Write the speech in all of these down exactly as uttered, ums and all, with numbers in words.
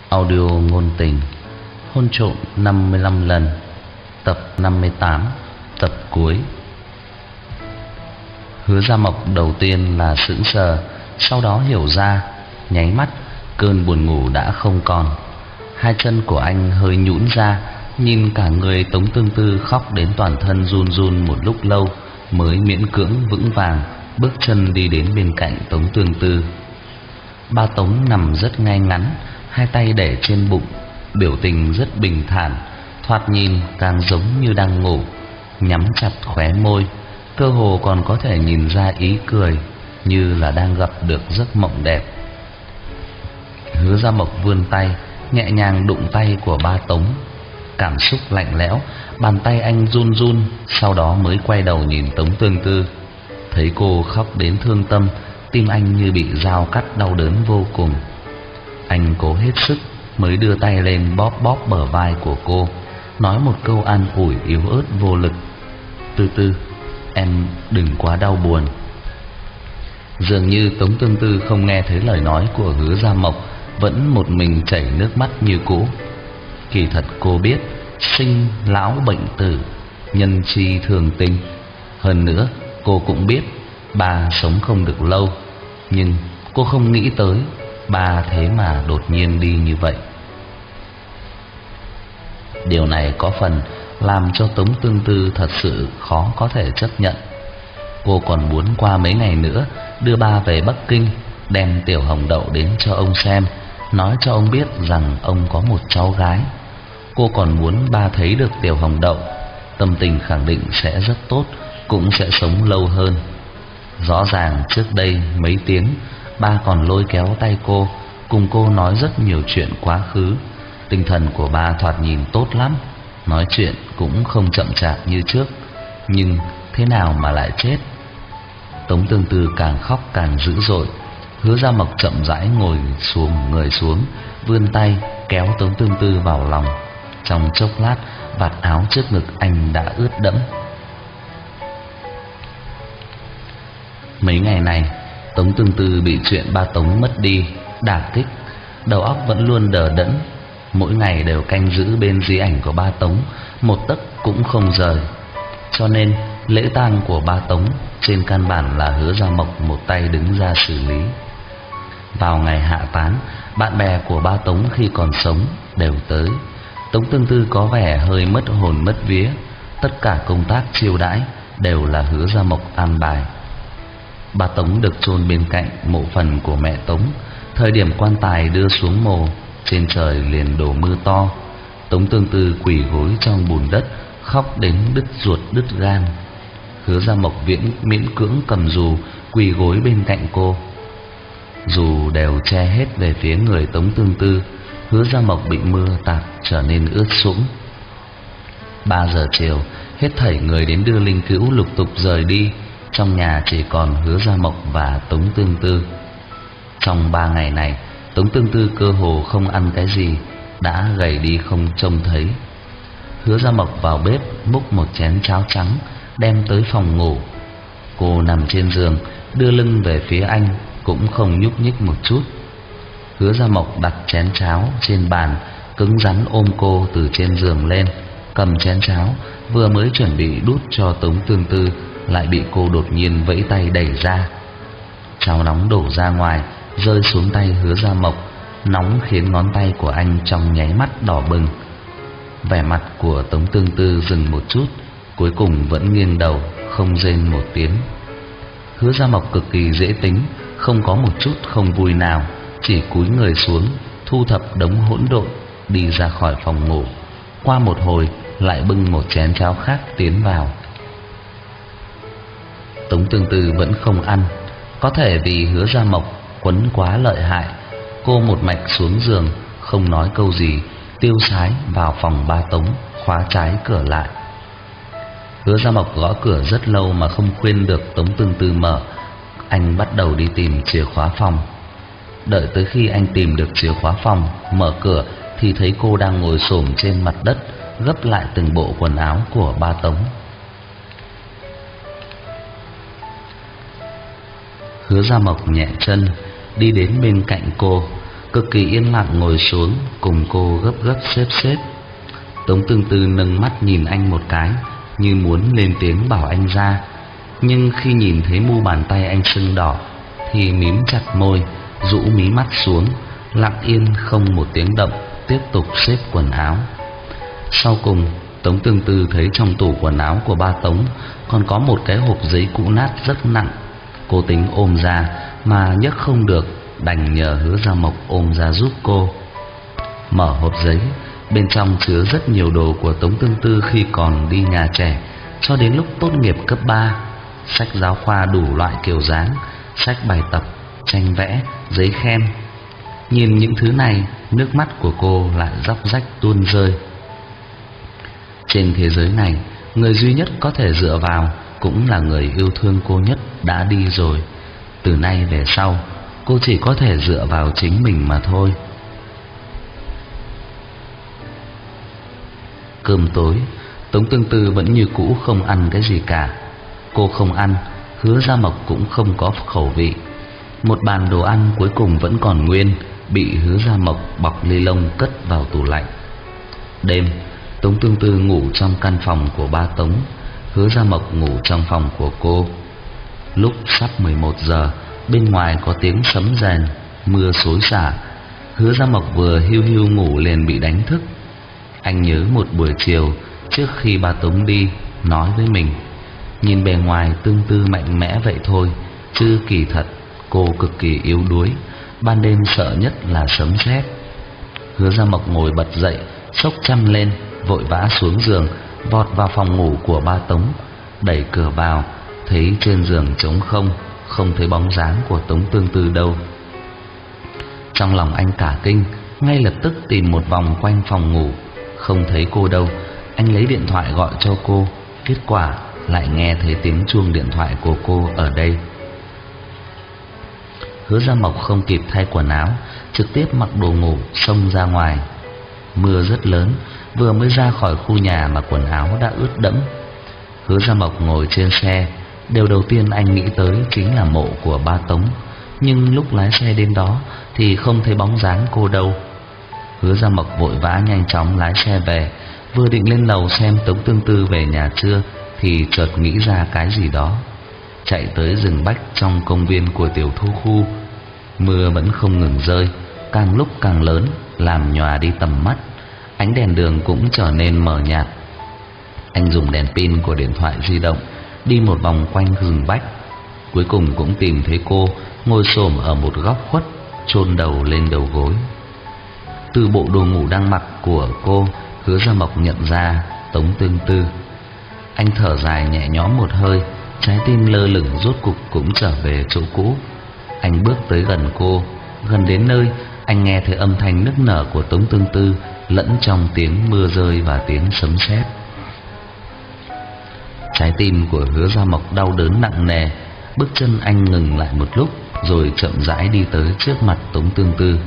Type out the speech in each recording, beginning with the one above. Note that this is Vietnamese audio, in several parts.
Audio ngôn tình hôn trộm năm mươi lăm lần, tập năm mươi tám, tập cuối. Hứa Gia Mộc đầu tiên là sững sờ, sau đó hiểu ra, nháy mắt cơn buồn ngủ đã không còn. Hai chân của anh hơi nhũn ra, nhìn cả người Tống Tương Tư khóc đến toàn thân run run một lúc lâu mới miễn cưỡng vững vàng bước chân đi đến bên cạnh Tống Tương Tư. Ba Tống nằm rất ngay ngắn, hai tay để trên bụng, biểu tình rất bình thản, thoạt nhìn càng giống như đang ngủ, nhắm chặt khóe môi, cơ hồ còn có thể nhìn ra ý cười, như là đang gặp được giấc mộng đẹp. Hứa Gia Mộc vươn tay nhẹ nhàng đụng tay của Ba Tống, cảm xúc lạnh lẽo, bàn tay anh run run, sau đó mới quay đầu nhìn Tống Tương Tư. Thấy cô khóc đến thương tâm, tim anh như bị dao cắt đau đớn vô cùng. Anh cố hết sức mới đưa tay lên bóp bóp bờ vai của cô, nói một câu an ủi yếu ớt vô lực: "Tư Tư, em đừng quá đau buồn." Dường như Tống Tương Tư không nghe thấy lời nói của Hứa Gia Mộc, vẫn một mình chảy nước mắt như cũ. Kỳ thật cô biết sinh lão bệnh tử, nhân chi thường tình. Hơn nữa cô cũng biết ba sống không được lâu, nhưng cô không nghĩ tới ba thế mà đột nhiên đi như vậy. Điều này có phần làm cho Tống Tương Tư thật sự khó có thể chấp nhận. Cô còn muốn qua mấy ngày nữa đưa ba về Bắc Kinh, đem Tiểu Hồng Đậu đến cho ông xem, nói cho ông biết rằng ông có một cháu gái. Cô còn muốn ba thấy được Tiểu Hồng Đậu, tâm tình khẳng định sẽ rất tốt, cũng sẽ sống lâu hơn. Rõ ràng trước đây mấy tiếng ba còn lôi kéo tay cô, cùng cô nói rất nhiều chuyện quá khứ. Tinh thần của ba thoạt nhìn tốt lắm, nói chuyện cũng không chậm chạp như trước, nhưng thế nào mà lại chết. Tống Tương Tư càng khóc càng dữ dội. Hứa Gia Mộc chậm rãi ngồi xuống người xuống, vươn tay kéo Tống Tương Tư vào lòng. Trong chốc lát, vạt áo trước ngực anh đã ướt đẫm. Mấy ngày này Tống Tương Tư bị chuyện ba Tống mất đi đả kích, đầu óc vẫn luôn đờ đẫn, mỗi ngày đều canh giữ bên di ảnh của ba Tống, một tấc cũng không rời. Cho nên lễ tang của ba Tống trên căn bản là Hứa Gia Mộc một tay đứng ra xử lý. Vào ngày hạ táng, bạn bè của ba Tống khi còn sống đều tới. Tống Tương Tư có vẻ hơi mất hồn mất vía. Tất cả công tác chiêu đãi đều là Hứa Gia Mộc an bài. Ba Tống được chôn bên cạnh mộ phần của mẹ Tống. Thời điểm quan tài đưa xuống mồ, trên trời liền đổ mưa to. Tống Tương Tư quỳ gối trong bùn đất, khóc đến đứt ruột đứt gan. Hứa Gia Mộc viễn miễn cưỡng cầm dù quỳ gối bên cạnh cô. Dù đều che hết về phía người Tống Tương Tư, Hứa Gia Mộc bị mưa tạt trở nên ướt sũng. Ba giờ chiều, hết thảy người đến đưa linh cữu lục tục rời đi. Trong nhà chỉ còn Hứa Gia Mộc và Tống Tương Tư. Trong ba ngày này, Tống Tương Tư cơ hồ không ăn cái gì, đã gầy đi không trông thấy. Hứa Gia Mộc vào bếp múc một chén cháo trắng đem tới phòng ngủ. Cô nằm trên giường, đưa lưng về phía anh, cũng không nhúc nhích một chút. Hứa Gia Mộc đặt chén cháo trên bàn, cứng rắn ôm cô từ trên giường lên, cầm chén cháo vừa mới chuẩn bị đút cho Tống Tương Tư, lại bị cô đột nhiên vẫy tay đẩy ra. Cháo nóng đổ ra ngoài, rơi xuống tay Hứa Gia Mộc, nóng khiến ngón tay của anh trong nháy mắt đỏ bừng. Vẻ mặt của Tống Tương Tư dừng một chút, cuối cùng vẫn nghiêng đầu, không rên một tiếng. Hứa Gia Mộc cực kỳ dễ tính, không có một chút không vui nào, chỉ cúi người xuống, thu thập đống hỗn độn, đi ra khỏi phòng ngủ. Qua một hồi lại bưng một chén cháo khác tiến vào. Tống Tương Tư vẫn không ăn, có thể vì Hứa Gia Mộc quấn quá lợi hại. Cô một mạch xuống giường, không nói câu gì, tiêu sái vào phòng ba Tống, khóa trái cửa lại. Hứa Gia Mộc gõ cửa rất lâu mà không khuyên được Tống Tương Tư mở. Anh bắt đầu đi tìm chìa khóa phòng. Đợi tới khi anh tìm được chìa khóa phòng, mở cửa thì thấy cô đang ngồi xổm trên mặt đất, gấp lại từng bộ quần áo của ba Tống. Hứa Gia Mộc nhẹ chân đi đến bên cạnh cô, cực kỳ yên lặng ngồi xuống cùng cô gấp gấp xếp xếp. Tống Tương Tư nâng mắt nhìn anh một cái, như muốn lên tiếng bảo anh ra, nhưng khi nhìn thấy mu bàn tay anh sưng đỏ thì mím chặt môi, rũ mí mắt xuống, lặng yên không một tiếng động tiếp tục xếp quần áo. Sau cùng, Tống Tương Tư thấy trong tủ quần áo của ba Tống còn có một cái hộp giấy cũ nát rất nặng. Cô tính ôm ra mà nhấc không được, đành nhờ Hứa Gia Mộc ôm ra giúp cô. Mở hộp giấy, bên trong chứa rất nhiều đồ của Tống Tương Tư khi còn đi nhà trẻ cho đến lúc tốt nghiệp cấp ba. Sách giáo khoa đủ loại kiểu dáng, sách bài tập, tranh vẽ, giấy khen. Nhìn những thứ này, nước mắt của cô lại róc rách tuôn rơi. Trên thế giới này, người duy nhất có thể dựa vào cũng là người yêu thương cô nhất đã đi rồi. Từ nay về sau, cô chỉ có thể dựa vào chính mình mà thôi. Cơm tối, Tống Tương Tư vẫn như cũ không ăn cái gì cả. Cô không ăn, Hứa Gia Mộc cũng không có khẩu vị. Một bàn đồ ăn cuối cùng vẫn còn nguyên, bị Hứa Gia Mộc bọc ni lông cất vào tủ lạnh. Đêm, Tống Tương Tư ngủ trong căn phòng của ba Tống, Hứa Gia Mộc ngủ trong phòng của cô. Lúc sắp mười một giờ, bên ngoài có tiếng sấm rền, mưa xối xả. Hứa Gia Mộc vừa hiu hiu ngủ liền bị đánh thức. Anh nhớ một buổi chiều trước khi ba Tống đi, nói với mình, nhìn bề ngoài Tương Tư mạnh mẽ vậy thôi, chứ kỳ thật cô cực kỳ yếu đuối, ban đêm sợ nhất là sấm sét. Hứa Gia Mộc ngồi bật dậy, xốc chăn lên, vội vã xuống giường, vọt vào phòng ngủ của ba Tống, đẩy cửa vào, thấy trên giường trống không, không thấy bóng dáng của Tống Tương Tư đâu. Trong lòng anh cả kinh, ngay lập tức tìm một vòng quanh phòng ngủ, không thấy cô đâu. Anh lấy điện thoại gọi cho cô, kết quả lại nghe thấy tiếng chuông điện thoại của cô ở đây. Hứa Gia Mộc không kịp thay quần áo, trực tiếp mặc đồ ngủ xông ra ngoài. Mưa rất lớn, vừa mới ra khỏi khu nhà mà quần áo đã ướt đẫm. Hứa Gia Mộc ngồi trên xe, điều đầu tiên anh nghĩ tới chính là mộ của ba Tống, nhưng lúc lái xe đến đó thì không thấy bóng dáng cô đâu. Hứa Gia Mộc vội vã nhanh chóng lái xe về, vừa định lên lầu xem Tống Tương Tư về nhà chưa thì chợt nghĩ ra cái gì đó, chạy tới rừng bách trong công viên của tiểu thu khu. Mưa vẫn không ngừng rơi, càng lúc càng lớn, làm nhòa đi tầm mắt. Ánh đèn đường cũng trở nên mờ nhạt. Anh dùng đèn pin của điện thoại di động đi một vòng quanh rừng bách, cuối cùng cũng tìm thấy cô ngồi xổm ở một góc khuất, chôn đầu lên đầu gối. Từ bộ đồ ngủ đang mặc của cô, Hứa Gia Mộc nhận ra Tống Tương Tư. Anh thở dài nhẹ nhõm một hơi, trái tim lơ lửng rốt cục cũng trở về chỗ cũ. Anh bước tới gần cô, gần đến nơi anh nghe thấy âm thanh nức nở của Tống Tương Tư lẫn trong tiếng mưa rơi và tiếng sấm sét. Trái tim của Hứa Gia Mộc đau đớn nặng nề, bước chân anh ngừng lại một lúc rồi chậm rãi đi tới trước mặt Tống Tương Tư.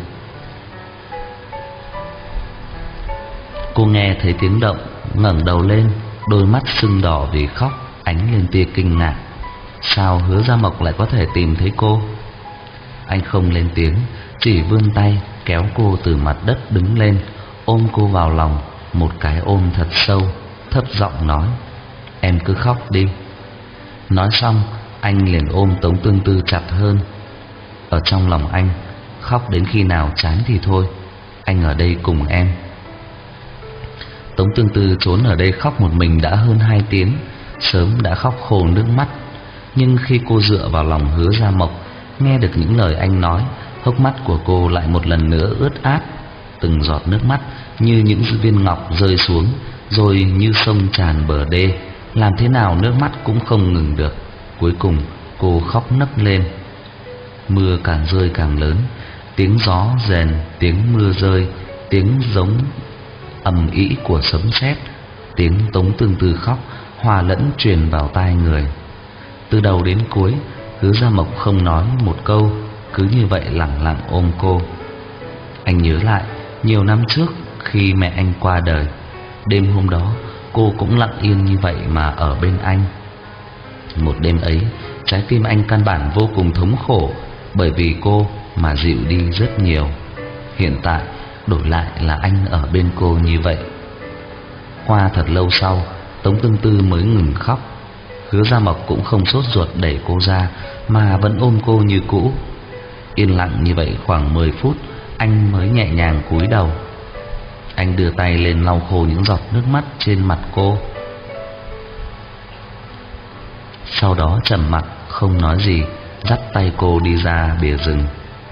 Cô nghe thấy tiếng động, ngẩng đầu lên, đôi mắt sưng đỏ vì khóc, ánh lên tia kinh ngạc. Sao Hứa Gia Mộc lại có thể tìm thấy cô? Anh không lên tiếng, chỉ vươn tay kéo cô từ mặt đất đứng lên, ôm cô vào lòng, một cái ôm thật sâu, thấp giọng nói, em cứ khóc đi. Nói xong, anh liền ôm Tống Tương Tư chặt hơn. Ở trong lòng anh, khóc đến khi nào chán thì thôi, anh ở đây cùng em. Tống Tương Tư trốn ở đây khóc một mình đã hơn hai tiếng, sớm đã khóc khô nước mắt. Nhưng khi cô dựa vào lòng Hứa Gia Mộc, nghe được những lời anh nói, hốc mắt của cô lại một lần nữa ướt át. Từng giọt nước mắt như những viên ngọc rơi xuống, rồi như sông tràn bờ đê, làm thế nào nước mắt cũng không ngừng được. Cuối cùng cô khóc nấc lên. Mưa càng rơi càng lớn, tiếng gió rền, tiếng mưa rơi, tiếng giống ầm ĩ của sấm sét, tiếng Tống Tương Tư khóc hòa lẫn truyền vào tai người. Từ đầu đến cuối, Hứa Gia Mộc không nói một câu, cứ như vậy lặng lặng ôm cô. Anh nhớ lại nhiều năm trước khi mẹ anh qua đời, đêm hôm đó cô cũng lặng yên như vậy mà ở bên anh. Một đêm ấy, trái tim anh căn bản vô cùng thống khổ, bởi vì cô mà dịu đi rất nhiều. hiện tại đổi lại là anh ở bên cô như vậy. Qua thật lâu sau, Tống Tương Tư mới ngừng khóc. Hứa Gia Mộc cũng không sốt ruột đẩy cô ra, mà vẫn ôm cô như cũ. Yên lặng như vậy khoảng mười phút, anh mới nhẹ nhàng cúi đầu. Anh đưa tay lên lau khô những giọt nước mắt trên mặt cô, sau đó trầm mặc không nói gì, dắt tay cô đi ra bìa rừng.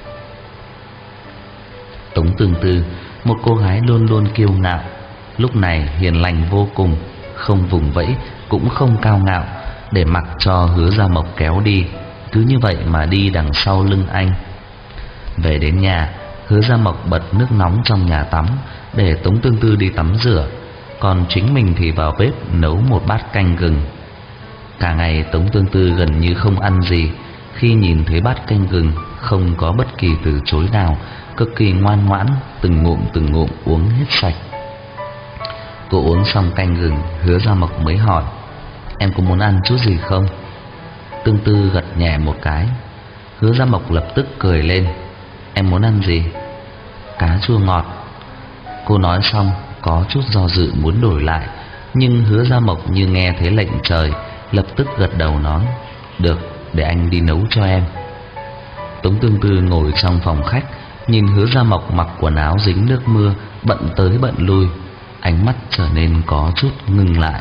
Tống Tương Tư, một cô gái luôn luôn kiêu ngạo, lúc này hiền lành vô cùng, không vùng vẫy cũng không cao ngạo, để mặc cho Hứa Gia Mộc kéo đi, cứ như vậy mà đi đằng sau lưng anh. Về đến nhà, Hứa Gia Mộc bật nước nóng trong nhà tắm để Tống Tương Tư đi tắm rửa, còn chính mình thì vào bếp nấu một bát canh gừng. Cả ngày Tống Tương Tư gần như không ăn gì, khi nhìn thấy bát canh gừng không có bất kỳ từ chối nào, cực kỳ ngoan ngoãn, từng ngụm từng ngụm uống hết sạch. Cô uống xong canh gừng, Hứa Gia Mộc mới hỏi: "Em có muốn ăn chút gì không?" Tương Tư gật nhẹ một cái. Hứa Gia Mộc lập tức cười lên: "Em muốn ăn gì?" "Cá chua ngọt." Cô nói xong có chút do dự muốn đổi lại, nhưng Hứa Gia Mộc như nghe thấy lệnh trời, lập tức gật đầu nói: "Được, để anh đi nấu cho em." Tống Tương Tư ngồi trong phòng khách, nhìn Hứa Gia Mộc mặc quần áo dính nước mưa, bận tới bận lui, ánh mắt trở nên có chút ngưng lại.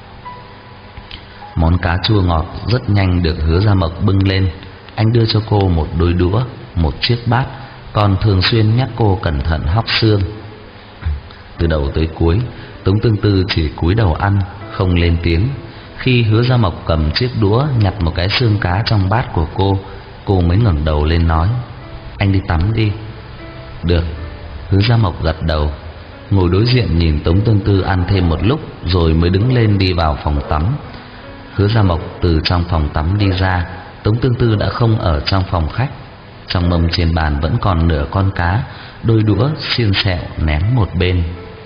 Món cá chua ngọt rất nhanh được Hứa Gia Mộc bưng lên. Anh đưa cho cô một đôi đũa, một chiếc bát, còn thường xuyên nhắc cô cẩn thận hóc xương. Từ đầu tới cuối, Tống Tương Tư chỉ cúi đầu ăn, không lên tiếng. Khi Hứa Gia Mộc cầm chiếc đũa nhặt một cái xương cá trong bát của cô, cô mới ngẩng đầu lên nói: "Anh đi tắm đi." "Được." Hứa Gia Mộc gật đầu, ngồi đối diện nhìn Tống Tương Tư ăn thêm một lúc, rồi mới đứng lên đi vào phòng tắm. Hứa Gia Mộc từ trong phòng tắm đi ra, Tống Tương Tư đã không ở trong phòng khách. Trong mâm trên bàn vẫn còn nửa con cá, đôi đũa xiên xẹo ném một bên.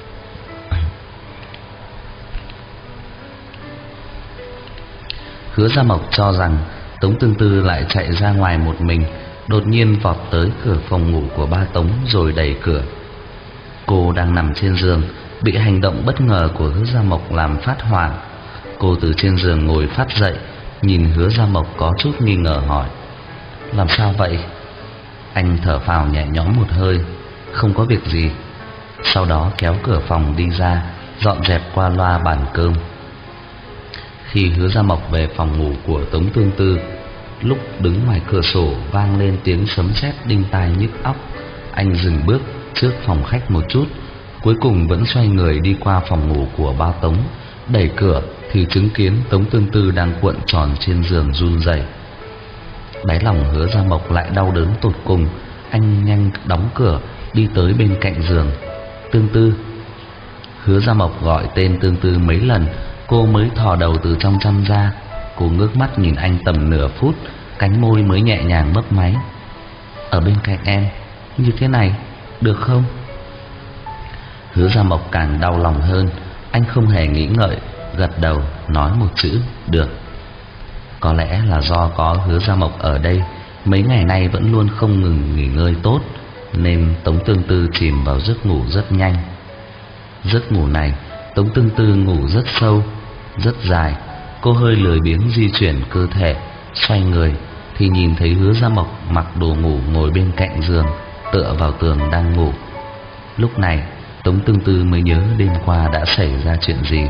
Hứa Gia Mộc cho rằng Tống Tương Tư lại chạy ra ngoài một mình, đột nhiên vọt tới cửa phòng ngủ của ba Tống rồi đẩy cửa. Cô đang nằm trên giường, bị hành động bất ngờ của Hứa Gia Mộc làm phát hoảng. Cô từ trên giường ngồi phát dậy, nhìn Hứa Gia Mộc có chút nghi ngờ hỏi: "Làm sao vậy?" Anh thở phào nhẹ nhõm một hơi: "Không có việc gì." Sau đó kéo cửa phòng đi ra, dọn dẹp qua loa bàn cơm. Khi Hứa Gia Mộc về phòng ngủ của Tống Tương Tư, lúc đứng ngoài cửa sổ vang lên tiếng sấm sét đinh tai nhức óc, anh dừng bước trước phòng khách một chút, cuối cùng vẫn xoay người đi qua phòng ngủ của ba Tống. Đẩy cửa thì chứng kiến Tống Tương Tư đang cuộn tròn trên giường run rẩy. Đáy lòng Hứa Gia Mộc lại đau đớn tột cùng. Anh nhanh đóng cửa, đi tới bên cạnh giường. "Tương Tư." Hứa Gia Mộc gọi tên Tương Tư mấy lần, cô mới thò đầu từ trong chăn ra. Cô ngước mắt nhìn anh tầm nửa phút, cánh môi mới nhẹ nhàng mấp máy: "Ở bên cạnh em, như thế này, được không?" Hứa Gia Mộc càng đau lòng hơn. Anh không hề nghĩ ngợi, gật đầu nói một chữ: "Được." Có lẽ là do có Hứa Gia Mộc ở đây, mấy ngày nay vẫn luôn không ngừng nghỉ ngơi tốt, nên Tống Tương Tư chìm vào giấc ngủ rất nhanh. Giấc ngủ này, Tống Tương Tư ngủ rất sâu, rất dài. Cô hơi lười biếng di chuyển cơ thể, xoay người thì nhìn thấy Hứa Gia Mộc mặc đồ ngủ ngồi bên cạnh giường, tựa vào tường đang ngủ. Lúc này Tống Tương Tư mới nhớ đêm qua đã xảy ra chuyện gì.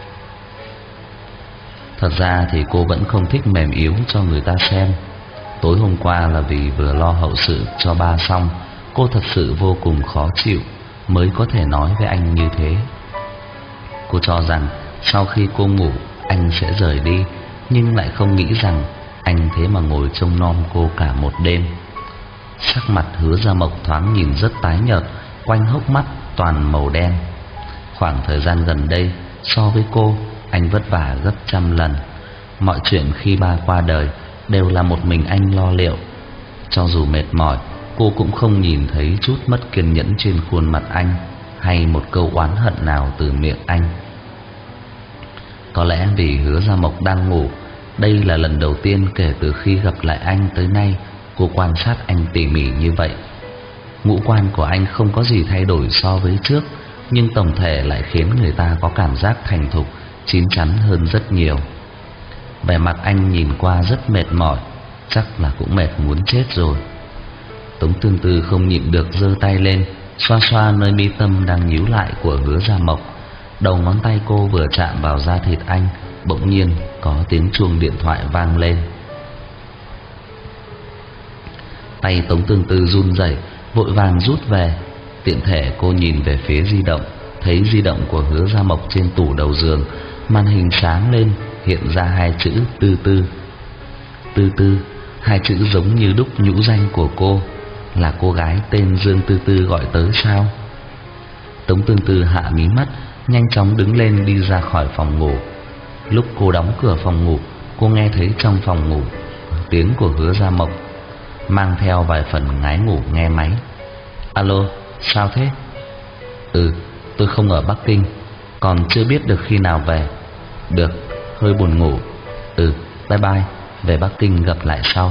Thật ra thì cô vẫn không thích mềm yếu cho người ta xem. Tối hôm qua là vì vừa lo hậu sự cho ba xong, cô thật sự vô cùng khó chịu, mới có thể nói với anh như thế. Cô cho rằng sau khi cô ngủ anh sẽ rời đi, nhưng lại không nghĩ rằng anh thế mà ngồi trông nom cô cả một đêm. Sắc mặt Hứa Gia Mộc thoáng nhìn rất tái nhợt, quanh hốc mắt toàn màu đen. Khoảng thời gian gần đây so với cô, anh vất vả gấp trăm lần. Mọi chuyện khi ba qua đời đều là một mình anh lo liệu. Cho dù mệt mỏi, cô cũng không nhìn thấy chút mất kiên nhẫn trên khuôn mặt anh, hay một câu oán hận nào từ miệng anh. Có lẽ vì Hứa Gia Mộc đang ngủ, đây là lần đầu tiên kể từ khi gặp lại anh tới nay cô quan sát anh tỉ mỉ như vậy. ngũ quan của anh không có gì thay đổi so với trước, nhưng tổng thể lại khiến người ta có cảm giác thành thục, chín chắn hơn rất nhiều. Vẻ mặt anh nhìn qua rất mệt mỏi, chắc là cũng mệt muốn chết rồi. Tống Tương Tư không nhịn được giơ tay lên, xoa xoa nơi mi tâm đang nhíu lại của Hứa Gia Mộc. Đầu ngón tay cô vừa chạm vào da thịt anh, bỗng nhiên có tiếng chuông điện thoại vang lên. Tay Tống Tương Tư run rẩy, vội vàng rút về. Tiện thể cô nhìn về phía di động, thấy di động của Hứa Gia Mộc trên tủ đầu giường, màn hình sáng lên, hiện ra hai chữ Tư Tư. Tư Tư, hai chữ giống như đúc nhũ danh của cô. Là cô gái tên Dương Tư Tư gọi tới sao? Tống Tương Tư hạ mí mắt, nhanh chóng đứng lên đi ra khỏi phòng ngủ. Lúc cô đóng cửa phòng ngủ, cô nghe thấy trong phòng ngủ tiếng của Hứa Gia Mộc, mang theo vài phần ngái ngủ nghe máy. Alo, sao thế? Ừ, tôi không ở Bắc Kinh, còn chưa biết được khi nào về. Được, hơi buồn ngủ. Ừ, bye bye, về Bắc Kinh gặp lại sau.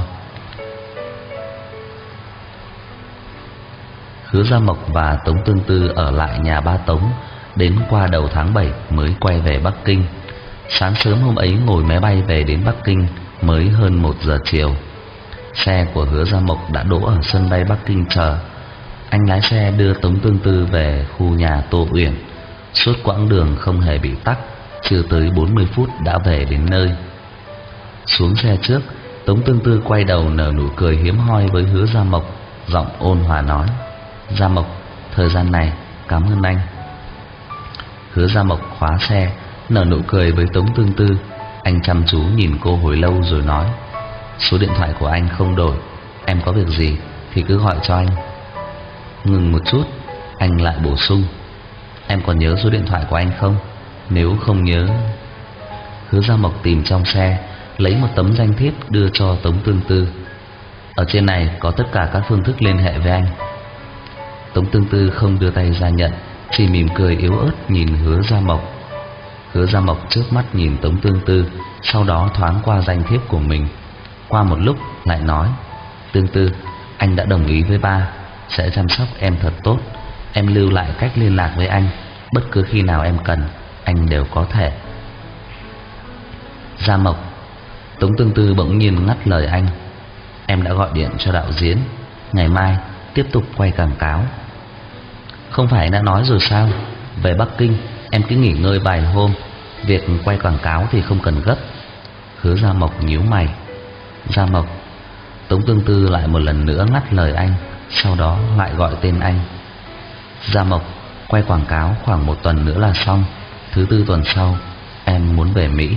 Hứa Gia Mộc và Tống Tương Tư ở lại nhà ba Tống, đến qua đầu tháng bảy mới quay về Bắc Kinh. Sáng sớm hôm ấy ngồi máy bay về đến Bắc Kinh mới hơn một giờ chiều. Xe của Hứa Gia Mộc đã đỗ ở sân bay Bắc Kinh chờ. Anh lái xe đưa Tống Tương Tư về khu nhà Tô Uyển. Suốt quãng đường không hề bị tắc, chưa tới bốn mươi phút đã về đến nơi. Xuống xe trước, Tống Tương Tư quay đầu nở nụ cười hiếm hoi với Hứa Gia Mộc, giọng ôn hòa nói: Gia Mộc, thời gian này cảm ơn anh. Hứa Gia Mộc khóa xe, nở nụ cười với Tống Tương Tư. Anh chăm chú nhìn cô hồi lâu rồi nói: Số điện thoại của anh không đổi, em có việc gì thì cứ gọi cho anh. Ngừng một chút, anh lại bổ sung: Em còn nhớ số điện thoại của anh không? Nếu không nhớ... Hứa Gia Mộc tìm trong xe, lấy một tấm danh thiếp đưa cho Tống Tương Tư. Ở trên này có tất cả các phương thức liên hệ với anh. Tống Tương Tư không đưa tay ra nhận, chỉ mỉm cười yếu ớt nhìn Hứa Gia Mộc. Hứa Gia Mộc trước mắt nhìn Tống Tương Tư, sau đó thoáng qua danh thiếp của mình. Qua một lúc lại nói: Tương Tư, anh đã đồng ý với ba sẽ chăm sóc em thật tốt. Em lưu lại cách liên lạc với anh, bất cứ khi nào em cần, anh đều có thể. Gia Mộc. Tống Tương Tư bỗng nhiên ngắt lời anh: Em đã gọi điện cho đạo diễn, ngày mai tiếp tục quay quảng cáo. Không phải đã nói rồi sao? Về Bắc Kinh em cứ nghỉ ngơi vài hôm, việc quay quảng cáo thì không cần gấp. Hứa Gia Mộc nhíu mày. Gia Mộc. Tống Tương Tư lại một lần nữa ngắt lời anh, sau đó lại gọi tên anh. Gia Mộc, quay quảng cáo khoảng một tuần nữa là xong. Thứ tư tuần sau em muốn về Mỹ.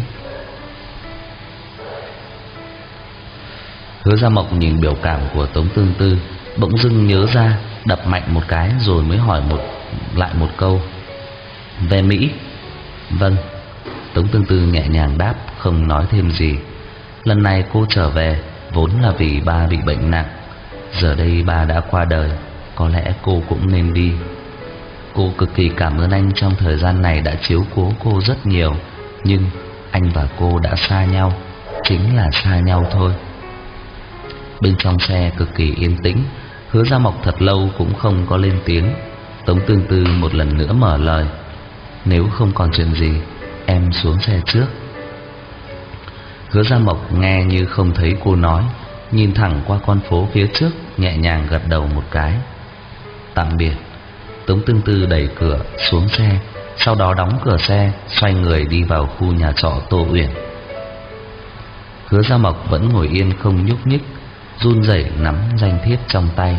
Hứa Gia Mộc nhìn biểu cảm của Tống Tương Tư, bỗng dưng nhớ ra, đập mạnh một cái rồi mới hỏi một lại một câu: Về Mỹ? Vâng. Tống Tương Tư nhẹ nhàng đáp, không nói thêm gì. Lần này cô trở về vốn là vì ba bị bệnh nặng. Giờ đây ba đã qua đời, có lẽ cô cũng nên đi. Cô cực kỳ cảm ơn anh trong thời gian này đã chiếu cố cô rất nhiều. Nhưng anh và cô đã xa nhau, chính là xa nhau thôi. Bên trong xe cực kỳ yên tĩnh. Hứa Gia Mộc thật lâu cũng không có lên tiếng. Tống Tương Tư một lần nữa mở lời: Nếu không còn chuyện gì, em xuống xe trước. Hứa Gia Mộc nghe như không thấy cô nói, nhìn thẳng qua con phố phía trước, nhẹ nhàng gật đầu một cái. Tạm biệt. Tống Tương Tư đẩy cửa xuống xe, sau đó đóng cửa xe, xoay người đi vào khu nhà trọ Tô Uyển. Hứa Gia Mộc vẫn ngồi yên không nhúc nhích, run rẩy nắm danh thiếp trong tay.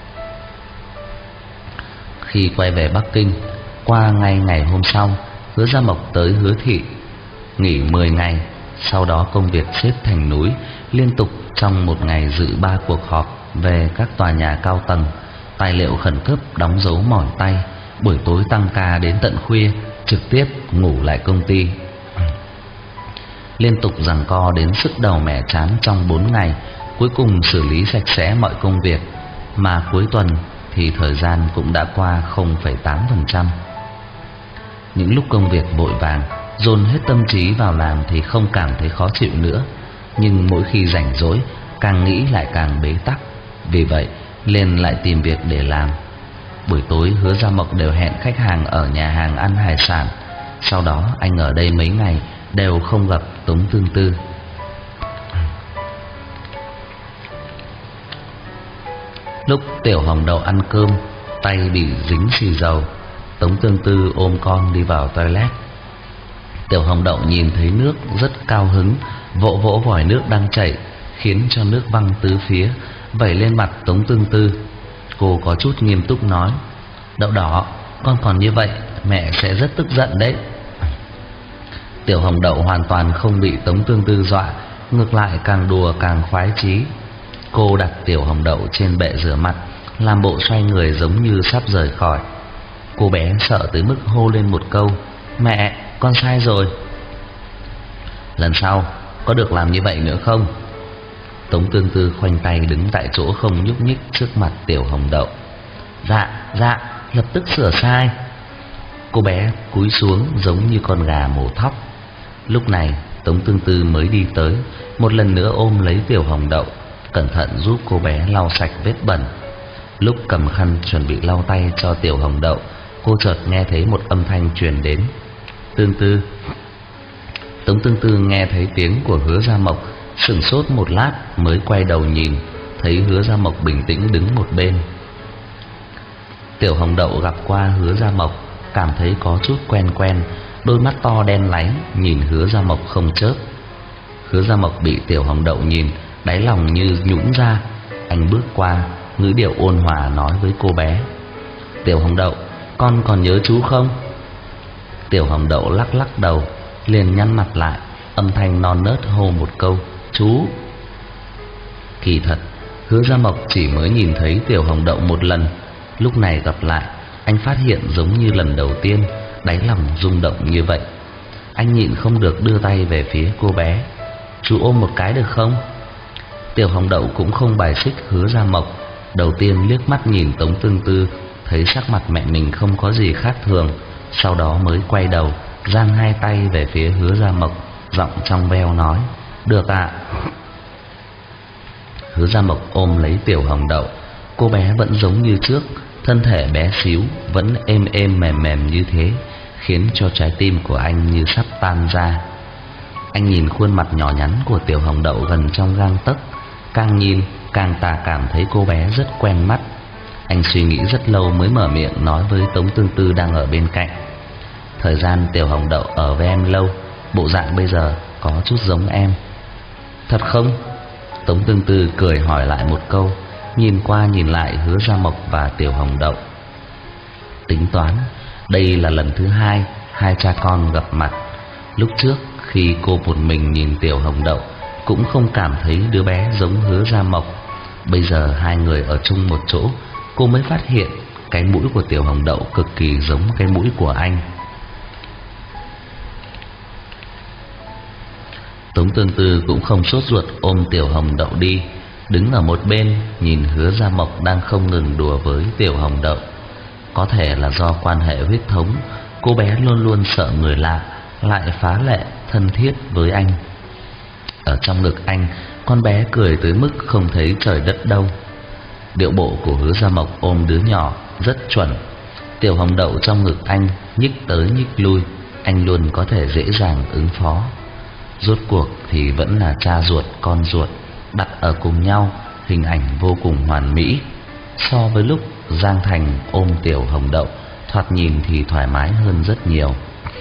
Khi quay về Bắc Kinh, qua ngay ngày hôm sau, Hứa Gia Mộc tới Hứa thị nghỉ mười ngày. Sau đó công việc xếp thành núi, liên tục trong một ngày dự ba cuộc họp về các tòa nhà cao tầng, tài liệu khẩn cấp đóng dấu mỏi tay, buổi tối tăng ca đến tận khuya, trực tiếp ngủ lại công ty. Liên tục giằng co đến sức đầu mẻ chán trong bốn ngày, cuối cùng xử lý sạch sẽ mọi công việc, mà cuối tuần thì thời gian cũng đã qua không phẩy tám phần trăm. Những lúc công việc vội vàng, dồn hết tâm trí vào làm thì không cảm thấy khó chịu nữa, nhưng mỗi khi rảnh rỗi càng nghĩ lại càng bế tắc. Vì vậy liền lại tìm việc để làm. Buổi tối Hứa Gia Mộc đều hẹn khách hàng ở nhà hàng ăn hải sản. Sau đó anh ở đây mấy ngày đều không gặp Tống Tương Tư. Lúc Tiểu Hồng Đậu ăn cơm, tay bị dính xì dầu, Tống Tương Tư ôm con đi vào toilet. Tiểu Hồng Đậu nhìn thấy nước rất cao hứng, vỗ vỗ vòi nước đang chảy, khiến cho nước văng tứ phía, vẩy lên mặt Tống Tương Tư. Cô có chút nghiêm túc nói: Đậu đỏ, con còn như vậy mẹ sẽ rất tức giận đấy. Tiểu Hồng Đậu hoàn toàn không bị Tống Tương Tư dọa, ngược lại càng đùa càng khoái chí. Cô đặt Tiểu Hồng Đậu trên bệ rửa mặt, làm bộ xoay người giống như sắp rời khỏi. Cô bé sợ tới mức hô lên một câu: Mẹ, con sai rồi. Lần sau có được làm như vậy nữa không? Tống Tương Tư khoanh tay đứng tại chỗ không nhúc nhích trước mặt Tiểu Hồng Đậu. Dạ, dạ, lập tức sửa sai. Cô bé cúi xuống giống như con gà mổ thóc. Lúc này Tống Tương Tư mới đi tới, một lần nữa ôm lấy Tiểu Hồng Đậu, cẩn thận giúp cô bé lau sạch vết bẩn. Lúc cầm khăn chuẩn bị lau tay cho Tiểu Hồng Đậu, cô chợt nghe thấy một âm thanh truyền đến: Tương Tư. Tống Tương Tư nghe thấy tiếng của Hứa Gia Mộc, sửng sốt một lát mới quay đầu nhìn, thấy Hứa Gia Mộc bình tĩnh đứng một bên. Tiểu Hồng Đậu gặp qua Hứa Gia Mộc, cảm thấy có chút quen quen, đôi mắt to đen láy nhìn Hứa Gia Mộc không chớp. Hứa Gia Mộc bị Tiểu Hồng Đậu nhìn, đáy lòng như nhũn ra. Anh bước qua, ngữ điệu ôn hòa nói với cô bé: Tiểu Hồng Đậu, con còn nhớ chú không? Tiểu Hồng Đậu lắc lắc đầu, liền nhăn mặt lại, âm thanh non nớt hô một câu: Chú. Kỳ thật Hứa Gia Mộc chỉ mới nhìn thấy Tiểu Hồng Đậu một lần, lúc này gặp lại, anh phát hiện giống như lần đầu tiên, đáy lòng rung động như vậy. Anh nhịn không được đưa tay về phía cô bé: Chú ôm một cái được không? Tiểu Hồng Đậu cũng không bài xích Hứa Gia Mộc, đầu tiên liếc mắt nhìn Tống Tương Tư, thấy sắc mặt mẹ mình không có gì khác thường, sau đó mới quay đầu, giang hai tay về phía Hứa Gia Mộc, giọng trong veo nói: Được ạ. Hứa Gia Mộc ôm lấy Tiểu Hồng Đậu, cô bé vẫn giống như trước, thân thể bé xíu vẫn êm êm mềm mềm như thế, khiến cho trái tim của anh như sắp tan ra. Anh nhìn khuôn mặt nhỏ nhắn của Tiểu Hồng Đậu gần trong gang tấc, càng nhìn càng tà cảm thấy cô bé rất quen mắt. Anh suy nghĩ rất lâu mới mở miệng nói với Tống Tương Tư đang ở bên cạnh: Thời gian Tiểu Hồng Đậu ở với em lâu, bộ dạng bây giờ có chút giống em. Thật không? Tống Tương Tư cười hỏi lại một câu, nhìn qua nhìn lại Hứa Gia Mộc và Tiểu Hồng Đậu. Tính toán đây là lần thứ hai hai cha con gặp mặt. Lúc trước khi cô một mình nhìn Tiểu Hồng Đậu cũng không cảm thấy đứa bé giống Hứa Gia Mộc. Bây giờ hai người ở chung một chỗ, cô mới phát hiện cái mũi của Tiểu Hồng Đậu cực kỳ giống cái mũi của anh. Tống Tương Tư cũng không sốt ruột ôm Tiểu Hồng Đậu đi, đứng ở một bên nhìn Hứa Gia Mộc đang không ngừng đùa với Tiểu Hồng Đậu. Có thể là do quan hệ huyết thống, cô bé luôn luôn sợ người lạ, lại phá lệ thân thiết với anh. Ở trong ngực anh, con bé cười tới mức không thấy trời đất đâu. Điệu bộ của Hứa Gia Mộc ôm đứa nhỏ rất chuẩn. Tiểu Hồng Đậu trong ngực anh nhích tới nhích lui, anh luôn có thể dễ dàng ứng phó. Rốt cuộc thì vẫn là cha ruột con ruột đặt ở cùng nhau, hình ảnh vô cùng hoàn mỹ. So với lúc Giang Thành ôm Tiểu Hồng Đậu, thoạt nhìn thì thoải mái hơn rất nhiều.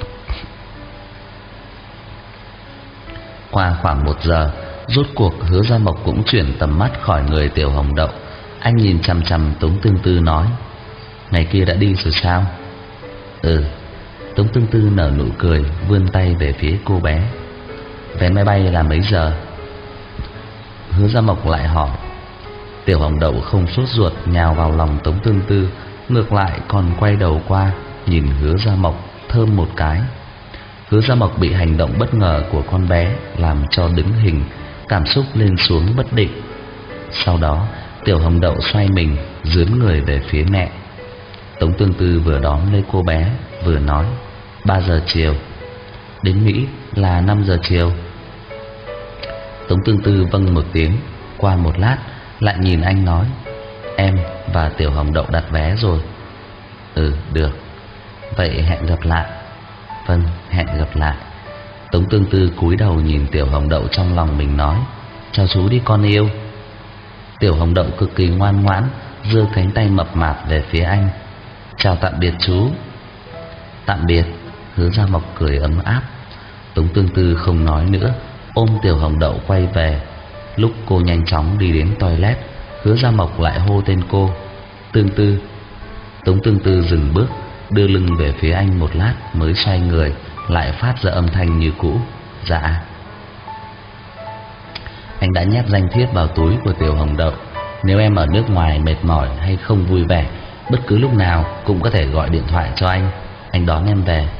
Qua khoảng một giờ, rốt cuộc Hứa Gia Mộc cũng chuyển tầm mắt khỏi người Tiểu Hồng Đậu. Anh nhìn chằm chằm Tống Tương Tư nói: Ngày kia đã đi rồi sao? Ừ. Tống Tương Tư nở nụ cười, vươn tay về phía cô bé: Vé máy bay là mấy giờ? Hứa Gia Mộc lại hỏi. Tiểu Hồng Đậu không sốt ruột nhào vào lòng Tống Tương Tư, ngược lại còn quay đầu qua nhìn Hứa Gia Mộc thơm một cái. Hứa Gia Mộc bị hành động bất ngờ của con bé làm cho đứng hình, cảm xúc lên xuống bất định. Sau đó Tiểu Hồng Đậu xoay mình dướn người về phía mẹ. Tống Tương Tư vừa đón lấy cô bé vừa nói: Ba giờ chiều. Đến Mỹ là năm giờ chiều. Tống Tương Tư vâng một tiếng, qua một lát lại nhìn anh nói: Em và Tiểu Hồng Đậu đặt vé rồi. Ừ, được. Vậy hẹn gặp lại. Vâng, hẹn gặp lại. Tống Tương Tư cúi đầu nhìn Tiểu Hồng Đậu, trong lòng mình nói: chào chú đi con yêu. Tiểu Hồng Đậu cực kỳ ngoan ngoãn, giơ cánh tay mập mạp về phía anh. Chào tạm biệt chú. Tạm biệt. Hứa Gia Mộc cười ấm áp. Tống Tương Tư không nói nữa, ôm Tiểu Hồng Đậu quay về. Lúc cô nhanh chóng đi đến toilet, Hứa Gia Mộc lại hô tên cô: Tương Tư. Tống Tương Tư dừng bước, đưa lưng về phía anh một lát mới xoay người, lại phát ra âm thanh như cũ: dạ. Anh đã nhét danh thiếp vào túi của Tiểu Hồng Đậu. Nếu em ở nước ngoài mệt mỏi hay không vui vẻ, bất cứ lúc nào cũng có thể gọi điện thoại cho anh, anh đón em về.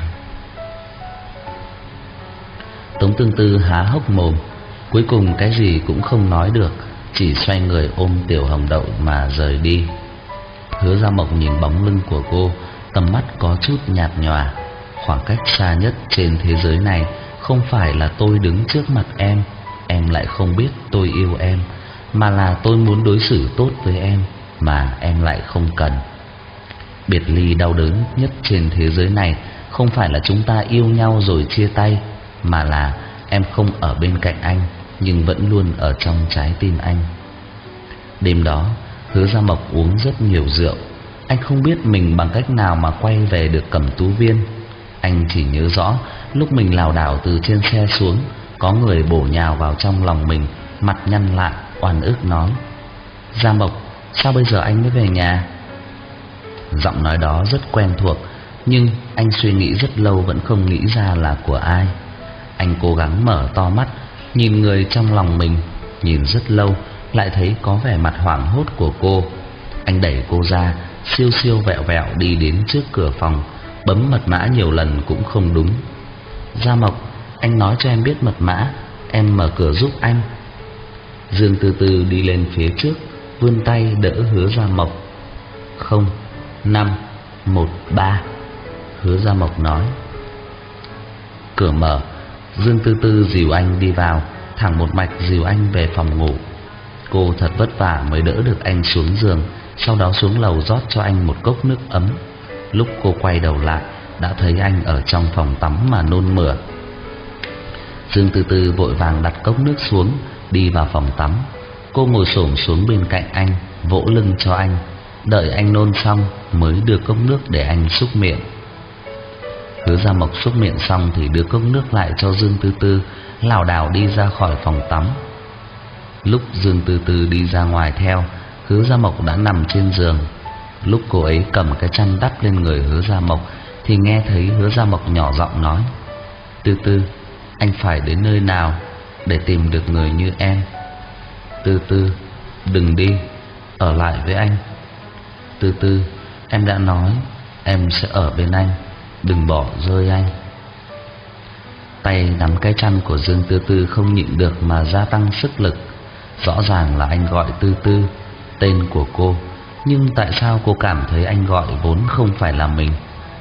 Tống Tương Tư há hốc mồm, cuối cùng cái gì cũng không nói được, chỉ xoay người ôm Tiểu Hồng Đậu mà rời đi. Hứa Gia Mộc nhìn bóng lưng của cô, tầm mắt có chút nhạt nhòa. Khoảng cách xa nhất trên thế giới này không phải là tôi đứng trước mặt em, em lại không biết tôi yêu em, mà là tôi muốn đối xử tốt với em mà em lại không cần. Biệt ly đau đớn nhất trên thế giới này không phải là chúng ta yêu nhau rồi chia tay, mà là em không ở bên cạnh anh nhưng vẫn luôn ở trong trái tim anh. Đêm đó Hứa Gia Mộc uống rất nhiều rượu. Anh không biết mình bằng cách nào mà quay về được Cẩm Tú Viên. Anh chỉ nhớ rõ lúc mình lảo đảo từ trên xe xuống, có người bổ nhào vào trong lòng mình, mặt nhăn lại oan ức nói: Gia Mộc, sao bây giờ anh mới về nhà? Giọng nói đó rất quen thuộc, nhưng anh suy nghĩ rất lâu vẫn không nghĩ ra là của ai. Anh cố gắng mở to mắt, nhìn người trong lòng mình, nhìn rất lâu, lại thấy có vẻ mặt hoảng hốt của cô. Anh đẩy cô ra, siêu siêu vẹo vẹo đi đến trước cửa phòng, bấm mật mã nhiều lần cũng không đúng. Gia Mộc, anh nói cho em biết mật mã, em mở cửa giúp anh. Dương từ từ đi lên phía trước, vươn tay đỡ Hứa Gia Mộc. Không, năm, một, ba. Hứa Gia Mộc nói. Cửa mở, Dương Tư Tư dìu anh đi vào, thẳng một mạch dìu anh về phòng ngủ. Cô thật vất vả mới đỡ được anh xuống giường, sau đó xuống lầu rót cho anh một cốc nước ấm. Lúc cô quay đầu lại, đã thấy anh ở trong phòng tắm mà nôn mửa. Dương Tư Tư vội vàng đặt cốc nước xuống, đi vào phòng tắm. Cô ngồi xổm xuống bên cạnh anh, vỗ lưng cho anh, đợi anh nôn xong mới đưa cốc nước để anh súc miệng. Hứa Gia Mộc súc miệng xong thì đưa cốc nước lại cho Dương Tư Tư, lảo đảo đi ra khỏi phòng tắm. Lúc Dương Tư Tư đi ra ngoài theo, Hứa Gia Mộc đã nằm trên giường. Lúc cô ấy cầm cái chăn đắp lên người Hứa Gia Mộc thì nghe thấy Hứa Gia Mộc nhỏ giọng nói: Tư Tư, anh phải đến nơi nào để tìm được người như em? Tư Tư, đừng đi, ở lại với anh. Tư Tư, em đã nói em sẽ ở bên anh, đừng bỏ rơi anh. Tay nắm cái chăn của Dương Tư Tư không nhịn được mà gia tăng sức lực. Rõ ràng là anh gọi Tư Tư, tên của cô, nhưng tại sao cô cảm thấy anh gọi vốn không phải là mình?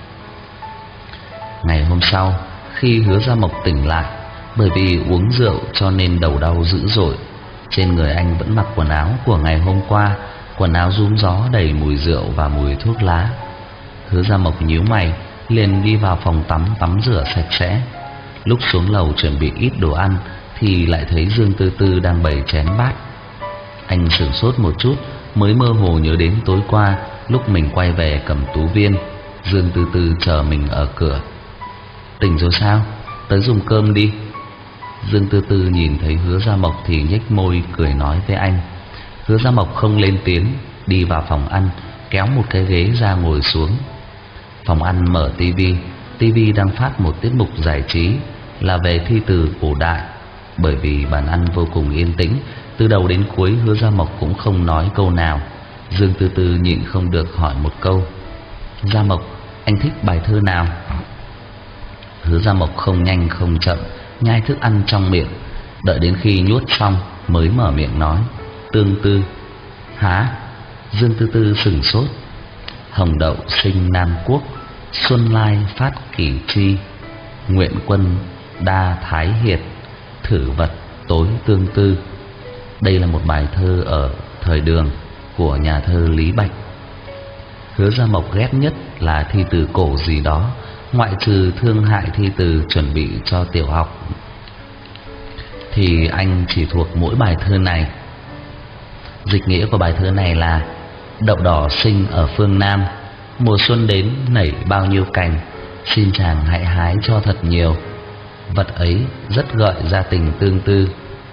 Ngày hôm sau, khi Hứa Gia Mộc tỉnh lại, bởi vì uống rượu cho nên đầu đau dữ dội. Trên người anh vẫn mặc quần áo của ngày hôm qua, quần áo rúm gió đầy mùi rượu và mùi thuốc lá. Hứa Gia Mộc nhíu mày, liền đi vào phòng tắm tắm rửa sạch sẽ. Lúc xuống lầu chuẩn bị ít đồ ăn thì lại thấy Dương Tư Tư đang bày chén bát. Anh sửng sốt một chút, mới mơ hồ nhớ đến tối qua lúc mình quay về Cẩm Tú Viên, Dương Tư Tư chờ mình ở cửa. Tỉnh rồi sao? Tới dùng cơm đi. Dương Tư Tư nhìn thấy Hứa Gia Mộc thì nhếch môi cười nói với anh. Hứa Gia Mộc không lên tiếng, đi vào phòng ăn, kéo một cái ghế ra ngồi xuống. Phòng ăn mở tivi, tivi đang phát một tiết mục giải trí là về thi từ cổ đại. Bởi vì bàn ăn vô cùng yên tĩnh, từ đầu đến cuối Hứa Gia Mộc cũng không nói câu nào. Dương Tư Tư nhịn không được hỏi một câu: Gia Mộc, anh thích bài thơ nào? Hứa Gia Mộc không nhanh không chậm nhai thức ăn trong miệng, đợi đến khi nuốt xong mới mở miệng nói: Tương Tư. Hả? Dương Tư Tư sửng sốt. Hồng đậu sinh Nam Quốc, xuân lai phát kỷ chi, nguyện quân đa thái hiệt, thử vật tối tương tư. Đây là một bài thơ ở thời Đường. của nhà thơ Lý Bạch. Hứa Gia Mộc ghét nhất là thi từ cổ gì đó, ngoại trừ thương hại thi từ chuẩn bị cho tiểu học thì anh chỉ thuộc mỗi bài thơ này. Dịch nghĩa của bài thơ này là: đậu đỏ sinh ở phương Nam, mùa xuân đến nảy bao nhiêu cành, xin chàng hãy hái cho thật nhiều, vật ấy rất gợi ra tình tương tư.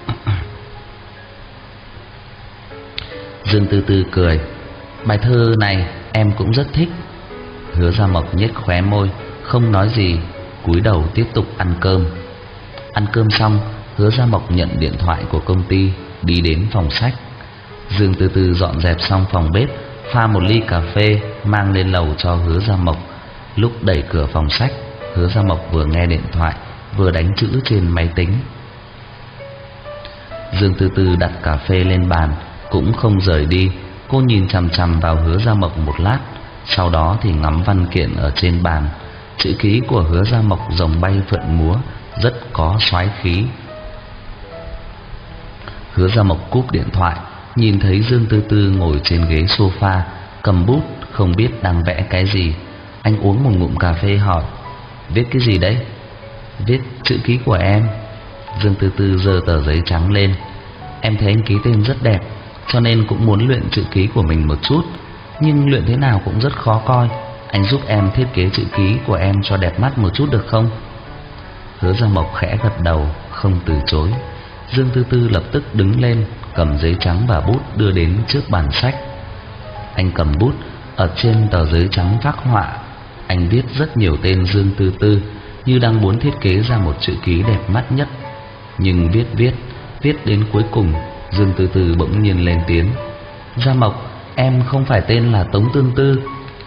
Dương Tư Tư cười: bài thơ này em cũng rất thích. Hứa Gia Mộc nhếch khóe môi, không nói gì, cúi đầu tiếp tục ăn cơm. Ăn cơm xong, Hứa Gia Mộc nhận điện thoại của công ty, đi đến phòng sách. Dương Tư Tư dọn dẹp xong phòng bếp, pha một ly cà phê mang lên lầu cho Hứa Gia Mộc. Lúc đẩy cửa phòng sách, Hứa Gia Mộc vừa nghe điện thoại vừa đánh chữ trên máy tính. Dương Tư Tư đặt cà phê lên bàn, cũng không rời đi. Cô nhìn chằm chằm vào Hứa Gia Mộc một lát, sau đó thì ngắm văn kiện ở trên bàn. Chữ ký của Hứa Gia Mộc rồng bay phượng múa, rất có soái khí. Hứa Gia Mộc cúp điện thoại, nhìn thấy Dương Tư Tư ngồi trên ghế sofa, cầm bút không biết đang vẽ cái gì. Anh uống một ngụm cà phê hỏi: viết cái gì đấy? Viết chữ ký của em. Dương Tư Tư giơ tờ giấy trắng lên: em thấy anh ký tên rất đẹp, cho nên cũng muốn luyện chữ ký của mình một chút, nhưng luyện thế nào cũng rất khó coi. Anh giúp em thiết kế chữ ký của em cho đẹp mắt một chút được không? Hứa Gia Mộc khẽ gật đầu, không từ chối. Dương Tư Tư lập tức đứng lên, cầm giấy trắng và bút đưa đến trước bàn sách. Anh cầm bút, ở trên tờ giấy trắng phác họa. Anh viết rất nhiều tên Dương Tư Tư, như đang muốn thiết kế ra một chữ ký đẹp mắt nhất. Nhưng viết viết, viết đến cuối cùng, Dương Tư Tư bỗng nhiên lên tiếng: Gia Mộc, em không phải tên là Tống Tương Tư.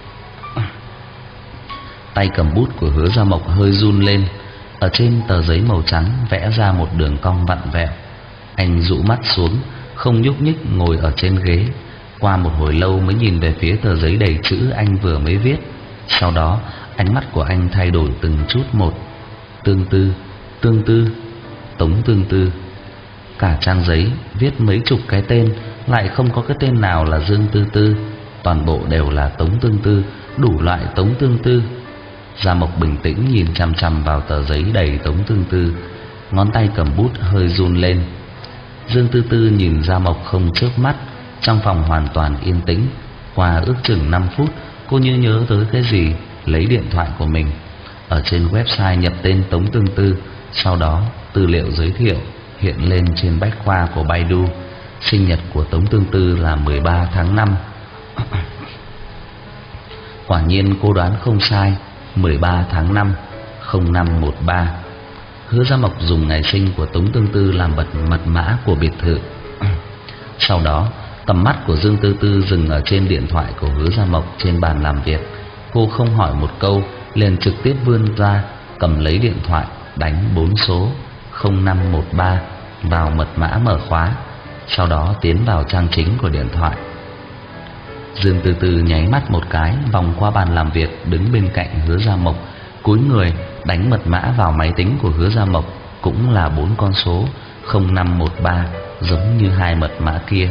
Tay cầm bút của Hứa Gia Mộc hơi run lên. Ở trên tờ giấy màu trắng vẽ ra một đường cong vặn vẹo. Anh dụ mắt xuống, không nhúc nhích ngồi ở trên ghế. Qua một hồi lâu mới nhìn về phía tờ giấy đầy chữ anh vừa mới viết. Sau đó ánh mắt của anh thay đổi từng chút một. Tương Tư, Tương Tư, Tống Tương Tư. Cả trang giấy viết mấy chục cái tên, lại không có cái tên nào là Dương Tư Tư. Toàn bộ đều là Tống Tương Tư, đủ loại Tống Tương Tư. Gia Mộc bình tĩnh nhìn chằm chằm vào tờ giấy đầy Tống Tương Tư, ngón tay cầm bút hơi run lên. Dương Tư Tư nhìn Gia Mộc không chớp mắt. Trong phòng hoàn toàn yên tĩnh. Qua ước chừng năm phút, cô như nhớ tới cái gì, lấy điện thoại của mình, ở trên website nhập tên Tống Tương Tư. Sau đó tư liệu giới thiệu hiện lên trên bách khoa của Baidu. Sinh nhật của Tống Tương Tư là mười ba tháng năm. Quả nhiên cô đoán không sai, mười ba tháng năm, không năm một ba. Hứa Gia Mộc dùng ngày sinh của Tống Tương Tư làm bật mật mã của biệt thự. Sau đó tầm mắt của Dương Tư Tư dừng ở trên điện thoại của Hứa Gia Mộc trên bàn làm việc. Cô không hỏi một câu, liền trực tiếp vươn ra, cầm lấy điện thoại, đánh bốn số không năm một ba vào mật mã mở khóa. Sau đó tiến vào trang chính của điện thoại. Dương Tư Tư nháy mắt một cái, vòng qua bàn làm việc, đứng bên cạnh Hứa Gia Mộc, cúi người đánh mật mã vào máy tính của Hứa Gia Mộc, cũng là bốn con số không năm một ba, giống như hai mật mã kia.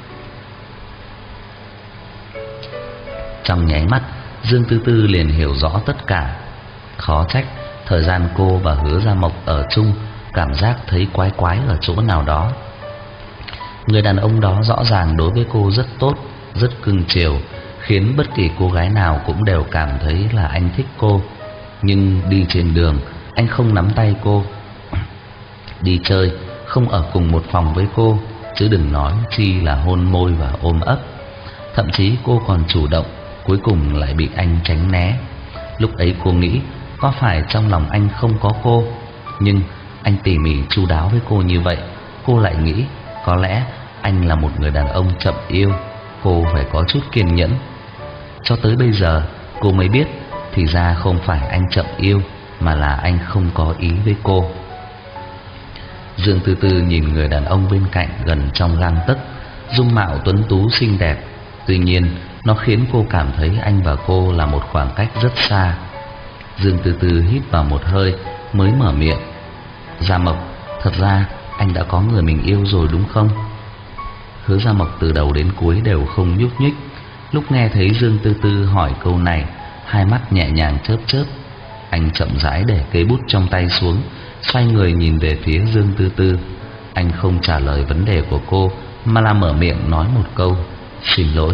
Trong nháy mắt, Dương Tư Tư liền hiểu rõ tất cả. Khó trách thời gian cô và Hứa Gia Mộc ở chung, cảm giác thấy quái quái ở chỗ nào đó. Người đàn ông đó rõ ràng đối với cô rất tốt, rất cưng chiều, khiến bất kỳ cô gái nào cũng đều cảm thấy là anh thích cô. Nhưng đi trên đường, anh không nắm tay cô. Đi chơi, không ở cùng một phòng với cô, chứ đừng nói chi là hôn môi và ôm ấp. Thậm chí cô còn chủ động, cuối cùng lại bị anh tránh né. Lúc ấy cô nghĩ có phải trong lòng anh không có cô, nhưng anh tỉ mỉ chu đáo với cô như vậy, cô lại nghĩ có lẽ anh là một người đàn ông chậm yêu, cô phải có chút kiên nhẫn. Cho tới bây giờ cô mới biết, thì ra không phải anh chậm yêu, mà là anh không có ý với cô. Dương Tư Tư nhìn người đàn ông bên cạnh gần trong gang tấc, dung mạo tuấn tú xinh đẹp. Tuy nhiên nó khiến cô cảm thấy anh và cô là một khoảng cách rất xa. Dương Tư Tư hít vào một hơi mới mở miệng: Gia Mộc, thật ra anh đã có người mình yêu rồi đúng không? Hứa Gia Mộc từ đầu đến cuối đều không nhúc nhích. Lúc nghe thấy Dương Tư Tư hỏi câu này, hai mắt nhẹ nhàng chớp chớp. Anh chậm rãi để cây bút trong tay xuống, xoay người nhìn về phía Dương Tư Tư. Anh không trả lời vấn đề của cô, mà là mở miệng nói một câu: "Xin lỗi."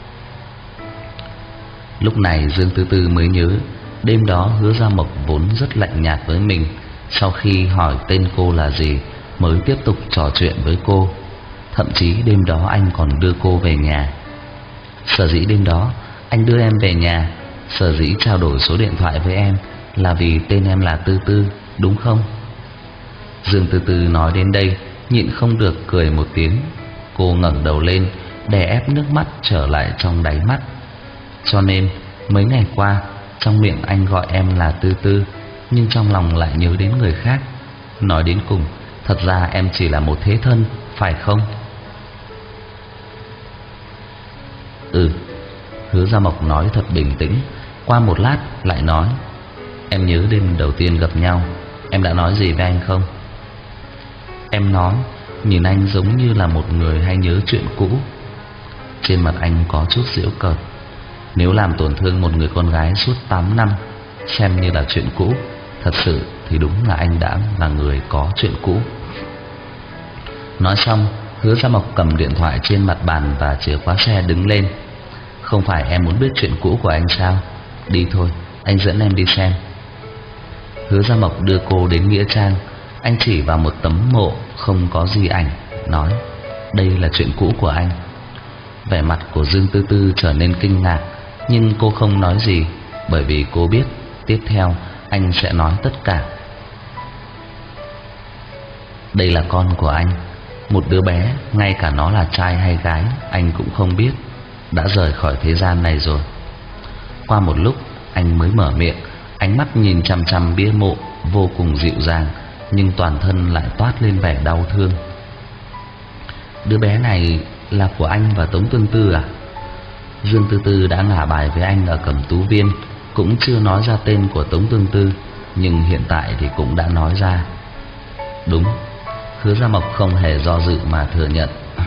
Lúc này Dương Tư Tư mới nhớ, đêm đó Hứa Gia Mộc vốn rất lạnh nhạt với mình. Sau khi hỏi tên cô là gì, mới tiếp tục trò chuyện với cô. Thậm chí đêm đó anh còn đưa cô về nhà. Sở dĩ đêm đó anh đưa em về nhà, sở dĩ trao đổi số điện thoại với em, là vì tên em là Tư Tư, đúng không? Dương Tư Tư nói đến đây, nhịn không được cười một tiếng. Cô ngẩng đầu lên, đè ép nước mắt trở lại trong đáy mắt. Cho nên mấy ngày qua, trong miệng anh gọi em là Tư Tư, nhưng trong lòng lại nhớ đến người khác. Nói đến cùng, thật ra em chỉ là một thế thân, phải không? Ừ. Hứa Gia Mộc nói thật bình tĩnh. Qua một lát lại nói: "Em nhớ đêm đầu tiên gặp nhau, em đã nói gì với anh không?" Em nói nhìn anh giống như là một người hay nhớ chuyện cũ. Trên mặt anh có chút giễu cợt. Nếu làm tổn thương một người con gái suốt tám năm xem như là chuyện cũ, thật sự thì đúng là anh đã là người có chuyện cũ. Nói xong, Hứa Gia Mộc cầm điện thoại trên mặt bàn và chìa khóa xe đứng lên. "Không phải em muốn biết chuyện cũ của anh sao? Đi thôi, anh dẫn em đi xem." Hứa Gia Mộc đưa cô đến nghĩa trang. Anh chỉ vào một tấm mộ không có gì ảnh, nói: "Đây là chuyện cũ của anh." Vẻ mặt của Dương Tư Tư trở nên kinh ngạc, nhưng cô không nói gì, bởi vì cô biết tiếp theo anh sẽ nói tất cả. "Đây là con của anh, một đứa bé, ngay cả nó là trai hay gái anh cũng không biết, đã rời khỏi thế gian này rồi." Qua một lúc anh mới mở miệng, ánh mắt nhìn chằm chằm bia mộ vô cùng dịu dàng, nhưng toàn thân lại toát lên vẻ đau thương. "Đứa bé này là của anh và Tống Tương Tư à?" Dương Tư Tư đã ngả bài với anh ở Cẩm Tú Viên, cũng chưa nói ra tên của Tống Tương Tư, nhưng hiện tại thì cũng đã nói ra. "Đúng." Hứa Gia Mộc không hề do dự mà thừa nhận.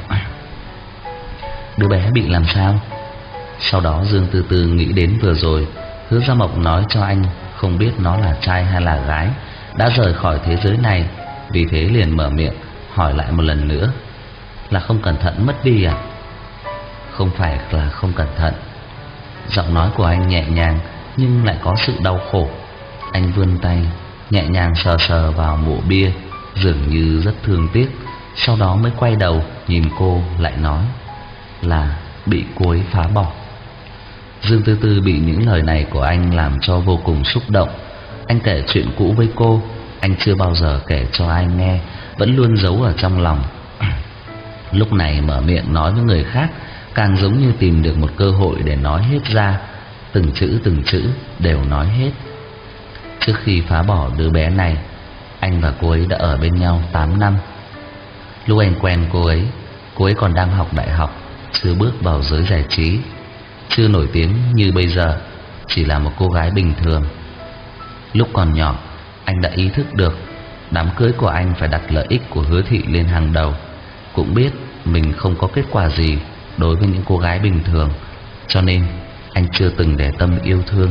"Đứa bé bị làm sao?" Sau đó Dương Tư Tư nghĩ đến vừa rồi Hứa Gia Mộc nói cho anh không biết nó là trai hay là gái, đã rời khỏi thế giới này, vì thế liền mở miệng hỏi lại một lần nữa: "Là không cẩn thận mất đi à?" "Không phải là không cẩn thận." Giọng nói của anh nhẹ nhàng nhưng lại có sự đau khổ. Anh vươn tay nhẹ nhàng sờ sờ vào mộ bia, dường như rất thương tiếc. Sau đó mới quay đầu nhìn cô lại nói: "Là bị cô ấy phá bỏ." Dương Tư Tư bị những lời này của anh làm cho vô cùng xúc động. Anh kể chuyện cũ với cô, anh chưa bao giờ kể cho ai nghe, vẫn luôn giấu ở trong lòng. Lúc này mở miệng nói với người khác, càng giống như tìm được một cơ hội để nói hết ra, từng chữ từng chữ đều nói hết. Trước khi phá bỏ đứa bé này, anh và cô ấy đã ở bên nhau tám năm. Lúc anh quen cô ấy, cô ấy còn đang học đại học, chưa bước vào giới giải trí, chưa nổi tiếng như bây giờ, chỉ là một cô gái bình thường. Lúc còn nhỏ, anh đã ý thức được đám cưới của anh phải đặt lợi ích của Hứa Thị lên hàng đầu, cũng biết mình không có kết quả gì đối với những cô gái bình thường, cho nên anh chưa từng để tâm yêu thương.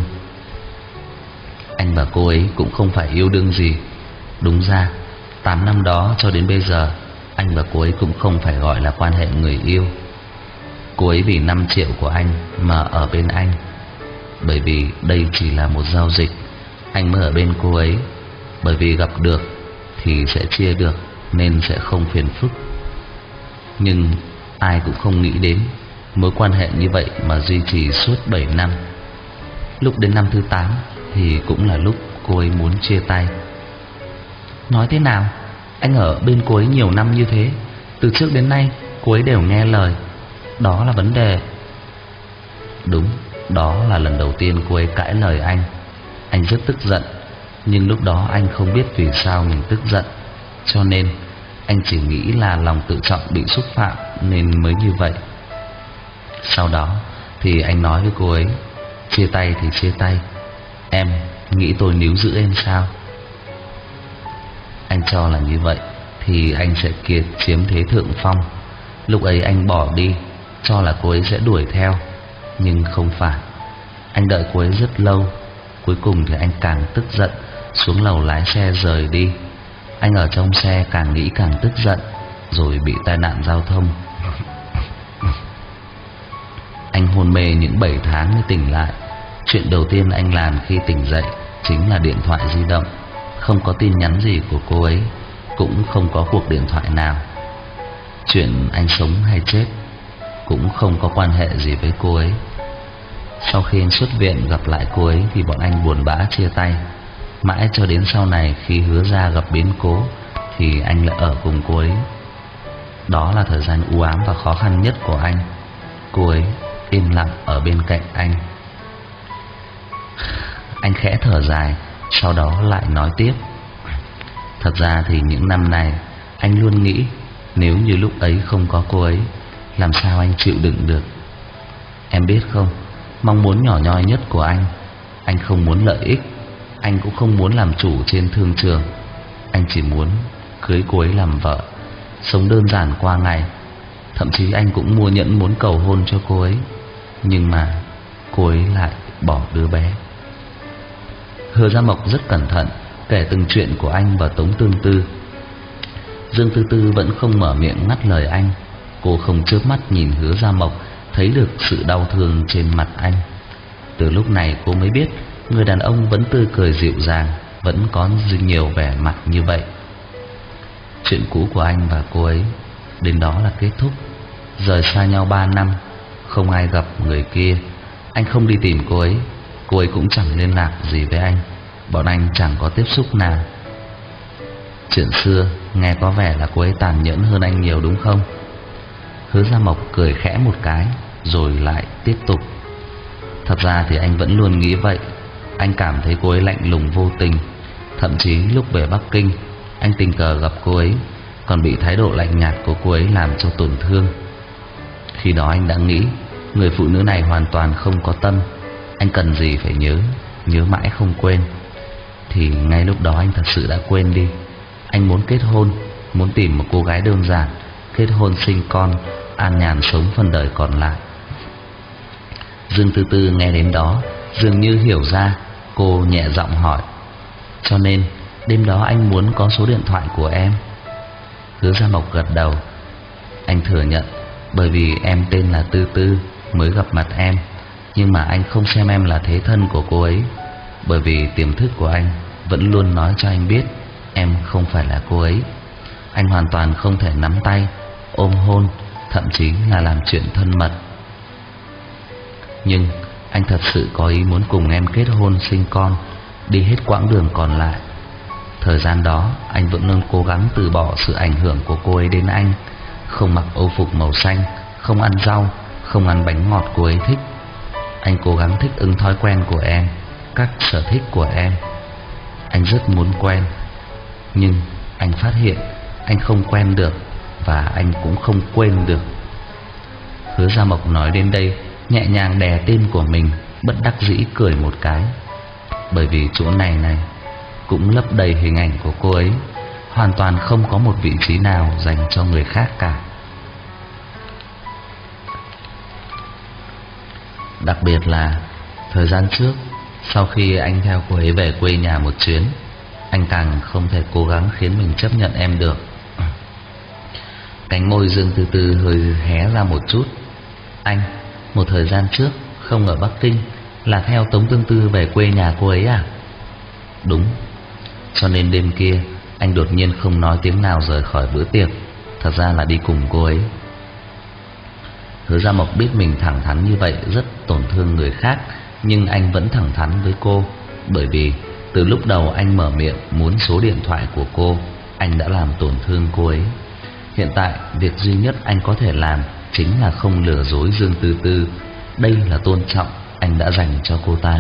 Anh và cô ấy cũng không phải yêu đương gì. Đúng ra tám năm đó cho đến bây giờ, anh và cô ấy cũng không phải gọi là quan hệ người yêu. Cô ấy vì năm triệu của anh mà ở bên anh, bởi vì đây chỉ là một giao dịch. Anh mới ở bên cô ấy, bởi vì gặp được thì sẽ chia được, nên sẽ không phiền phức. Nhưng ai cũng không nghĩ đến mối quan hệ như vậy mà duy trì suốt bảy năm. Lúc đến năm thứ tám thì cũng là lúc cô ấy muốn chia tay. Nói thế nào, anh ở bên cô ấy nhiều năm như thế, từ trước đến nay cô ấy đều nghe lời. Đó là vấn đề. Đúng, đó là lần đầu tiên cô ấy cãi lời anh. Anh rất tức giận, nhưng lúc đó anh không biết vì sao mình tức giận, cho nên anh chỉ nghĩ là lòng tự trọng bị xúc phạm nên mới như vậy. Sau đó thì anh nói với cô ấy, chia tay thì chia tay, em nghĩ tôi níu giữ em sao? Anh cho là như vậy thì anh sẽ kiệt chiếm thế thượng phong. Lúc ấy anh bỏ đi, cho là cô ấy sẽ đuổi theo, nhưng không phải. Anh đợi cô ấy rất lâu. Cuối cùng thì anh càng tức giận, xuống lầu lái xe rời đi. Anh ở trong xe càng nghĩ càng tức giận, rồi bị tai nạn giao thông. Anh hôn mê những bảy tháng mới tỉnh lại. Chuyện đầu tiên anh làm khi tỉnh dậy chính là điện thoại di động. Không có tin nhắn gì của cô ấy, cũng không có cuộc điện thoại nào. Chuyện anh sống hay chết cũng không có quan hệ gì với cô ấy. Sau khi anh xuất viện gặp lại cô ấy thì bọn anh buồn bã chia tay. Mãi cho đến sau này khi Hứa Gia gặp biến cố thì anh lại ở cùng cô ấy. Đó là thời gian u ám và khó khăn nhất của anh. Cô ấy im lặng ở bên cạnh anh. Anh khẽ thở dài, sau đó lại nói tiếp. Thật ra thì những năm này anh luôn nghĩ, nếu như lúc ấy không có cô ấy, làm sao anh chịu đựng được. Em biết không, mong muốn nhỏ nhoi nhất của anh, anh không muốn lợi ích, anh cũng không muốn làm chủ trên thương trường. Anh chỉ muốn cưới cô ấy làm vợ, sống đơn giản qua ngày. Thậm chí anh cũng mua nhẫn muốn cầu hôn cho cô ấy. Nhưng mà cô ấy lại bỏ đứa bé. Hứa Gia Mộc rất cẩn thận kể từng chuyện của anh và Tống Tương Tư. Dương Tư Tư vẫn không mở miệng ngắt lời anh. Cô không chớp mắt nhìn Hứa Gia Mộc, thấy được sự đau thương trên mặt anh. Từ lúc này cô mới biết người đàn ông vẫn tươi cười dịu dàng, vẫn có nhiều vẻ mặt như vậy. Chuyện cũ của anh và cô ấy đến đó là kết thúc. Rời xa nhau ba năm, không ai gặp người kia. Anh không đi tìm cô ấy, cô ấy cũng chẳng liên lạc gì với anh. Bọn anh chẳng có tiếp xúc nào. Chuyện xưa nghe có vẻ là cô ấy tàn nhẫn hơn anh nhiều đúng không? Hứa Gia Mộc cười khẽ một cái, rồi lại tiếp tục. Thật ra thì anh vẫn luôn nghĩ vậy. Anh cảm thấy cô ấy lạnh lùng vô tình. Thậm chí lúc về Bắc Kinh, anh tình cờ gặp cô ấy, còn bị thái độ lạnh nhạt của cô ấy làm cho tổn thương. Khi đó anh đã nghĩ người phụ nữ này hoàn toàn không có tâm. Anh cần gì phải nhớ, nhớ mãi không quên. Thì ngay lúc đó anh thật sự đã quên đi. Anh muốn kết hôn, muốn tìm một cô gái đơn giản, kết hôn sinh con, an nhàn sống phần đời còn lại. Dương Tư Tư nghe đến đó dường như hiểu ra. Cô nhẹ giọng hỏi, cho nên đêm đó anh muốn có số điện thoại của em? Hứa Gia Mộc gật đầu. Anh thừa nhận, bởi vì em tên là Tư Tư mới gặp mặt em. Nhưng mà anh không xem em là thế thân của cô ấy, bởi vì tiềm thức của anh vẫn luôn nói cho anh biết em không phải là cô ấy. Anh hoàn toàn không thể nắm tay, ôm hôn, thậm chí là làm chuyện thân mật. Nhưng anh thật sự có ý muốn cùng em kết hôn sinh con, đi hết quãng đường còn lại. Thời gian đó anh vẫn luôn cố gắng từ bỏ sự ảnh hưởng của cô ấy đến anh. Không mặc âu phục màu xanh, không ăn rau, không ăn bánh ngọt cô ấy thích. Anh cố gắng thích ứng thói quen của em, các sở thích của em. Anh rất muốn quen, nhưng anh phát hiện anh không quen được, và anh cũng không quên được. Hứa Gia Mộc nói đến đây, nhẹ nhàng đè tên của mình, bất đắc dĩ cười một cái. Bởi vì chỗ này này cũng lấp đầy hình ảnh của cô ấy, hoàn toàn không có một vị trí nào dành cho người khác cả. Đặc biệt là thời gian trước, sau khi anh theo cô ấy về quê nhà một chuyến, anh càng không thể cố gắng khiến mình chấp nhận em được. Cánh môi Dương Tư Tư hơi hé ra một chút. Anh, một thời gian trước không ở Bắc Kinh, là theo Tống Tương Tư về quê nhà cô ấy à? Đúng. Cho nên đêm kia anh đột nhiên không nói tiếng nào rời khỏi bữa tiệc, thật ra là đi cùng cô ấy. Hứa Gia Mộc biết mình thẳng thắn như vậy rất tổn thương người khác, nhưng anh vẫn thẳng thắn với cô. Bởi vì từ lúc đầu anh mở miệng muốn số điện thoại của cô, anh đã làm tổn thương cô ấy. Hiện tại việc duy nhất anh có thể làm chính là không lừa dối Dương Tư Tư. Đây là tôn trọng anh đã dành cho cô ta.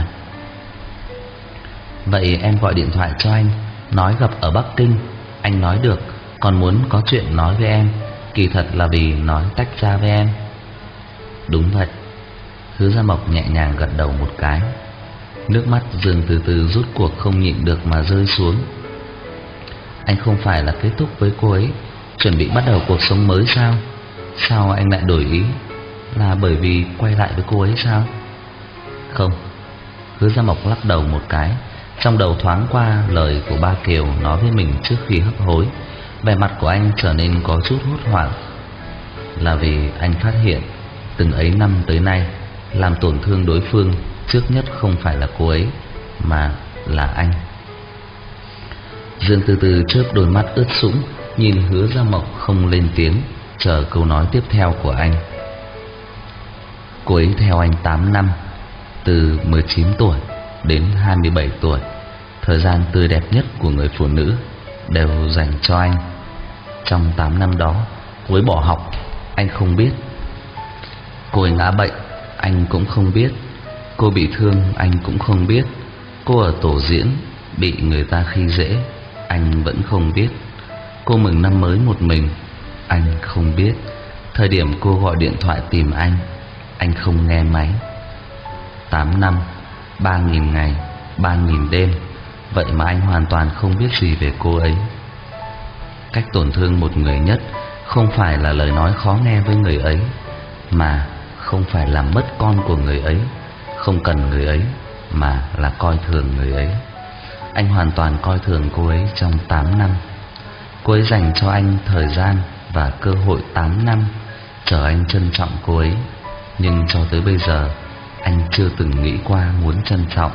Vậy em gọi điện thoại cho anh, nói gặp ở Bắc Kinh. Anh nói được, còn muốn có chuyện nói với em, kỳ thật là vì nói tách ra với em. Đúng vậy. Hứa Gia Mộc nhẹ nhàng gật đầu một cái. Nước mắt Dương Tư Tư rút cuộc không nhịn được mà rơi xuống. Anh không phải là kết thúc với cô ấy, chuẩn bị bắt đầu cuộc sống mới sao? Sao anh lại đổi ý? Là bởi vì quay lại với cô ấy sao? Không. Hứa Gia Mộc lắc đầu một cái. Trong đầu thoáng qua lời của ba Kiều nói với mình trước khi hấp hối. Vẻ mặt của anh trở nên có chút hốt hoảng. Là vì anh phát hiện từng ấy năm tới nay, làm tổn thương đối phương trước nhất không phải là cô ấy, mà là anh. Dương từ từ chớp đôi mắt ướt sũng, nhìn Hứa Gia Mộc không lên tiếng, chờ câu nói tiếp theo của anh. Cô ấy theo anh tám năm, từ mười chín tuổi đến hai mươi bảy tuổi. Thời gian tươi đẹp nhất của người phụ nữ đều dành cho anh. Trong tám năm đó, cô ấy bỏ học, anh không biết. Cô ấy ngã bệnh, anh cũng không biết. Cô bị thương, anh cũng không biết. Cô ở tổ diễn bị người ta khi dễ, anh vẫn không biết. Cô mừng năm mới một mình, anh không biết. Thời điểm cô gọi điện thoại tìm anh, anh không nghe máy. Tám năm, ba nghìn ngày, ba nghìn đêm, vậy mà anh hoàn toàn không biết gì về cô ấy. Cách tổn thương một người nhất không phải là lời nói khó nghe với người ấy, mà không phải làm mất con của người ấy, không cần người ấy, mà là coi thường người ấy. Anh hoàn toàn coi thường cô ấy trong tám năm. Cô ấy dành cho anh thời gian và cơ hội tám năm, chờ anh trân trọng cô ấy. Nhưng cho tới bây giờ, anh chưa từng nghĩ qua muốn trân trọng.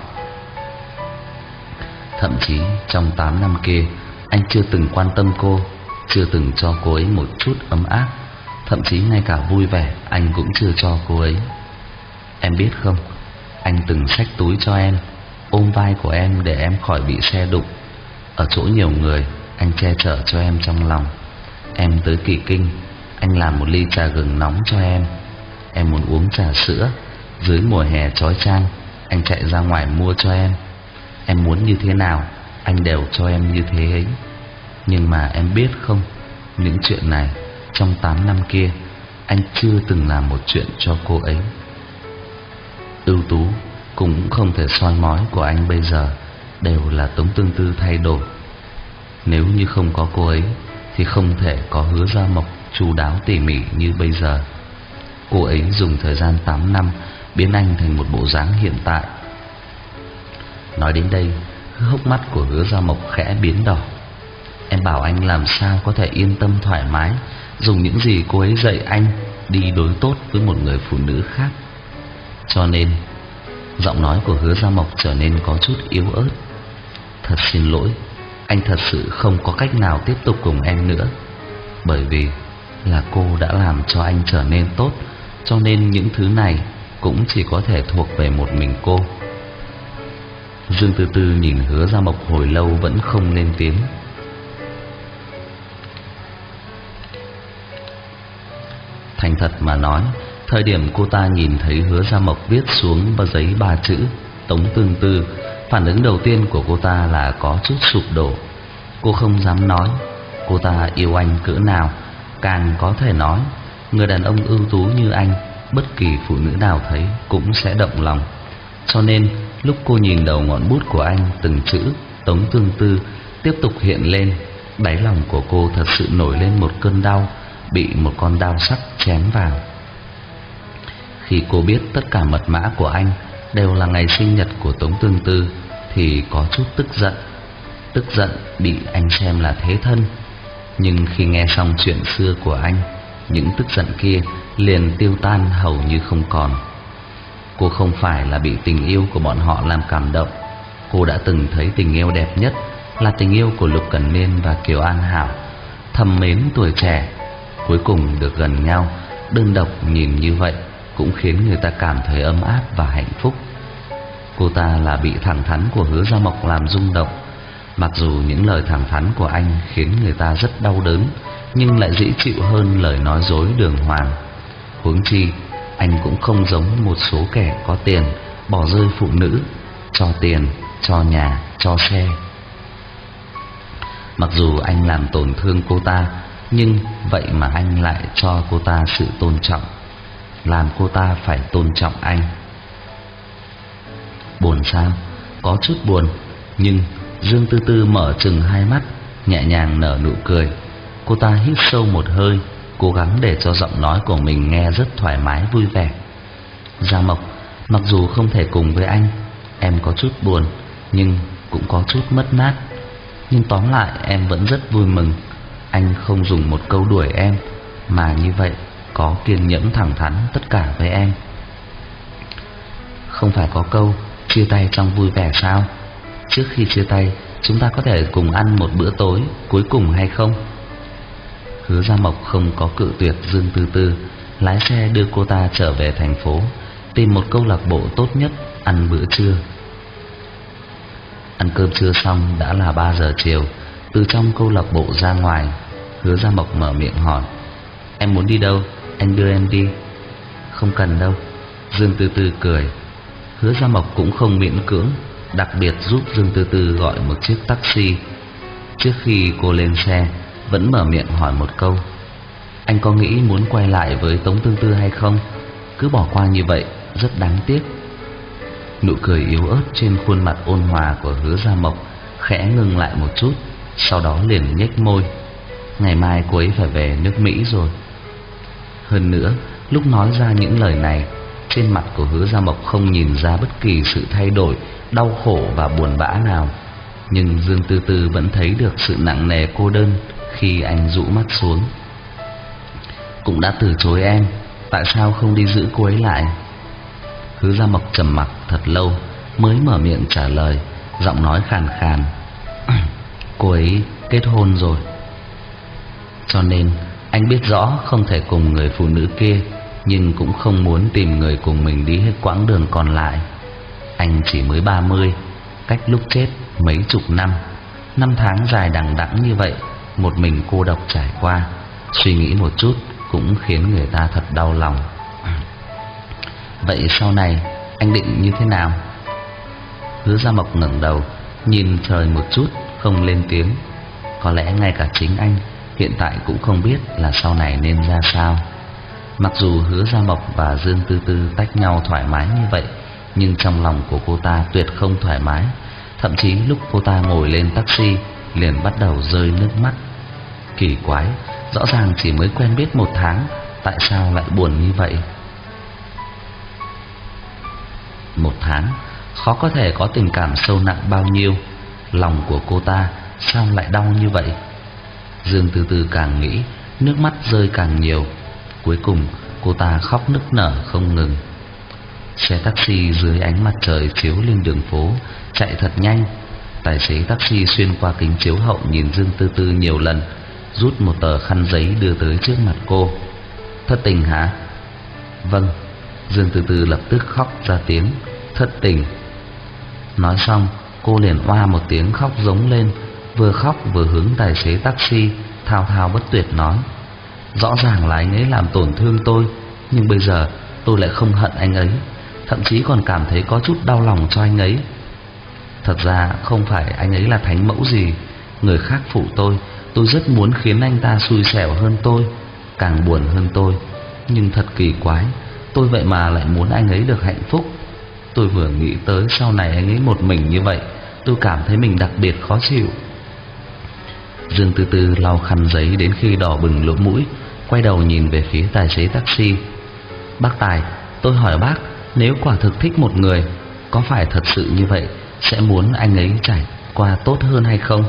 Thậm chí trong tám năm kia, anh chưa từng quan tâm cô, chưa từng cho cô ấy một chút ấm áp. Thậm chí ngay cả vui vẻ anh cũng chưa cho cô ấy. Em biết không, anh từng xách túi cho em, ôm vai của em để em khỏi bị xe đụng. Ở chỗ nhiều người, anh che chở cho em trong lòng. Em tới Kỳ Kinh, anh làm một ly trà gừng nóng cho em. Em muốn uống trà sữa, dưới mùa hè chói chang, anh chạy ra ngoài mua cho em. Em muốn như thế nào, anh đều cho em như thế ấy. Nhưng mà em biết không, những chuyện này trong tám năm kia, anh chưa từng làm một chuyện cho cô ấy. Ưu tú cũng không thể soi mói của anh bây giờ đều là Tống Tương Tư thay đổi. Nếu như không có cô ấy thì không thể có Hứa Gia Mộc chu đáo tỉ mỉ như bây giờ. Cô ấy dùng thời gian tám năm biến anh thành một bộ dáng hiện tại. Nói đến đây, hốc mắt của Hứa Gia Mộc khẽ biến đỏ. Em bảo anh làm sao có thể yên tâm thoải mái dùng những gì cô ấy dạy anh đi đối tốt với một người phụ nữ khác. Cho nên giọng nói của Hứa Gia Mộc trở nên có chút yếu ớt. Thật xin lỗi, anh thật sự không có cách nào tiếp tục cùng em nữa. Bởi vì là cô đã làm cho anh trở nên tốt, cho nên những thứ này cũng chỉ có thể thuộc về một mình cô. Dương Từ Từ nhìn Hứa Gia Mộc hồi lâu vẫn không lên tiếng. Thành thật mà nói, thời điểm cô ta nhìn thấy Hứa Gia Mộc viết xuống vào giấy ba chữ Tống Tương Tư, phản ứng đầu tiên của cô ta là có chút sụp đổ. Cô không dám nói cô ta yêu anh cỡ nào, càng có thể nói người đàn ông ưu tú như anh, bất kỳ phụ nữ nào thấy cũng sẽ động lòng. Cho nên lúc cô nhìn đầu ngọn bút của anh, từng chữ Tống Tương Tư tiếp tục hiện lên, đáy lòng của cô thật sự nổi lên một cơn đau, bị một con dao sắc chém vào. Khi cô biết tất cả mật mã của anh đều là ngày sinh nhật của Tống Tương Tư thì có chút tức giận. Tức giận bị anh xem là thế thân. Nhưng khi nghe xong chuyện xưa của anh, những tức giận kia liền tiêu tan hầu như không còn. Cô không phải là bị tình yêu của bọn họ làm cảm động. Cô đã từng thấy tình yêu đẹp nhất là tình yêu của Lục Cẩn Niên và Kiều An Hảo, thầm mến tuổi trẻ, cuối cùng được gần nhau. Đơn độc nhìn như vậy cũng khiến người ta cảm thấy ấm áp và hạnh phúc. Cô ta là bị thẳng thắn của Hứa Gia Mộc làm rung động. Mặc dù những lời thẳng thắn của anh khiến người ta rất đau đớn, nhưng lại dễ chịu hơn lời nói dối đường hoàng. Huống chi anh cũng không giống một số kẻ có tiền bỏ rơi phụ nữ, cho tiền, cho nhà, cho xe. Mặc dù anh làm tổn thương cô ta, nhưng vậy mà anh lại cho cô ta sự tôn trọng, làm cô ta phải tôn trọng anh. Buồn sao? Có chút buồn. Nhưng Dương Tư Tư mở trừng hai mắt, nhẹ nhàng nở nụ cười. Cô ta hít sâu một hơi, cố gắng để cho giọng nói của mình nghe rất thoải mái vui vẻ. Gia Mộc, mặc dù không thể cùng với anh, em có chút buồn, nhưng cũng có chút mất mát. Nhưng tóm lại em vẫn rất vui mừng anh không dùng một câu đuổi em, mà như vậy có kiên nhẫn thẳng thắn tất cả với em. Không phải có câu chia tay trong vui vẻ sao? Trước khi chia tay, chúng ta có thể cùng ăn một bữa tối cuối cùng hay không? Hứa Gia Mộc không có cự tuyệt Dương Tư Tư, lái xe đưa cô ta trở về thành phố, tìm một câu lạc bộ tốt nhất ăn bữa trưa. Ăn cơm trưa xong đã là ba giờ chiều. Từ trong câu lạc bộ ra ngoài, Hứa Gia Mộc mở miệng hỏi: Em muốn đi đâu? Anh đưa em đi. Không cần đâu, Dương Tư Tư cười. Hứa Gia Mộc cũng không miễn cưỡng, đặc biệt giúp Dương Tư Tư gọi một chiếc taxi. Trước khi cô lên xe, vẫn mở miệng hỏi một câu: Anh có nghĩ muốn quay lại với Tống Tương Tư hay không? Cứ bỏ qua như vậy rất đáng tiếc. Nụ cười yếu ớt trên khuôn mặt ôn hòa của Hứa Gia Mộc khẽ ngừng lại một chút, sau đó liền nhếch môi: Ngày mai cô ấy phải về nước Mỹ rồi. Hơn nữa, lúc nói ra những lời này, trên mặt của Hứa Gia Mộc không nhìn ra bất kỳ sự thay đổi, đau khổ và buồn bã nào. Nhưng Dương Tư Tư vẫn thấy được sự nặng nề cô đơn khi anh rũ mắt xuống. Cũng đã từ chối em, tại sao không đi giữ cô ấy lại? Hứa Gia Mộc trầm mặc thật lâu mới mở miệng trả lời, giọng nói khàn khàn: Cô ấy kết hôn rồi. Cho nên anh biết rõ không thể cùng người phụ nữ kia, nhưng cũng không muốn tìm người cùng mình đi hết quãng đường còn lại. Anh chỉ mới ba mươi, cách lúc chết mấy chục năm. Năm tháng dài đằng đẵng như vậy, một mình cô độc trải qua, suy nghĩ một chút cũng khiến người ta thật đau lòng. Vậy sau này anh định như thế nào? Hứa Gia Mộc ngẩng đầu nhìn trời một chút, không lên tiếng. Có lẽ ngay cả chính anh hiện tại cũng không biết là sau này nên ra sao. Mặc dù Hứa Gia Mộc và Dương Tư Tư tách nhau thoải mái như vậy, nhưng trong lòng của cô ta tuyệt không thoải mái. Thậm chí lúc cô ta ngồi lên taxi liền bắt đầu rơi nước mắt. Kỳ quái, rõ ràng chỉ mới quen biết một tháng, tại sao lại buồn như vậy? Một tháng khó có thể có tình cảm sâu nặng bao nhiêu, lòng của cô ta sao lại đau như vậy? Dương Tư Tư càng nghĩ, nước mắt rơi càng nhiều. Cuối cùng cô ta khóc nức nở không ngừng. Xe taxi dưới ánh mặt trời chiếu lên đường phố chạy thật nhanh. Tài xế taxi xuyên qua kính chiếu hậu nhìn Dương Tư Tư nhiều lần, rút một tờ khăn giấy đưa tới trước mặt cô. Thất tình hả? Vâng. Dương Tư Tư lập tức khóc ra tiếng. Thất tình. Nói xong cô liền oa một tiếng khóc giống lên, vừa khóc vừa hướng tài xế taxi thao thao bất tuyệt nói: Rõ ràng là anh ấy làm tổn thương tôi, nhưng bây giờ tôi lại không hận anh ấy, thậm chí còn cảm thấy có chút đau lòng cho anh ấy. Thật ra không phải anh ấy là thánh mẫu gì, người khác phụ tôi, tôi rất muốn khiến anh ta xui xẻo hơn tôi, càng buồn hơn tôi. Nhưng thật kỳ quái, tôi vậy mà lại muốn anh ấy được hạnh phúc. Tôi vừa nghĩ tới sau này anh ấy một mình như vậy, tôi cảm thấy mình đặc biệt khó chịu. Dương Tư Tư lau khăn giấy đến khi đỏ bừng lỗ mũi, quay đầu nhìn về phía tài xế taxi. Bác Tài, tôi hỏi bác, nếu quả thực thích một người, có phải thật sự như vậy sẽ muốn anh ấy trải qua tốt hơn hay không?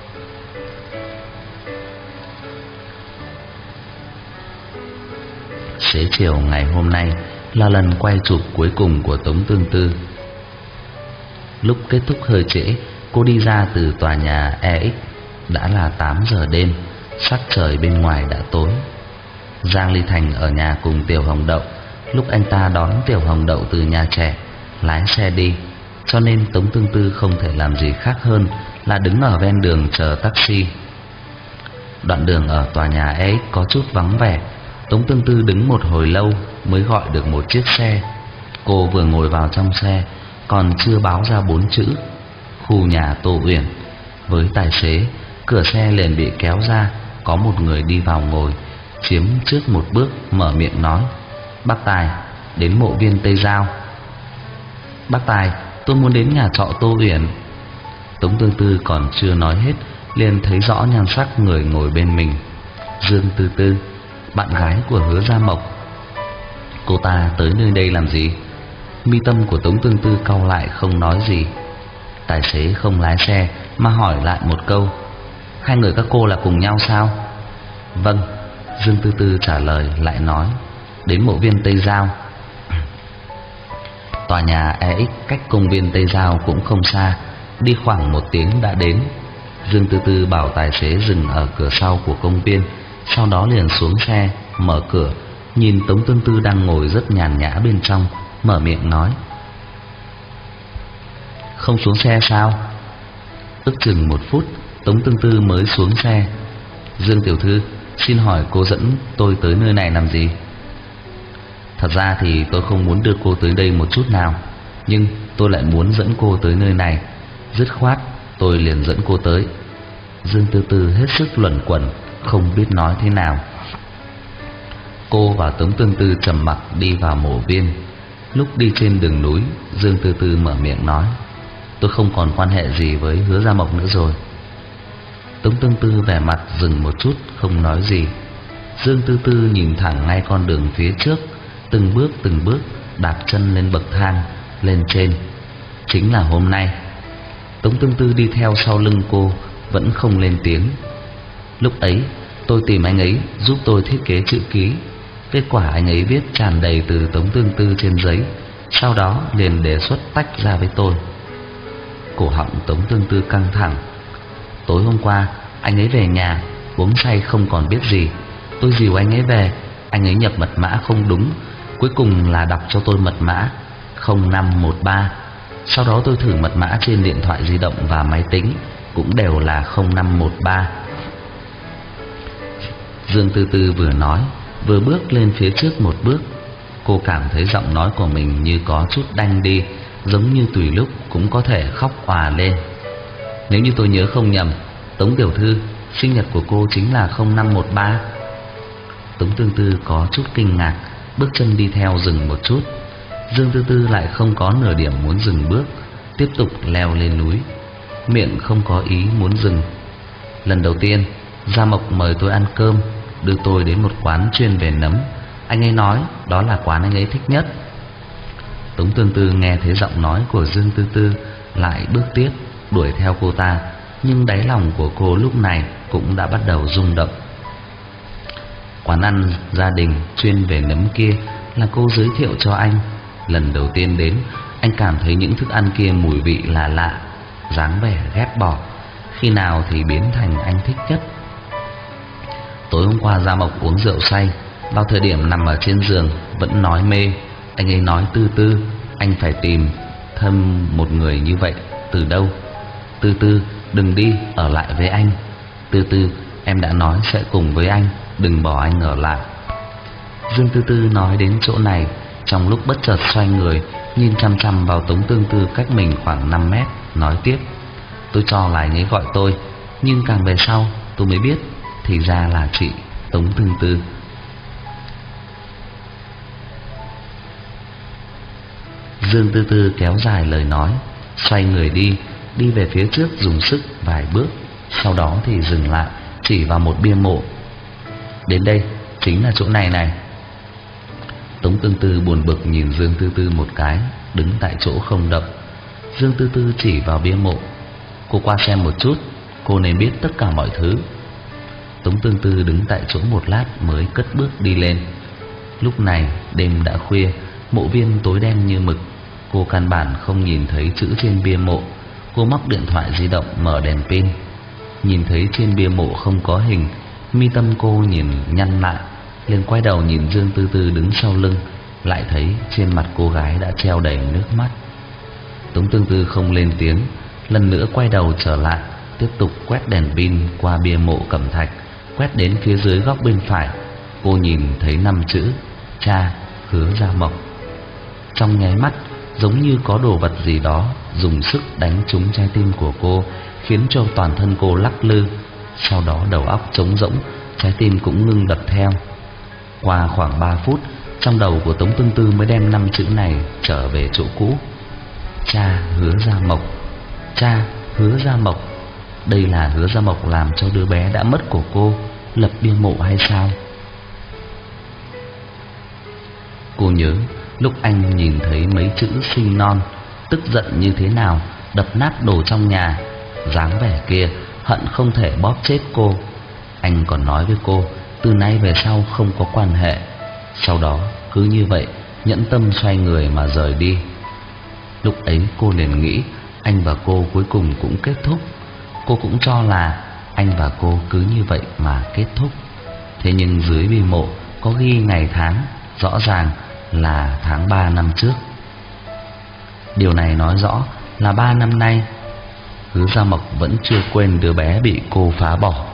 Xế chiều ngày hôm nay là lần quay chụp cuối cùng của Tống Tương Tư. Lúc kết thúc hơi trễ, cô đi ra từ tòa nhà E X. Đã là tám giờ đêm, sắc trời bên ngoài đã tối. Giang Ly Thành ở nhà cùng Tiểu Hồng Đậu. Lúc anh ta đón Tiểu Hồng Đậu từ nhà trẻ, lái xe đi, cho nên Tống Tương Tư không thể làm gì khác hơn là đứng ở ven đường chờ taxi. Đoạn đường ở tòa nhà E X có chút vắng vẻ. Tống Tương Tư đứng một hồi lâu mới gọi được một chiếc xe. Cô vừa ngồi vào trong xe còn chưa báo ra bốn chữ: khu nhà Tô Uyển. Với tài xế, cửa xe liền bị kéo ra, có một người đi vào ngồi, chiếm trước một bước mở miệng nói: Bác Tài, đến mộ viên Tây Giao. Bác Tài, tôi muốn đến nhà trọ Tô Uyển. Tống Tương Tư còn chưa nói hết liền thấy rõ nhan sắc người ngồi bên mình. Dương Tư Tư, bạn gái của Hứa Gia Mộc. Cô ta tới nơi đây làm gì? Mi tâm của Tống Tương Tư cau lại không nói gì. Tài xế không lái xe mà hỏi lại một câu: hai người các cô là cùng nhau sao? Vâng, Dương Tư Tư trả lời lại nói: đến mộ viên Tây Giao. Tòa nhà e ích cách công viên Tây Giao cũng không xa, đi khoảng một tiếng đã đến. Dương Tư Tư bảo tài xế dừng ở cửa sau của công viên, sau đó liền xuống xe, mở cửa, nhìn Tống Tương Tư đang ngồi rất nhàn nhã bên trong, mở miệng nói: không xuống xe sao? Ước chừng một phút, Tống Tương Tư mới xuống xe. Dương tiểu thư, xin hỏi cô dẫn tôi tới nơi này làm gì? Thật ra thì tôi không muốn đưa cô tới đây một chút nào, nhưng tôi lại muốn dẫn cô tới nơi này. Dứt khoát tôi liền dẫn cô tới. Dương Tư Tư hết sức luẩn quẩn, không biết nói thế nào. Cô và Tống Tương Tư trầm mặc đi vào mộ viên. Lúc đi trên đường núi, Dương Tư Tư mở miệng nói: tôi không còn quan hệ gì với Hứa Gia Mộc nữa rồi. Tống Tương Tư vẻ mặt dừng một chút, không nói gì. Dương Tư Tư nhìn thẳng ngay con đường phía trước, từng bước từng bước đạp chân lên bậc thang lên trên. Chính là hôm nay. Tống Tương Tư đi theo sau lưng cô, vẫn không lên tiếng. Lúc ấy tôi tìm anh ấy giúp tôi thiết kế chữ ký, kết quả anh ấy viết tràn đầy từ Tống Tương Tư trên giấy, sau đó liền đề xuất tách ra với tôi. Cổ họng Tống Tương Tư căng thẳng. Tối hôm qua anh ấy về nhà uống say không còn biết gì, tôi dìu anh ấy về, anh ấy nhập mật mã không đúng, cuối cùng là đọc cho tôi mật mã không năm một ba. Sau đó tôi thử mật mã trên điện thoại di động và máy tính, cũng đều là không năm một ba. Dương Tư Tư vừa nói vừa bước lên phía trước một bước. Cô cảm thấy giọng nói của mình như có chút đanh đi, giống như tùy lúc cũng có thể khóc òa lên. Nếu như tôi nhớ không nhầm, Tống tiểu thư, sinh nhật của cô chính là không năm một ba. Tống Tương Tư có chút kinh ngạc, bước chân đi theo dừng một chút. Dương Tư Tư lại không có nửa điểm muốn dừng bước, tiếp tục leo lên núi, miệng không có ý muốn dừng. Lần đầu tiên Gia Mộc mời tôi ăn cơm, đưa tôi đến một quán chuyên về nấm. Anh ấy nói đó là quán anh ấy thích nhất. Tống Tương Tư nghe thấy giọng nói của Dương Tư Tư, lại bước tiếp đuổi theo cô ta, nhưng đáy lòng của cô lúc này cũng đã bắt đầu rung động. Quán ăn gia đình chuyên về nấm kia là cô giới thiệu cho anh. Lần đầu tiên đến, anh cảm thấy những thức ăn kia mùi vị là lạ, dáng vẻ ghét bỏ, khi nào thì biến thành anh thích nhất. Tối hôm qua Gia Mộc uống rượu say, vào thời điểm nằm ở trên giường vẫn nói mê. Anh ấy nói: Tư Tư, anh phải tìm thêm một người như vậy. Từ đâu? Tư Tư, đừng đi, ở lại với anh. Tư Tư, em đã nói sẽ cùng với anh, đừng bỏ anh ở lại. Dương Tư Tư nói đến chỗ này, trong lúc bất chợt xoay người, nhìn chăm chăm vào Tống Tương Tư cách mình khoảng năm mét, nói tiếp: tôi cho là anh ấy gọi tôi, nhưng càng về sau tôi mới biết thì ra là chị Tống Tương Tư. Dương Tư Tư kéo dài lời nói, xoay người đi, đi về phía trước dùng sức vài bước, sau đó thì dừng lại, chỉ vào một bia mộ. Đến đây, chính là chỗ này này. Tống Tương Tư buồn bực nhìn Dương Tư Tư một cái, đứng tại chỗ không động. Dương Tư Tư chỉ vào bia mộ: cô qua xem một chút, cô nên biết tất cả mọi thứ. Tống Tương Tư đứng tại chỗ một lát mới cất bước đi lên. Lúc này đêm đã khuya, mộ viên tối đen như mực, cô căn bản không nhìn thấy chữ trên bia mộ. Cô móc điện thoại di động mở đèn pin, nhìn thấy trên bia mộ không có hình, mi tâm cô nhìn nhăn lại, liền quay đầu nhìn Dương Tư Tư đứng sau lưng, lại thấy trên mặt cô gái đã treo đầy nước mắt. Tống Tương Tư không lên tiếng, lần nữa quay đầu trở lại, tiếp tục quét đèn pin qua bia mộ cẩm thạch, quét đến phía dưới góc bên phải. Cô nhìn thấy năm chữ: cha Hứa Gia Mộc. Trong nháy mắt, giống như có đồ vật gì đó dùng sức đánh trúng trái tim của cô, khiến cho toàn thân cô lắc lư. Sau đó đầu óc trống rỗng, trái tim cũng ngưng đập theo. Qua khoảng ba phút, trong đầu của Tống Tương Tư mới đem năm chữ này trở về chỗ cũ: cha Hứa Gia Mộc, cha Hứa Gia Mộc. Đây là Hứa Gia Mộc làm cho đứa bé đã mất của cô lập bia mộ hay sao? Cô nhớ lúc anh nhìn thấy mấy chữ sinh non, tức giận như thế nào, đập nát đồ trong nhà, dáng vẻ kia hận không thể bóp chết cô. Anh còn nói với cô từ nay về sau không có quan hệ. Sau đó cứ như vậy nhẫn tâm xoay người mà rời đi. Lúc ấy cô liền nghĩ anh và cô cuối cùng cũng kết thúc. Cô cũng cho là anh và cô cứ như vậy mà kết thúc. Thế nhưng dưới bia mộ có ghi ngày tháng, rõ ràng là tháng ba năm trước. Điều này nói rõ là ba năm nay Hứa Gia Mộc vẫn chưa quên đứa bé bị cô phá bỏ.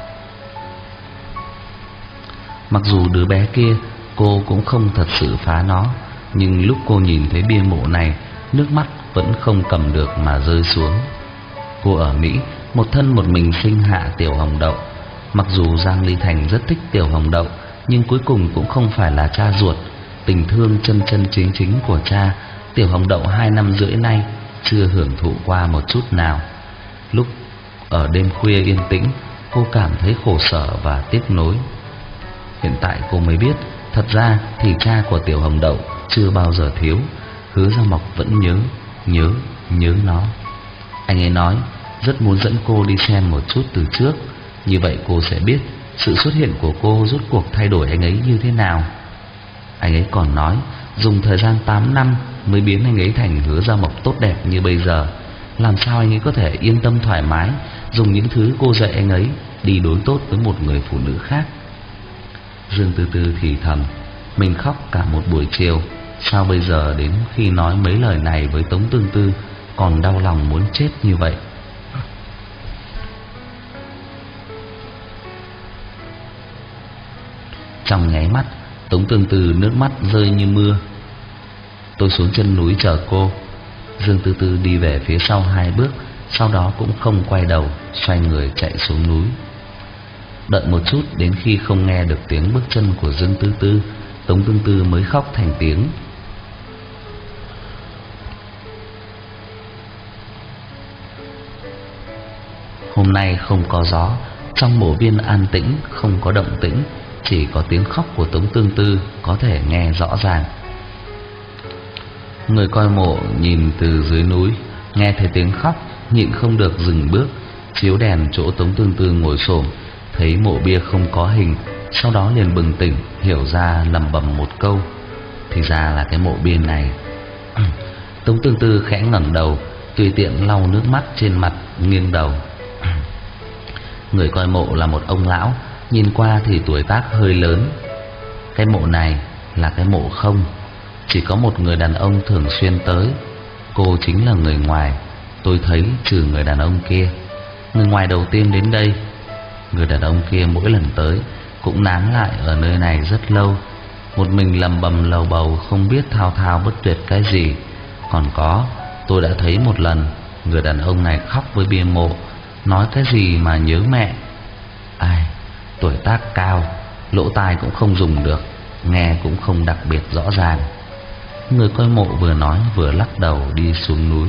Mặc dù đứa bé kia cô cũng không thật sự phá nó, nhưng lúc cô nhìn thấy bia mộ này, nước mắt vẫn không cầm được mà rơi xuống. Cô ở Mỹ một thân một mình sinh hạ Tiểu Hồng Đậu. Mặc dù Giang Ly Thành rất thích Tiểu Hồng Đậu, nhưng cuối cùng cũng không phải là cha ruột. Tình thương chân chân chính chính của cha, Tiểu Hồng Đậu hai năm rưỡi nay chưa hưởng thụ qua một chút nào. Lúc ở đêm khuya yên tĩnh, cô cảm thấy khổ sở và tiếc nối. Hiện tại cô mới biết, thật ra thì cha của Tiểu Hồng Đậu chưa bao giờ thiếu. Hứa Gia Mộc vẫn nhớ, nhớ, nhớ nó. Anh ấy nói rất muốn dẫn cô đi xem một chút từ trước, như vậy cô sẽ biết sự xuất hiện của cô rốt cuộc thay đổi anh ấy như thế nào. Anh ấy còn nói dùng thời gian tám năm mới biến anh ấy thành Hứa Gia Mộc tốt đẹp như bây giờ. Làm sao anh ấy có thể yên tâm thoải mái dùng những thứ cô dạy anh ấy đi đối tốt với một người phụ nữ khác? Dương Tư Tư thì thầm, mình khóc cả một buổi chiều, sao bây giờ đến khi nói mấy lời này với Tống Tương Tư còn đau lòng muốn chết như vậy? Trong nháy mắt, Tống Tương Tư nước mắt rơi như mưa. Tôi xuống chân núi chờ cô. Dương Tư Tư đi về phía sau hai bước, sau đó cũng không quay đầu, xoay người chạy xuống núi. Đợi một chút, đến khi không nghe được tiếng bước chân của Dương Tư Tư, Tống Tương Tư mới khóc thành tiếng. Hôm nay không có gió, trong mộ viên an tĩnh, không có động tĩnh, chỉ có tiếng khóc của Tống Tương Tư có thể nghe rõ ràng. Người coi mộ nhìn từ dưới núi, nghe thấy tiếng khóc, nhịn không được dừng bước, chiếu đèn chỗ Tống Tương Tư ngồi xổm, thấy mộ bia không có hình, sau đó liền bừng tỉnh, hiểu ra lẩm bẩm một câu, thì ra là cái mộ bia này. Tống Tương Tư khẽ ngẩng đầu, tùy tiện lau nước mắt trên mặt, nghiêng đầu. Người coi mộ là một ông lão, nhìn qua thì tuổi tác hơi lớn. Cái mộ này là cái mộ không, chỉ có một người đàn ông thường xuyên tới. Cô chính là người ngoài, tôi thấy trừ người đàn ông kia. Người ngoài đầu tiên đến đây. Người đàn ông kia mỗi lần tới cũng nán lại ở nơi này rất lâu, một mình lầm bầm lầu bầu không biết thao thao bất tuyệt cái gì. Còn có, tôi đã thấy một lần người đàn ông này khóc với bia mộ, nói cái gì mà nhớ mẹ. Ai, tuổi tác cao, lỗ tai cũng không dùng được, nghe cũng không đặc biệt rõ ràng. Người coi mộ vừa nói vừa lắc đầu đi xuống núi.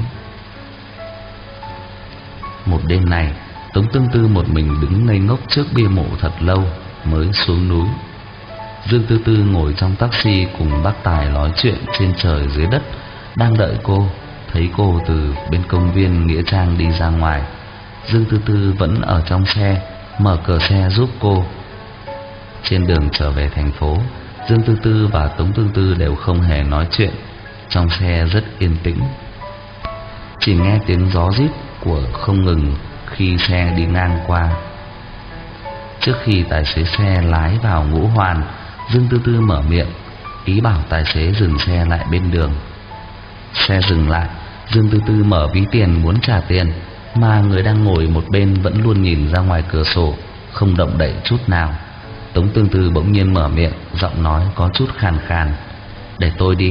Một đêm này, Tống Tương Tư một mình đứng ngây ngốc trước bia mộ thật lâu mới xuống núi. Dương Tư Tư ngồi trong taxi cùng bác Tài nói chuyện trên trời dưới đất, đang đợi cô. Thấy cô từ bên công viên Nghĩa Trang đi ra ngoài, Dương Tư Tư vẫn ở trong xe, mở cửa xe giúp cô. Trên đường trở về thành phố, Dương Tư Tư và Tống Tương Tư đều không hề nói chuyện. Trong xe rất yên tĩnh, chỉ nghe tiếng gió rít của không ngừng khi xe đi ngang qua. Trước khi tài xế xe lái vào Ngũ Hoàn, Dương Tư Tư mở miệng, ý bảo tài xế dừng xe lại bên đường. Xe dừng lại, Dương Tư Tư mở ví tiền muốn trả tiền, mà người đang ngồi một bên vẫn luôn nhìn ra ngoài cửa sổ, không động đậy chút nào. Tống Tương Tư bỗng nhiên mở miệng, giọng nói có chút khàn khàn, để tôi đi.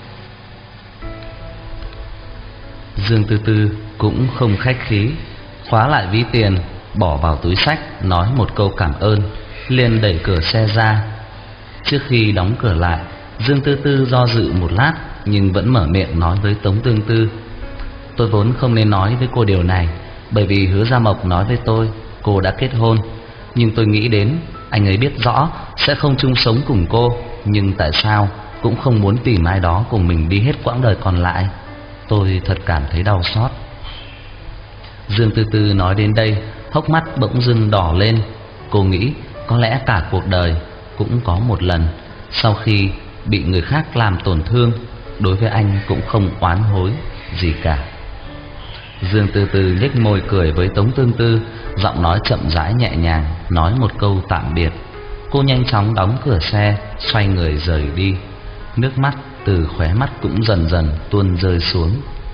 Dương Tư Tư cũng không khách khí, khóa lại ví tiền, bỏ vào túi xách, nói một câu cảm ơn, liền đẩy cửa xe ra. Trước khi đóng cửa lại, Dương Tư Tư do dự một lát, nhưng vẫn mở miệng nói với Tống Tương Tư, tôi vốn không nên nói với cô điều này, bởi vì Hứa Gia Mộc nói với tôi cô đã kết hôn. Nhưng tôi nghĩ đến anh ấy biết rõ sẽ không chung sống cùng cô, nhưng tại sao cũng không muốn tìm ai đó cùng mình đi hết quãng đời còn lại. Tôi thật cảm thấy đau xót. Dương Tư Tư nói đến đây, hốc mắt bỗng dưng đỏ lên. Cô nghĩ có lẽ cả cuộc đời cũng có một lần, sau khi bị người khác làm tổn thương, đối với anh cũng không oán hối gì cả. Dương Tư Tư nhếch môi cười với Tống Tương Tư, giọng nói chậm rãi nhẹ nhàng, nói một câu tạm biệt. Cô nhanh chóng đóng cửa xe, xoay người rời đi. Nước mắt từ khóe mắt cũng dần dần tuôn rơi xuống.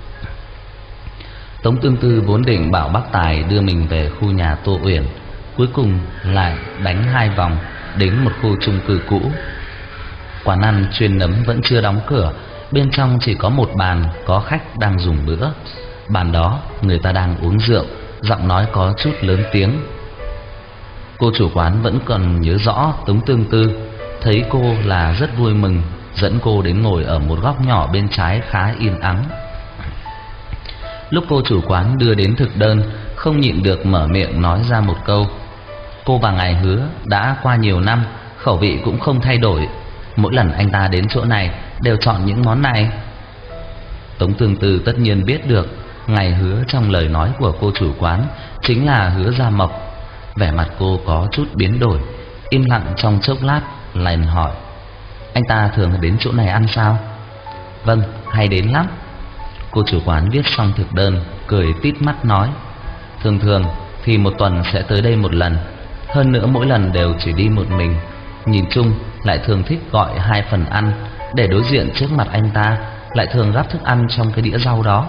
Tống Tương Tư vốn định bảo bác Tài đưa mình về khu nhà Tô Uyển, cuối cùng lại đánh hai vòng đến một khu chung cư cũ. Quán ăn chuyên nấm vẫn chưa đóng cửa, bên trong chỉ có một bàn có khách đang dùng bữa. Bàn đó người ta đang uống rượu, giọng nói có chút lớn tiếng. Cô chủ quán vẫn còn nhớ rõ Tống Tương Tư, thấy cô là rất vui mừng, dẫn cô đến ngồi ở một góc nhỏ bên trái khá yên ắng. Lúc cô chủ quán đưa đến thực đơn, không nhịn được mở miệng nói ra một câu: cô và ngài Hứa đã qua nhiều năm, khẩu vị cũng không thay đổi, mỗi lần anh ta đến chỗ này đều chọn những món này. Tống Tương Tư tất nhiên biết được ngài Hứa trong lời nói của cô chủ quán chính là Hứa Gia Mộc. Vẻ mặt cô có chút biến đổi, im lặng trong chốc lát liền hỏi: anh ta thường đến chỗ này ăn sao? Vâng, hay đến lắm. Cô chủ quán viết xong thực đơn, cười tít mắt nói: thường thường thì một tuần sẽ tới đây một lần, hơn nữa mỗi lần đều chỉ đi một mình. Nhìn chung lại thường thích gọi hai phần ăn, để đối diện trước mặt anh ta lại thường gắp thức ăn trong cái đĩa rau đó.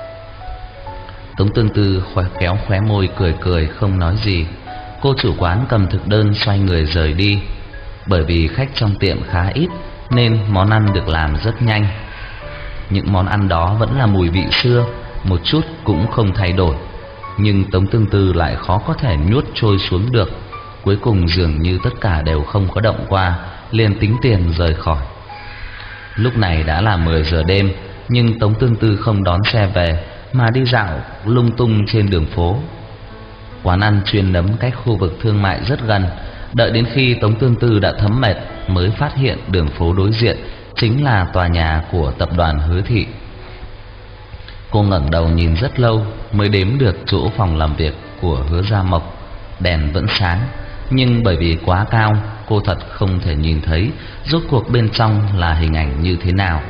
Tống Tương Tư khóe kéo khóe môi cười cười không nói gì. Cô chủ quán cầm thực đơn xoay người rời đi. Bởi vì khách trong tiệm khá ít nên món ăn được làm rất nhanh. Những món ăn đó vẫn là mùi vị xưa, một chút cũng không thay đổi. Nhưng Tống Tương Tư lại khó có thể nuốt trôi xuống được. Cuối cùng dường như tất cả đều không có động qua, liền tính tiền rời khỏi. Lúc này đã là mười giờ đêm, nhưng Tống Tương Tư không đón xe về mà đi dạo lung tung trên đường phố. Quán ăn chuyên nấm cách khu vực thương mại rất gần. Đợi đến khi Tống Tương Tư đã thấm mệt mới phát hiện đường phố đối diện chính là tòa nhà của tập đoàn Hứa Thị. Cô ngẩng đầu nhìn rất lâu mới đếm được chỗ phòng làm việc của Hứa Gia Mộc. Đèn vẫn sáng, nhưng bởi vì quá cao, cô thật không thể nhìn thấy rốt cuộc bên trong là hình ảnh như thế nào.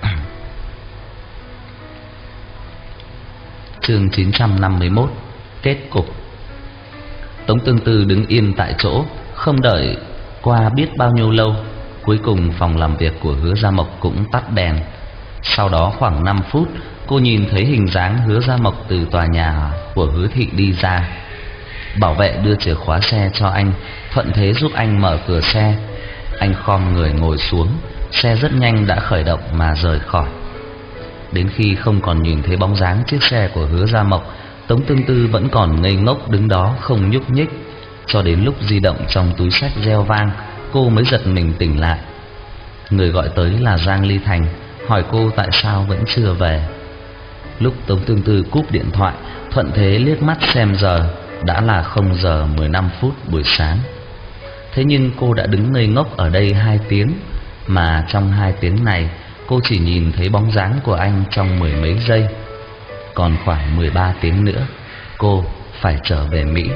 Chương chín trăm năm mươi mốt. Kết cục. Tống Tương Tư đứng yên tại chỗ, không đợi qua biết bao nhiêu lâu, cuối cùng phòng làm việc của Hứa Gia Mộc cũng tắt đèn. Sau đó khoảng năm phút, cô nhìn thấy hình dáng Hứa Gia Mộc từ tòa nhà của Hứa Thị đi ra. Bảo vệ đưa chìa khóa xe cho anh, thuận thế giúp anh mở cửa xe. Anh khom người ngồi xuống, xe rất nhanh đã khởi động mà rời khỏi. Đến khi không còn nhìn thấy bóng dáng chiếc xe của Hứa Gia Mộc, Tống Tương Tư vẫn còn ngây ngốc đứng đó không nhúc nhích. Cho đến lúc di động trong túi xách reo vang, cô mới giật mình tỉnh lại. Người gọi tới là Giang Ly Thành, hỏi cô tại sao vẫn chưa về. Lúc Tống Tương Tư cúp điện thoại, thuận thế liếc mắt xem giờ, đã là không giờ mười lăm phút buổi sáng. Thế nhưng cô đã đứng ngây ngốc ở đây hai tiếng, mà trong hai tiếng này cô chỉ nhìn thấy bóng dáng của anh trong mười mấy giây. Còn khoảng mười ba tiếng nữa cô phải trở về Mỹ.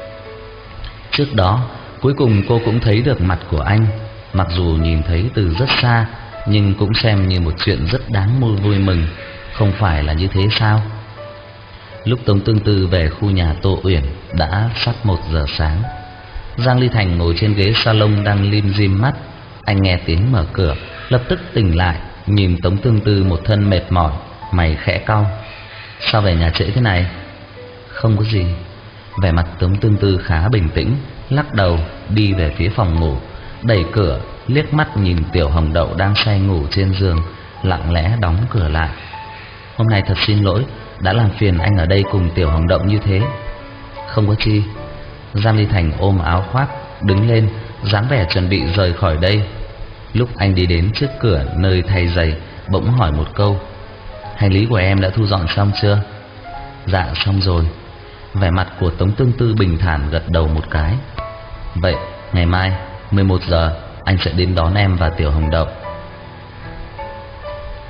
Trước đó cuối cùng cô cũng thấy được mặt của anh, mặc dù nhìn thấy từ rất xa, nhưng cũng xem như một chuyện rất đáng vui vui mừng. Không phải là như thế sao? Lúc Tống Tương Tư về khu nhà Tô Uyển đã sắp một giờ sáng. Giang Ly Thành ngồi trên ghế salon đang lim dim mắt. Anh nghe tiếng mở cửa, lập tức tỉnh lại, nhìn Tống Tương Tư một thân mệt mỏi, mày khẽ cau. Sao về nhà trễ thế này? Không có gì. Vẻ mặt Tống Tương Tư khá bình tĩnh, lắc đầu đi về phía phòng ngủ, đẩy cửa, liếc mắt nhìn Tiểu Hồng Đậu đang say ngủ trên giường, lặng lẽ đóng cửa lại. Hôm nay thật xin lỗi, đã làm phiền anh ở đây cùng Tiểu Hồng Đậu như thế. Không có chi. Giang Ly Thành ôm áo khoác, đứng lên, dáng vẻ chuẩn bị rời khỏi đây. Lúc anh đi đến trước cửa nơi thay giày, bỗng hỏi một câu: hành lý của em đã thu dọn xong chưa? Dạ xong rồi. Vẻ mặt của Tống Tương Tư bình thản gật đầu một cái. Vậy ngày mai mười một giờ anh sẽ đến đón em và Tiểu Hồng Đậu.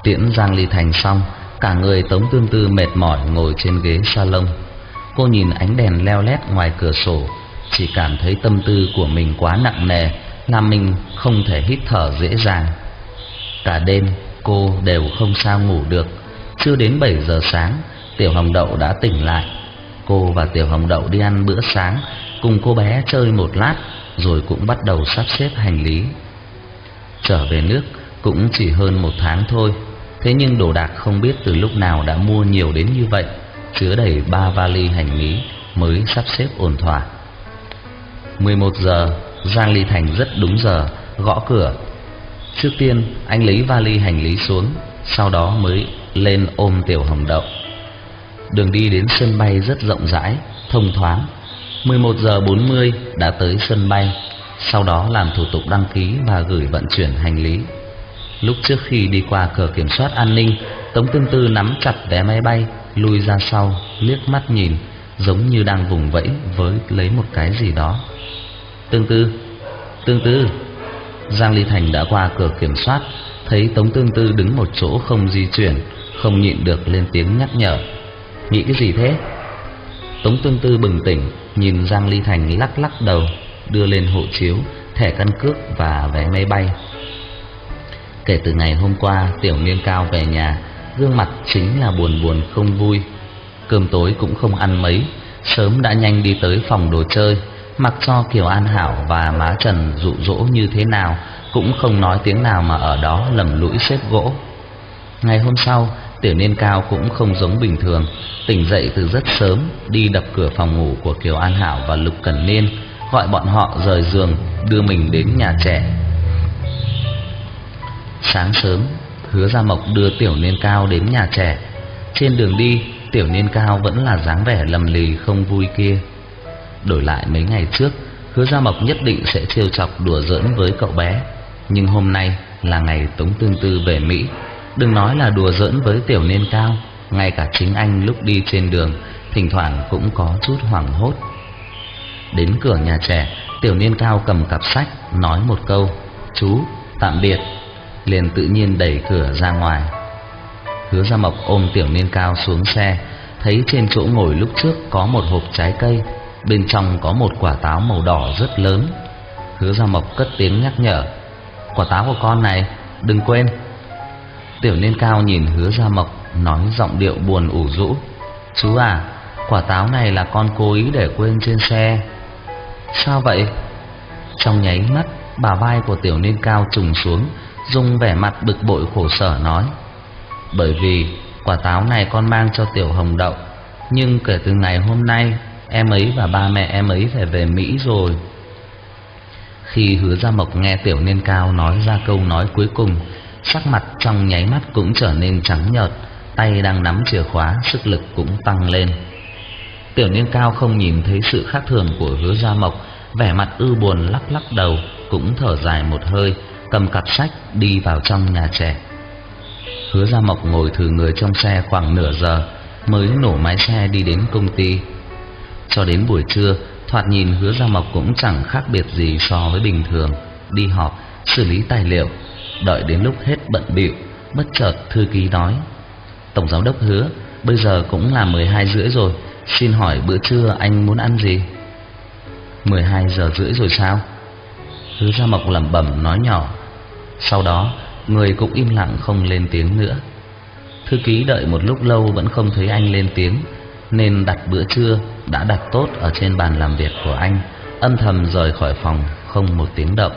Tiễn Giang Ly Thành xong, cả người Tống Tương Tư mệt mỏi ngồi trên ghế salon. Cô nhìn ánh đèn leo lét ngoài cửa sổ, chỉ cảm thấy tâm tư của mình quá nặng nề, làm mình không thể hít thở dễ dàng. Cả đêm cô đều không sao ngủ được. Chưa đến bảy giờ sáng, Tiểu Hồng Đậu đã tỉnh lại. Cô và Tiểu Hồng Đậu đi ăn bữa sáng, cùng cô bé chơi một lát, rồi cũng bắt đầu sắp xếp hành lý. Trở về nước cũng chỉ hơn một tháng thôi, thế nhưng đồ đạc không biết từ lúc nào đã mua nhiều đến như vậy, chứa đầy ba vali hành lý mới sắp xếp ổn thỏa. Mười một giờ, Giang Ly Thành rất đúng giờ gõ cửa. Trước tiên anh lấy vali hành lý xuống, sau đó mới lên ôm Tiểu Hồng Đậu. Đường đi đến sân bay rất rộng rãi, thông thoáng. Mười một giờ bốn mươi đã tới sân bay, sau đó làm thủ tục đăng ký và gửi vận chuyển hành lý. Lúc trước khi đi qua cửa kiểm soát an ninh, Tống Tương Tư nắm chặt vé máy bay, lui ra sau, liếc mắt nhìn, giống như đang vùng vẫy với lấy một cái gì đó. Tương Tư, Tương Tư. Giang Ly Thành đã qua cửa kiểm soát, thấy Tống Tương Tư đứng một chỗ không di chuyển, không nhịn được lên tiếng nhắc nhở. Nghĩ cái gì thế? Tống Tương Tư bừng tỉnh, nhìn Giang Ly Thành lắc lắc đầu, đưa lên hộ chiếu, thẻ căn cước và vé máy bay. Kể từ ngày hôm qua Tiểu Niên Cao về nhà, gương mặt chính là buồn buồn không vui. Cơm tối cũng không ăn mấy, sớm đã nhanh đi tới phòng đồ chơi. Mặc cho Kiều An Hảo và má Trần dụ dỗ như thế nào, cũng không nói tiếng nào mà ở đó lầm lũi xếp gỗ. Ngày hôm sau, Tiểu Niên Cao cũng không giống bình thường, tỉnh dậy từ rất sớm, đi đập cửa phòng ngủ của Kiều An Hảo và Lục Cẩn Niên, gọi bọn họ rời giường, đưa mình đến nhà trẻ. Sáng sớm, Hứa Gia Mộc đưa Tiểu Niên Cao đến nhà trẻ. Trên đường đi, Tiểu Niên Cao vẫn là dáng vẻ lầm lì không vui kia. Đổi lại mấy ngày trước, Hứa Gia Mộc nhất định sẽ trêu chọc đùa giỡn với cậu bé. Nhưng hôm nay là ngày Tống Tương Tư về Mỹ, đừng nói là đùa giỡn với Tiểu Niên Cao, ngay cả chính anh lúc đi trên đường thỉnh thoảng cũng có chút hoảng hốt. Đến cửa nhà trẻ, Tiểu Niên Cao cầm cặp sách, nói một câu "Chú, tạm biệt", liền tự nhiên đẩy cửa ra ngoài. Hứa Gia Mộc ôm Tiểu Niên Cao xuống xe, thấy trên chỗ ngồi lúc trước có một hộp trái cây, bên trong có một quả táo màu đỏ rất lớn. Hứa Gia Mộc cất tiếng nhắc nhở: "Quả táo của con này, đừng quên." Tiểu Niên Cao nhìn Hứa Gia Mộc, nói giọng điệu buồn ủ rũ: "Chú à, quả táo này là con cố ý để quên trên xe." "Sao vậy?" Trong nháy mắt, bả vai của Tiểu Niên Cao trùng xuống, dùng vẻ mặt bực bội khổ sở nói: "Bởi vì quả táo này con mang cho Tiểu Hồng Đậu, nhưng kể từ ngày hôm nay em ấy và ba mẹ em ấy phải về Mỹ rồi." Khi Hứa Gia Mộc nghe Tiểu Niên Cao nói ra câu nói cuối cùng, sắc mặt trong nháy mắt cũng trở nên trắng nhợt, tay đang nắm chìa khóa, sức lực cũng tăng lên. Tiểu Niên Cao không nhìn thấy sự khác thường của Hứa Gia Mộc, vẻ mặt ư buồn lắc lắc đầu, cũng thở dài một hơi, cầm cặp sách đi vào trong nhà trẻ. Hứa Gia Mộc ngồi thử người trong xe khoảng nửa giờ mới nổ máy xe đi đến công ty. Cho đến buổi trưa, thoạt nhìn Hứa Gia Mộc cũng chẳng khác biệt gì so với bình thường, đi họp, xử lý tài liệu. Đợi đến lúc hết bận bịu, bất chợt thư ký nói: "Tổng giám đốc Hứa, bây giờ cũng là mười hai rưỡi rồi, xin hỏi bữa trưa anh muốn ăn gì?" Mười hai giờ rưỡi rồi sao? Hứa Gia Mộc lẩm bẩm nói nhỏ. Sau đó người cũng im lặng không lên tiếng nữa. Thư ký đợi một lúc lâu vẫn không thấy anh lên tiếng, nên đặt bữa trưa đã đặt tốt ở trên bàn làm việc của anh, âm thầm rời khỏi phòng không một tiếng động.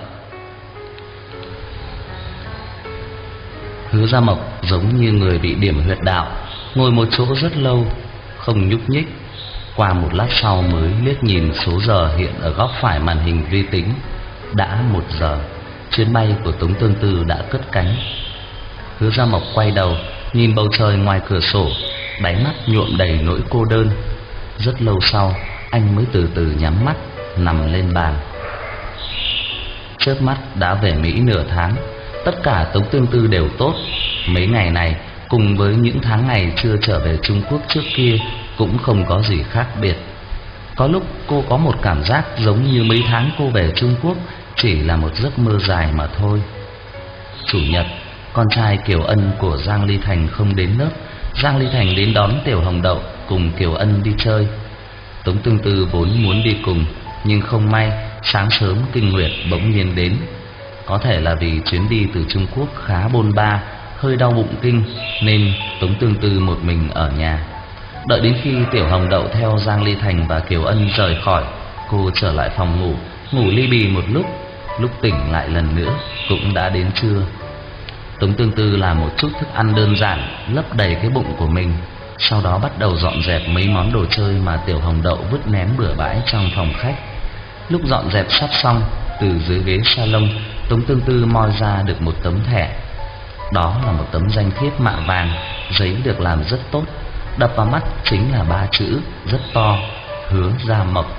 Hứa Gia Mộc giống như người bị điểm huyệt đạo, ngồi một chỗ rất lâu, không nhúc nhích. Qua một lát sau mới liếc nhìn số giờ hiện ở góc phải màn hình vi tính. Đã một giờ, chuyến bay của Tống Tương Tư đã cất cánh. Hứa Gia Mộc quay đầu, nhìn bầu trời ngoài cửa sổ, đáy mắt nhuộm đầy nỗi cô đơn. Rất lâu sau, anh mới từ từ nhắm mắt, nằm lên bàn. Chớp mắt đã về Mỹ nửa tháng, tất cả Tống Tương Tư đều tốt. Mấy ngày này cùng với những tháng ngày chưa trở về Trung Quốc trước kia cũng không có gì khác biệt. Có lúc cô có một cảm giác giống như mấy tháng cô về Trung Quốc chỉ là một giấc mơ dài mà thôi. Chủ nhật, con trai Kiều Ân của Giang Ly Thành không đến lớp. Giang Ly Thành đến đón Tiểu Hồng Đậu cùng Kiều Ân đi chơi. Tống Tương Tư vốn muốn đi cùng, nhưng không may sáng sớm kinh nguyệt bỗng nhiên đến. Có thể là vì chuyến đi từ Trung Quốc khá bôn ba, hơi đau bụng kinh, nên Tống Tương Tư một mình ở nhà. Đợi đến khi Tiểu Hồng Đậu theo Giang Ly Thành và Kiều Ân rời khỏi, cô trở lại phòng ngủ, ngủ li bì một lúc. Lúc tỉnh lại lần nữa cũng đã đến trưa. Tống Tương Tư làm một chút thức ăn đơn giản, lấp đầy cái bụng của mình, sau đó bắt đầu dọn dẹp mấy món đồ chơi mà Tiểu Hồng Đậu vứt ném bừa bãi trong phòng khách. Lúc dọn dẹp sắp xong, từ dưới ghế salon, Tống Tương Tư moi ra được một tấm thẻ. Đó là một tấm danh thiếp mạ vàng, giấy được làm rất tốt. Đập vào mắt chính là ba chữ rất to: Hứa Gia Mộc.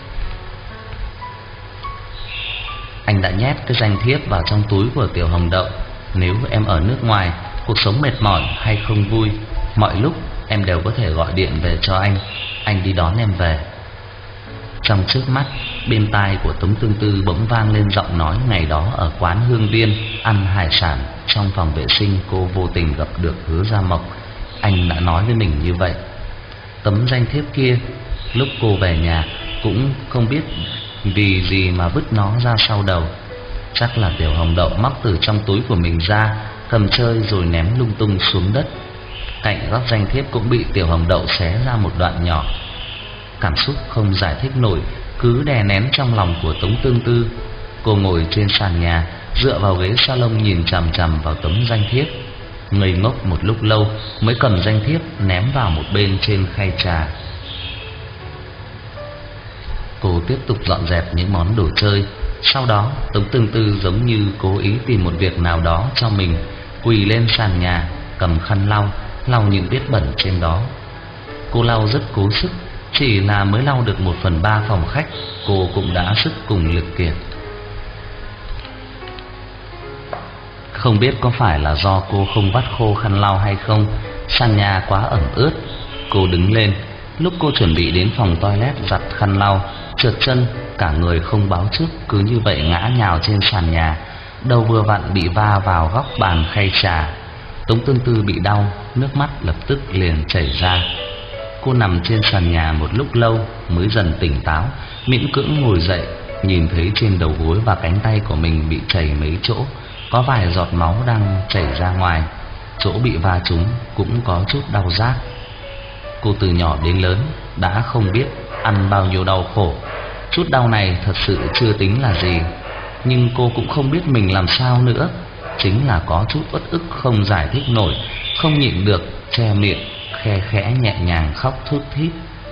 Anh đã nhét cái danh thiếp vào trong túi của Tiểu Hồng Đậu. Nếu em ở nước ngoài, cuộc sống mệt mỏi hay không vui, mọi lúc em đều có thể gọi điện về cho anh, anh đi đón em về. Trong trước mắt, bên tai của Tống Tương Tư bỗng vang lên giọng nói ngày đó ở quán Hương Viên ăn hải sản. Trong phòng vệ sinh cô vô tình gặp được Hứa Gia Mộc. Anh đã nói với mình như vậy. Tấm danh thiếp kia, lúc cô về nhà cũng không biết vì gì mà vứt nó ra sau đầu. Chắc là Tiểu Hồng Đậu móc từ trong túi của mình ra, cầm chơi rồi ném lung tung xuống đất. Cạnh góc danh thiếp cũng bị Tiểu Hồng Đậu xé ra một đoạn nhỏ. Cảm xúc không giải thích nổi cứ đè nén trong lòng của Tống Tương Tư. Cô ngồi trên sàn nhà, dựa vào ghế salon nhìn chằm chằm vào tấm danh thiếp, ngây ngốc một lúc lâu mới cầm danh thiếp ném vào một bên trên khay trà. Cô tiếp tục dọn dẹp những món đồ chơi. Sau đó Tống Tương Tư giống như cố ý tìm một việc nào đó cho mình, quỳ lên sàn nhà, cầm khăn lau, lau những vết bẩn trên đó. Cô lau rất cố sức, chỉ là mới lau được một phần ba phòng khách, cô cũng đã sức cùng lực kiệt. Không biết có phải là do cô không vắt khô khăn lau hay không, sàn nhà quá ẩm ướt. Cô đứng lên, lúc cô chuẩn bị đến phòng toilet giặt khăn lau, trượt chân, cả người không báo trước, cứ như vậy ngã nhào trên sàn nhà, đầu vừa vặn bị va vào góc bàn khay trà. Tống Tương Tư bị đau, nước mắt lập tức liền chảy ra. Cô nằm trên sàn nhà một lúc lâu mới dần tỉnh táo, miễn cưỡng ngồi dậy, nhìn thấy trên đầu gối và cánh tay của mình bị chảy mấy chỗ, có vài giọt máu đang chảy ra ngoài. Chỗ bị va trúng cũng có chút đau rát. Cô từ nhỏ đến lớn đã không biết ăn bao nhiêu đau khổ. Chút đau này thật sự chưa tính là gì, nhưng cô cũng không biết mình làm sao nữa. Chính là có chút uất ức không giải thích nổi, không nhịn được che miệng, khe khẽ nhẹ nhàng khóc thút thít.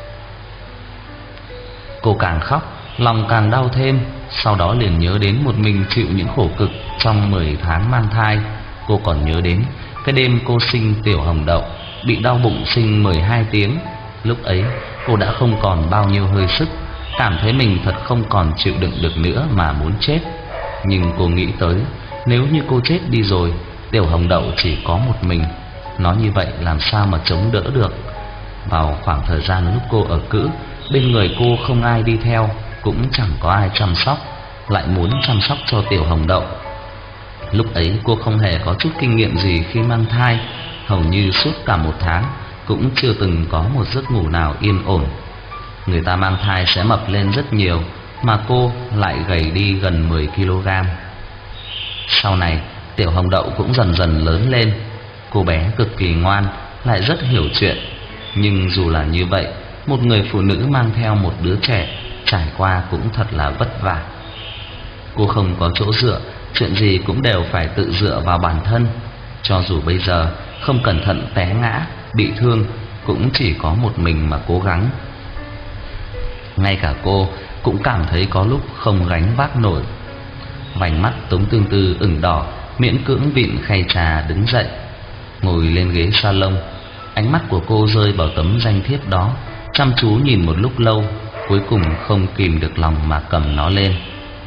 Cô càng khóc, lòng càng đau thêm. Sau đó liền nhớ đến một mình chịu những khổ cực trong mười tháng mang thai. Cô còn nhớ đến cái đêm cô sinh Tiểu Hồng Đậu, bị đau bụng sinh mười hai tiếng. Lúc ấy cô đã không còn bao nhiêu hơi sức, cảm thấy mình thật không còn chịu đựng được nữa mà muốn chết. Nhưng cô nghĩ tới, nếu như cô chết đi rồi, Tiểu Hồng Đậu chỉ có một mình, nói như vậy làm sao mà chống đỡ được. Vào khoảng thời gian lúc cô ở cữ, bên người cô không ai đi theo, cũng chẳng có ai chăm sóc, lại muốn chăm sóc cho Tiểu Hồng Đậu. Lúc ấy cô không hề có chút kinh nghiệm gì khi mang thai, hầu như suốt cả một tháng cũng chưa từng có một giấc ngủ nào yên ổn. Người ta mang thai sẽ mập lên rất nhiều, mà cô lại gầy đi gần mười ki lô gam. Sau này Tiểu Hồng Đậu cũng dần dần lớn lên. Cô bé cực kỳ ngoan, lại rất hiểu chuyện. Nhưng dù là như vậy, một người phụ nữ mang theo một đứa trẻ trải qua cũng thật là vất vả. Cô không có chỗ dựa, chuyện gì cũng đều phải tự dựa vào bản thân. Cho dù bây giờ không cẩn thận té ngã, bị thương, cũng chỉ có một mình mà cố gắng. Ngay cả cô cũng cảm thấy có lúc không gánh vác nổi. Vành mắt Tống Tương Tư ửng đỏ, miễn cưỡng vịn khay trà đứng dậy, ngồi lên ghế salon. Ánh mắt của cô rơi vào tấm danh thiếp đó, chăm chú nhìn một lúc lâu, cuối cùng không kìm được lòng mà cầm nó lên.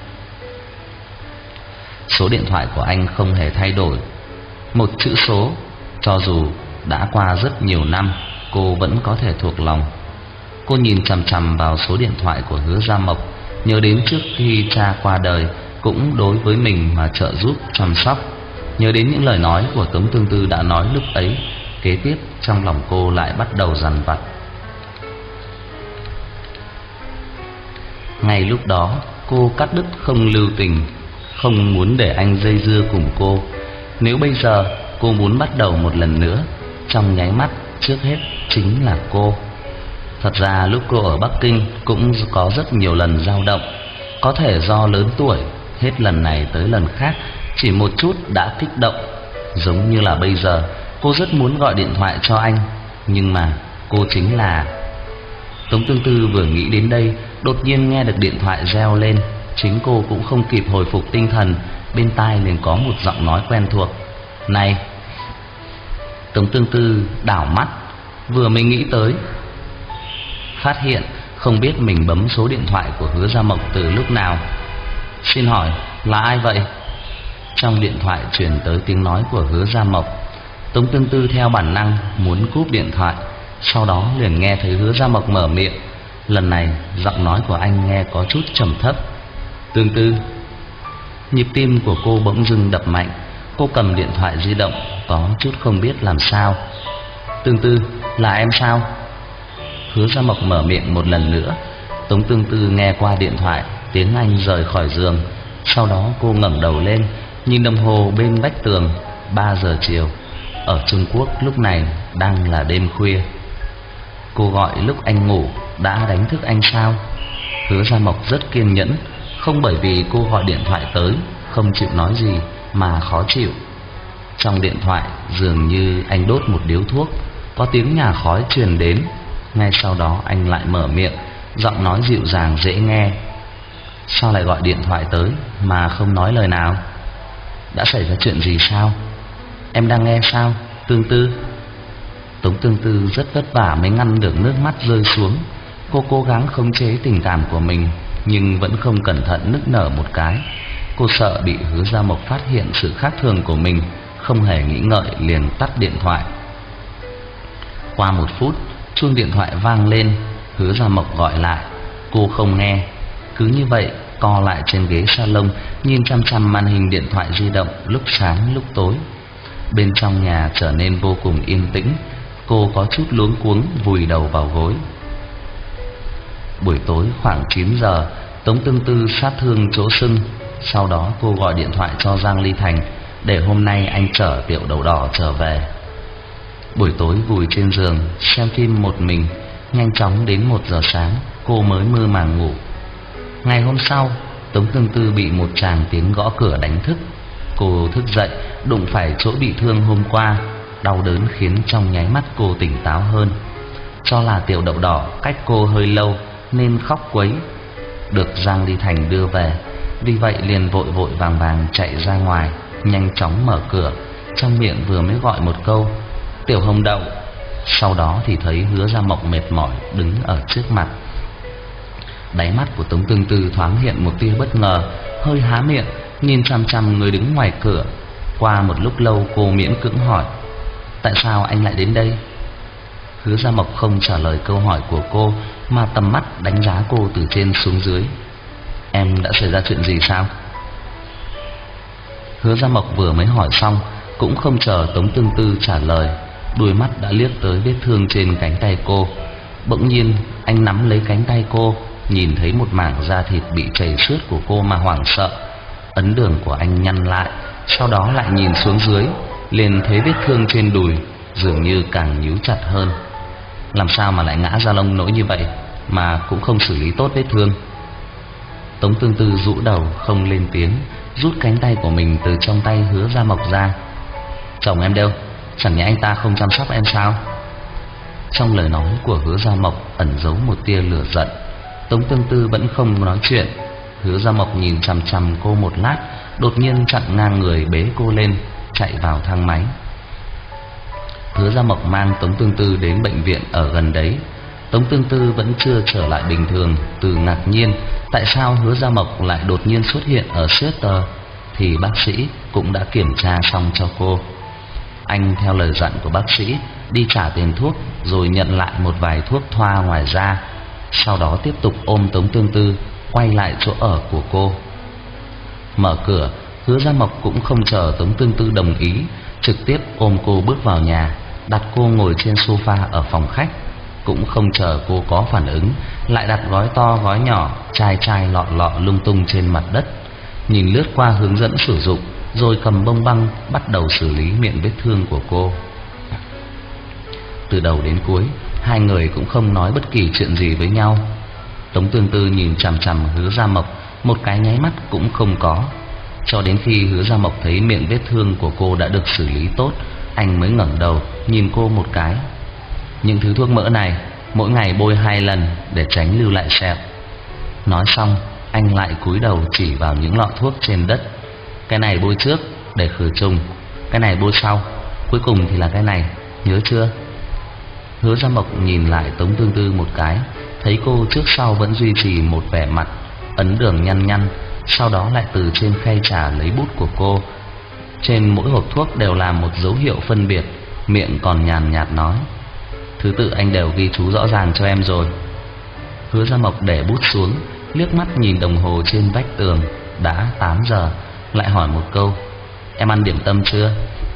Số điện thoại của anh không hề thay đổi, một chữ số. Cho dù đã qua rất nhiều năm, cô vẫn có thể thuộc lòng. Cô nhìn chằm chằm vào số điện thoại của Hứa Gia Mộc, nhớ đến trước khi cha qua đời cũng đối với mình mà trợ giúp chăm sóc. Nhớ đến những lời nói của Tống Tương Tư đã nói lúc ấy, kế tiếp trong lòng cô lại bắt đầu dằn vặt. Ngay lúc đó cô cắt đứt không lưu tình, không muốn để anh dây dưa cùng cô. Nếu bây giờ cô muốn bắt đầu một lần nữa, trong nháy mắt trước hết chính là cô. Thật ra lúc cô ở Bắc Kinh cũng có rất nhiều lần dao động. Có thể do lớn tuổi, hết lần này tới lần khác chỉ một chút đã kích động. Giống như là bây giờ cô rất muốn gọi điện thoại cho anh, nhưng mà cô chính là... Tống Tương Tư vừa nghĩ đến đây, đột nhiên nghe được điện thoại reo lên. Chính cô cũng không kịp hồi phục tinh thần, bên tai liền có một giọng nói quen thuộc. Này! Tống Tương Tư đảo mắt, vừa mới nghĩ tới, phát hiện không biết mình bấm số điện thoại của Hứa Gia Mộc từ lúc nào. Xin hỏi là ai vậy? Trong điện thoại truyền tới tiếng nói của Hứa Gia Mộc. Tống Tương Tư theo bản năng muốn cúp điện thoại, sau đó liền nghe thấy Hứa Gia Mộc mở miệng. Lần này giọng nói của anh nghe có chút trầm thấp. Tương Tư. Nhịp tim của cô bỗng dưng đập mạnh. Cô cầm điện thoại di động, có chút không biết làm sao. Tương Tư, là em sao? Hứa Gia Mộc mở miệng một lần nữa. Tống Tương Tư nghe qua điện thoại tiếng Anh rời khỏi giường. Sau đó cô ngẩng đầu lên, nhìn đồng hồ bên vách tường. Ba giờ chiều. Ở Trung Quốc lúc này đang là đêm khuya. Cô gọi lúc anh ngủ, đã đánh thức anh sao? Hứa Gia Mộc rất kiên nhẫn, không bởi vì cô gọi điện thoại tới không chịu nói gì mà khó chịu. Trong điện thoại dường như anh đốt một điếu thuốc, có tiếng nhà khói truyền đến. Ngay sau đó anh lại mở miệng, giọng nói dịu dàng dễ nghe. Sao lại gọi điện thoại tới mà không nói lời nào? Đã xảy ra chuyện gì sao? Em đang nghe sao, Tương Tư? Tống Tương Tư rất vất vả mới ngăn được nước mắt rơi xuống. Cô cố gắng khống chế tình cảm của mình, nhưng vẫn không cẩn thận nức nở một cái. Cô sợ bị Hứa Gia Mộc phát hiện sự khác thường của mình, không hề nghĩ ngợi liền tắt điện thoại. Qua một phút, chuông điện thoại vang lên. Hứa Gia Mộc gọi lại, cô không nghe. Cứ như vậy co lại trên ghế salon, nhìn chăm chăm màn hình điện thoại di động lúc sáng lúc tối. Bên trong nhà trở nên vô cùng yên tĩnh. Cô có chút luống cuống vùi đầu vào gối. Buổi tối khoảng chín giờ, Tống Tương Tư sát thương chỗ sưng. Sau đó cô gọi điện thoại cho Giang Ly Thành để hôm nay anh chở Tiểu Đậu Đỏ trở về. Buổi tối vùi trên giường xem phim một mình, nhanh chóng đến một giờ sáng cô mới mơ màng ngủ. Ngày hôm sau, Tống Tương Tư bị một tràng tiếng gõ cửa đánh thức. Cô thức dậy đụng phải chỗ bị thương hôm qua, đau đớn khiến trong nháy mắt cô tỉnh táo hơn. Cho là Tiểu Đậu Đỏ cách cô hơi lâu nên khóc quấy, được Giang Ly Thành đưa về. Vì vậy liền vội vội vàng vàng chạy ra ngoài, nhanh chóng mở cửa, trong miệng vừa mới gọi một câu Tiểu Hồng Đậu. Sau đó thì thấy Hứa Gia Mộc mệt mỏi đứng ở trước mặt. Đáy mắt của Tống Tương Tư thoáng hiện một tia bất ngờ, hơi há miệng nhìn chằm chằm người đứng ngoài cửa. Qua một lúc lâu cô miễn cưỡng hỏi, tại sao anh lại đến đây? Hứa Gia Mộc không trả lời câu hỏi của cô, mà tầm mắt đánh giá cô từ trên xuống dưới. Em đã xảy ra chuyện gì sao? Hứa Gia Mộc vừa mới hỏi xong, cũng không chờ Tống Tương Tư trả lời, đuôi mắt đã liếc tới vết thương trên cánh tay cô. Bỗng nhiên anh nắm lấy cánh tay cô, nhìn thấy một mảng da thịt bị chảy xước của cô mà hoảng sợ. Ấn đường của anh nhăn lại, sau đó lại nhìn xuống dưới, liền thấy vết thương trên đùi dường như càng nhíu chặt hơn. Làm sao mà lại ngã ra lông nỗi như vậy mà cũng không xử lý tốt vết thương? Tống Tương Tư rũ đầu không lên tiếng, rút cánh tay của mình từ trong tay Hứa Gia Mộc ra. Chồng em đâu? Chẳng nhẽ anh ta không chăm sóc em sao? Trong lời nói của Hứa Gia Mộc ẩn giấu một tia lửa giận. Tống Tương Tư vẫn không nói chuyện. Hứa Gia Mộc nhìn chằm chằm cô một lát, đột nhiên chặn ngang người bế cô lên, chạy vào thang máy. Hứa Gia Mộc mang Tống Tương Tư đến bệnh viện ở gần đấy. Tống Tương Tư vẫn chưa trở lại bình thường, từ ngạc nhiên tại sao Hứa Gia Mộc lại đột nhiên xuất hiện ở Seattle, thì bác sĩ cũng đã kiểm tra xong cho cô. Anh theo lời dặn của bác sĩ đi trả tiền thuốc, rồi nhận lại một vài thuốc thoa ngoài ra. Sau đó tiếp tục ôm Tống Tương Tư quay lại chỗ ở của cô. Mở cửa, Hứa Gia Mộc cũng không chờ Tống Tương Tư đồng ý, trực tiếp ôm cô bước vào nhà, đặt cô ngồi trên sofa ở phòng khách. Cũng không chờ cô có phản ứng, lại đặt gói to gói nhỏ, chai chai lọ lọ lung tung trên mặt đất. Nhìn lướt qua hướng dẫn sử dụng, rồi cầm bông băng bắt đầu xử lý miệng vết thương của cô. Từ đầu đến cuối, hai người cũng không nói bất kỳ chuyện gì với nhau. Tống Tương Tư nhìn chằm chằm Hứa Gia Mộc, một cái nháy mắt cũng không có. Cho đến khi Hứa Gia Mộc thấy miệng vết thương của cô đã được xử lý tốt, anh mới ngẩng đầu nhìn cô một cái. Những thứ thuốc mỡ này mỗi ngày bôi hai lần để tránh lưu lại sẹo. Nói xong, anh lại cúi đầu chỉ vào những lọ thuốc trên đất. Cái này bôi trước để khử trùng, cái này bôi sau, cuối cùng thì là cái này, nhớ chưa? Hứa Gia Mộc nhìn lại Tống Tương Tư một cái, thấy cô trước sau vẫn duy trì một vẻ mặt ấn đường nhăn nhăn, sau đó lại từ trên khay trà lấy bút của cô. Trên mỗi hộp thuốc đều là một dấu hiệu phân biệt, miệng còn nhàn nhạt nói: thứ tự anh đều ghi chú rõ ràng cho em rồi. Hứa Gia Mộc để bút xuống, liếc mắt nhìn đồng hồ trên vách tường, đã tám giờ, lại hỏi một câu: em ăn điểm tâm chưa?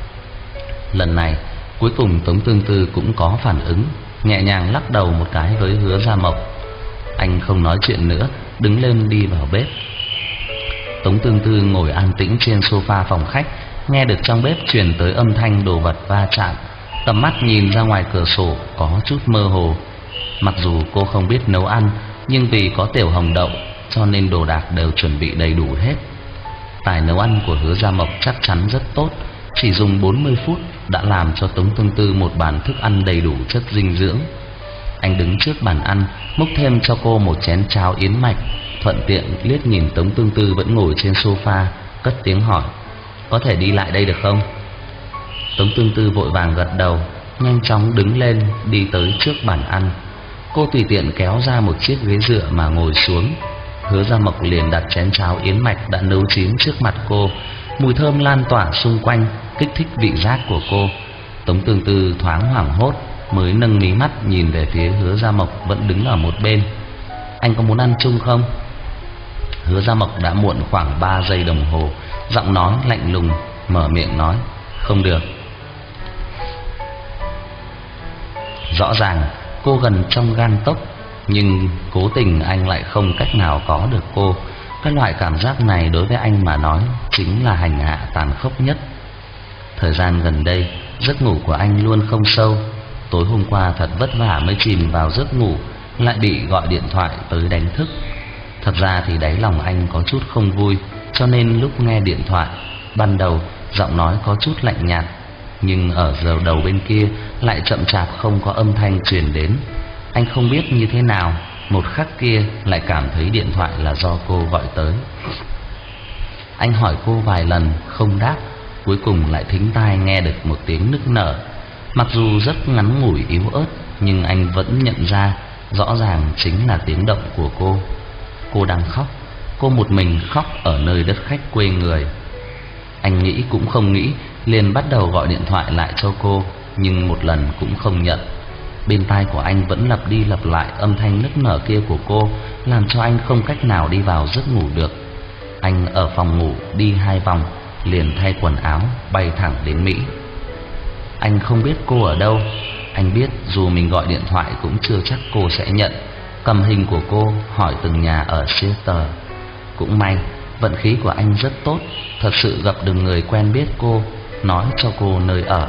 Lần này cuối cùng Tống Tương Tư cũng có phản ứng, nhẹ nhàng lắc đầu một cái với Hứa Gia Mộc. Anh không nói chuyện nữa, đứng lên đi vào bếp. Tống Tương Tư ngồi an tĩnh trên sofa phòng khách, nghe được trong bếp truyền tới âm thanh đồ vật va chạm. Tầm mắt nhìn ra ngoài cửa sổ có chút mơ hồ. Mặc dù cô không biết nấu ăn, nhưng vì có tiểu hồng đậu cho nên đồ đạc đều chuẩn bị đầy đủ hết. Tài nấu ăn của Hứa Gia Mộc chắc chắn rất tốt, chỉ dùng bốn mươi phút đã làm cho Tống Tương Tư một bàn thức ăn đầy đủ chất dinh dưỡng. Anh đứng trước bàn ăn, múc thêm cho cô một chén cháo yến mạch, thuận tiện liếc nhìn Tống Tương Tư vẫn ngồi trên sofa, cất tiếng hỏi: có thể đi lại đây được không? Tống Tương Tư vội vàng gật đầu, nhanh chóng đứng lên đi tới trước bàn ăn. Cô tùy tiện kéo ra một chiếc ghế dựa mà ngồi xuống. Hứa Gia Mộc liền đặt chén cháo yến mạch đã nấu chín trước mặt cô, mùi thơm lan tỏa xung quanh, kích thích vị giác của cô. Tống Tương Tư thoáng hoảng hốt, mới nâng mí mắt nhìn về phía Hứa Gia Mộc vẫn đứng ở một bên. Anh có muốn ăn chung không? Hứa Gia Mộc đã muộn khoảng ba giây đồng hồ, giọng nói lạnh lùng, mở miệng nói: không được. Rõ ràng cô gần trong gang tấc, nhưng cố tình anh lại không cách nào có được cô. Cái loại cảm giác này đối với anh mà nói chính là hành hạ tàn khốc nhất. Thời gian gần đây giấc ngủ của anh luôn không sâu. Tối hôm qua thật vất vả mới chìm vào giấc ngủ, lại bị gọi điện thoại tới đánh thức. Thật ra thì đáy lòng anh có chút không vui, cho nên lúc nghe điện thoại, ban đầu giọng nói có chút lạnh nhạt, nhưng ở giờ đầu bên kia lại chậm chạp không có âm thanh truyền đến. Anh không biết như thế nào, một khắc kia lại cảm thấy điện thoại là do cô gọi tới. Anh hỏi cô vài lần không đáp, cuối cùng lại thính tai nghe được một tiếng nức nở. Mặc dù rất ngắn ngủi yếu ớt, nhưng anh vẫn nhận ra rõ ràng chính là tiếng động của cô. Cô đang khóc, cô một mình khóc ở nơi đất khách quê người. Anh nghĩ cũng không nghĩ, liền bắt đầu gọi điện thoại lại cho cô, nhưng một lần cũng không nhận. Bên tai của anh vẫn lặp đi lặp lại âm thanh nức nở kia của cô, làm cho anh không cách nào đi vào giấc ngủ được. Anh ở phòng ngủ đi hai vòng, liền thay quần áo bay thẳng đến Mỹ. Anh không biết cô ở đâu. Anh biết dù mình gọi điện thoại cũng chưa chắc cô sẽ nhận. Cầm hình của cô hỏi từng nhà ở Seattle. Cũng may vận khí của anh rất tốt, thật sự gặp được người quen biết cô, nói cho cô nơi ở.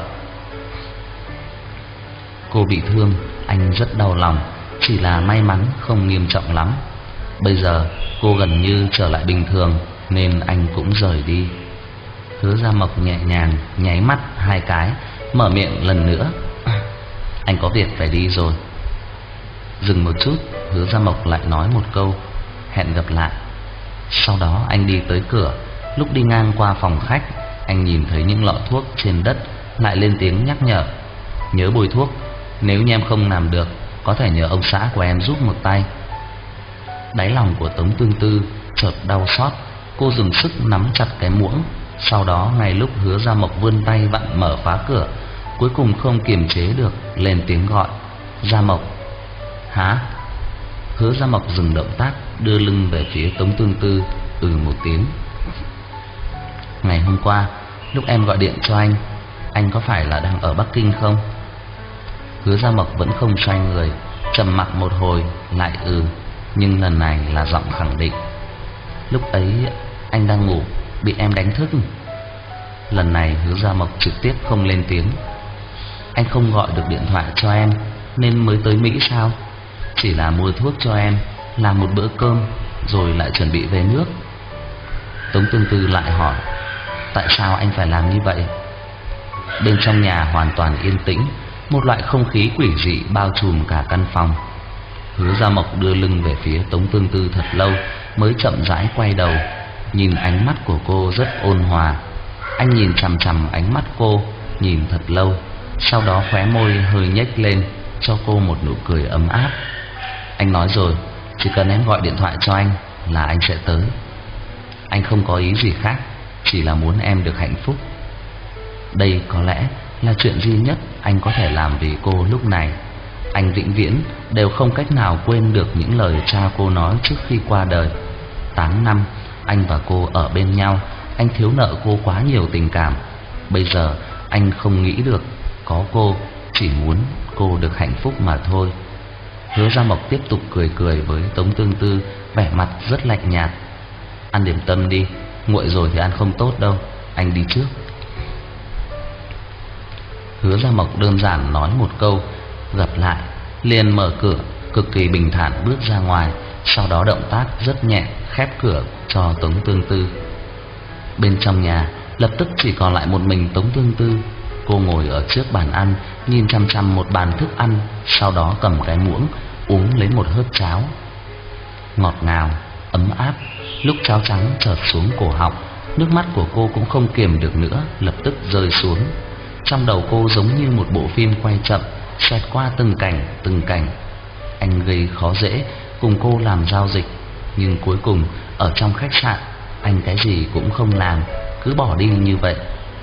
Cô bị thương, anh rất đau lòng, chỉ là may mắn không nghiêm trọng lắm. Bây giờ cô gần như trở lại bình thường, nên anh cũng rời đi. Hứa Gia Mộc nhẹ nhàng nháy mắt hai cái, mở miệng lần nữa: anh có việc phải đi rồi. Dừng một chút, Hứa Gia Mộc lại nói một câu: hẹn gặp lại. Sau đó anh đi tới cửa. Lúc đi ngang qua phòng khách, anh nhìn thấy những lọ thuốc trên đất, lại lên tiếng nhắc nhở: nhớ bôi thuốc, nếu như em không làm được, có thể nhờ ông xã của em giúp một tay. Đáy lòng của Tống Tương Tư chợt đau xót, cô dùng sức nắm chặt cái muỗng. Sau đó ngay lúc Hứa Gia Mộc vươn tay vặn mở phá cửa, cuối cùng không kiềm chế được lên tiếng gọi: Gia Mộc. Hả? Hứa Gia Mộc dừng động tác, đưa lưng về phía Tống Tương Tư, ừ một tiếng. Ngày hôm qua lúc em gọi điện cho anh, anh có phải là đang ở Bắc Kinh không? Hứa Gia Mộc vẫn không xoay người, trầm mặc một hồi lại ừ, nhưng lần này là giọng khẳng định. Lúc ấy anh đang ngủ, bị em đánh thức. Lần này Hứa Gia Mộc trực tiếp không lên tiếng. Anh không gọi được điện thoại cho em nên mới tới Mỹ sao? Chỉ là mua thuốc cho em, làm một bữa cơm rồi lại chuẩn bị về nước. Tống Tương Tư lại hỏi, tại sao anh phải làm như vậy? Bên trong nhà hoàn toàn yên tĩnh, một loại không khí quỷ dị bao trùm cả căn phòng. Hứa Gia Mộc đưa lưng về phía Tống Tương Tư thật lâu mới chậm rãi quay đầu, nhìn ánh mắt của cô rất ôn hòa. Anh nhìn chằm chằm ánh mắt cô, nhìn thật lâu, sau đó khóe môi hơi nhếch lên, cho cô một nụ cười ấm áp. Anh nói rồi, chỉ cần em gọi điện thoại cho anh là anh sẽ tới. Anh không có ý gì khác, chỉ là muốn em được hạnh phúc. Đây có lẽ là chuyện duy nhất anh có thể làm vì cô lúc này. Anh vĩnh viễn đều không cách nào quên được những lời cha cô nói trước khi qua đời. Tám năm anh và cô ở bên nhau, anh thiếu nợ cô quá nhiều tình cảm. Bây giờ anh không nghĩ được có cô, chỉ muốn cô được hạnh phúc mà thôi. Hứa Gia Mộc tiếp tục cười cười với Tống Tương Tư, vẻ mặt rất lạnh nhạt. Ăn điểm tâm đi, nguội rồi thì ăn không tốt đâu, anh đi trước. Hứa Gia Mộc đơn giản nói một câu gặp lại, liền mở cửa, cực kỳ bình thản bước ra ngoài, sau đó động tác rất nhẹ khép cửa cho Tống Tương Tư. Bên trong nhà lập tức chỉ còn lại một mình Tống Tương Tư. Cô ngồi ở trước bàn ăn, nhìn chăm chăm một bàn thức ăn, sau đó cầm cái muỗng uống lấy một hớp cháo. Ngọt ngào, ấm áp. Lúc cháo trắng chợt xuống cổ họng, nước mắt của cô cũng không kiềm được nữa, lập tức rơi xuống. Trong đầu cô giống như một bộ phim quay chậm, xẹt qua từng cảnh từng cảnh. Anh gây khó dễ cùng cô làm giao dịch, nhưng cuối cùng ở trong khách sạn anh cái gì cũng không làm, cứ bỏ đi như vậy.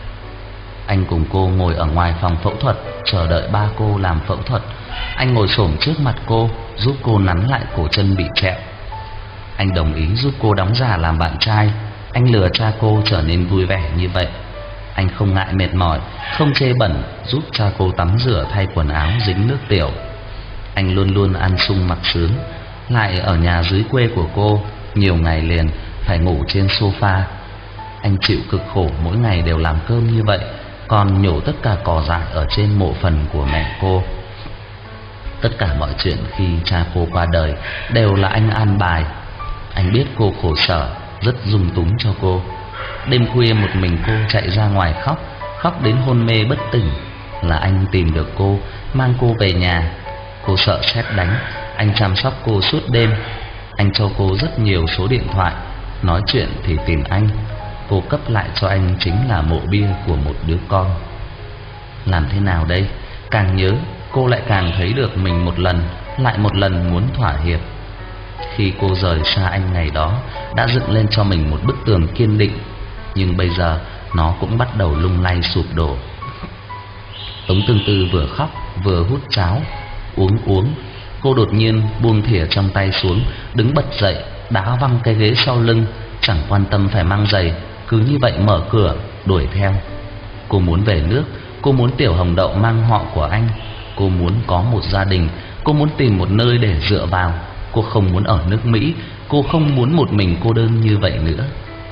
Anh cùng cô ngồi ở ngoài phòng phẫu thuật, chờ đợi ba cô làm phẫu thuật. Anh ngồi xổm trước mặt cô, giúp cô nắn lại cổ chân bị trẹo. Anh đồng ý giúp cô đóng giả làm bạn trai. Anh lừa cha cô trở nên vui vẻ như vậy. Anh không ngại mệt mỏi, không chê bẩn, giúp cha cô tắm rửa thay quần áo dính nước tiểu. Anh luôn luôn ăn sung mặc sướng. Lại ở nhà dưới quê của cô, nhiều ngày liền phải ngủ trên sofa. Anh chịu cực khổ mỗi ngày đều làm cơm như vậy, còn nhổ tất cả cỏ dại ở trên mộ phần của mẹ cô. Tất cả mọi chuyện khi cha cô qua đời đều là anh an bài. Anh biết cô khổ sở, rất dung túng cho cô. Đêm khuya một mình cô chạy ra ngoài khóc, khóc đến hôn mê bất tỉnh, là anh tìm được cô, mang cô về nhà. Cô sợ sét đánh, anh chăm sóc cô suốt đêm. Anh cho cô rất nhiều số điện thoại, nói chuyện thì tìm anh. Cô cấp lại cho anh chính là mộ bia của một đứa con. Làm thế nào đây? Càng nhớ, cô lại càng thấy được mình một lần lại một lần muốn thỏa hiệp. Khi cô rời xa anh ngày đó, đã dựng lên cho mình một bức tường kiên định, nhưng bây giờ nó cũng bắt đầu lung lay sụp đổ. Tống Tương Tư vừa khóc vừa hút cháo, uống uống. Cô đột nhiên buông thìa trong tay xuống, đứng bật dậy, đá văng cái ghế sau lưng, chẳng quan tâm phải mang giày, cứ như vậy mở cửa đuổi theo. Cô muốn về nước, cô muốn Tiểu Hồng Đậu mang họ của anh, cô muốn có một gia đình, cô muốn tìm một nơi để dựa vào. Cô không muốn ở nước Mỹ, cô không muốn một mình cô đơn như vậy nữa.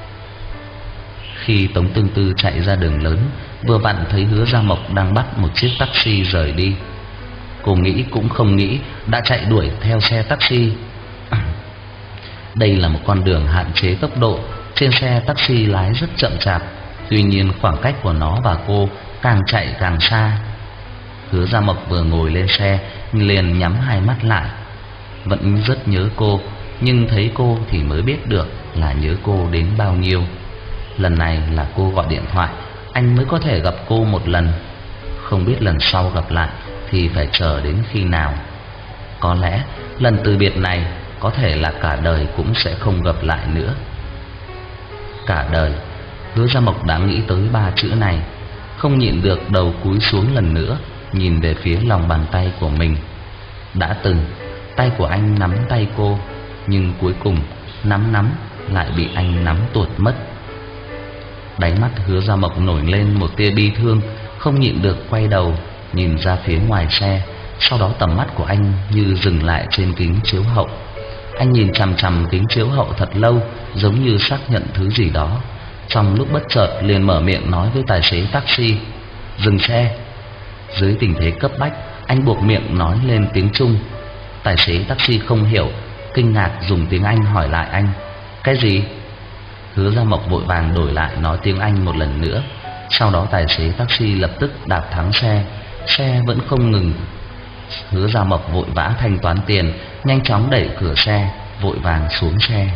Khi Tống Tương Tư chạy ra đường lớn, vừa vặn thấy Hứa Gia Mộc đang bắt một chiếc taxi rời đi. Cô nghĩ cũng không nghĩ, đã chạy đuổi theo xe taxi. Đây là một con đường hạn chế tốc độ, trên xe taxi lái rất chậm chạp, tuy nhiên khoảng cách của nó và cô càng chạy càng xa. Hứa Gia Mộc vừa ngồi lên xe liền nhắm hai mắt lại. Vẫn rất nhớ cô, nhưng thấy cô thì mới biết được là nhớ cô đến bao nhiêu. Lần này là cô gọi điện thoại, anh mới có thể gặp cô một lần. Không biết lần sau gặp lại thì phải chờ đến khi nào. Có lẽ lần từ biệt này có thể là cả đời cũng sẽ không gặp lại nữa. Cả đời, Hứa Gia Mộc đã nghĩ tới ba chữ này, không nhịn được đầu cúi xuống lần nữa, nhìn về phía lòng bàn tay của mình. Đã từng, tay của anh nắm tay cô, nhưng cuối cùng nắm nắm lại bị anh nắm tuột mất. Đáy mắt Hứa Gia Mộc nổi lên một tia bi thương, không nhịn được quay đầu nhìn ra phía ngoài xe. Sau đó tầm mắt của anh như dừng lại trên kính chiếu hậu. Anh nhìn chằm chằm kính chiếu hậu thật lâu, giống như xác nhận thứ gì đó. Trong lúc bất chợt liền mở miệng nói với tài xế taxi: "Dừng xe." Dưới tình thế cấp bách, anh buộc miệng nói lên tiếng Trung. Tài xế taxi không hiểu, kinh ngạc dùng tiếng Anh hỏi lại anh: "Cái gì?" Hứa Gia Mộc vội vàng đổi lại nói tiếng Anh một lần nữa. Sau đó tài xế taxi lập tức đạp thắng xe. Xe vẫn không ngừng. Hứa Gia Mộc vội vã thanh toán tiền, nhanh chóng đẩy cửa xe, vội vàng xuống xe.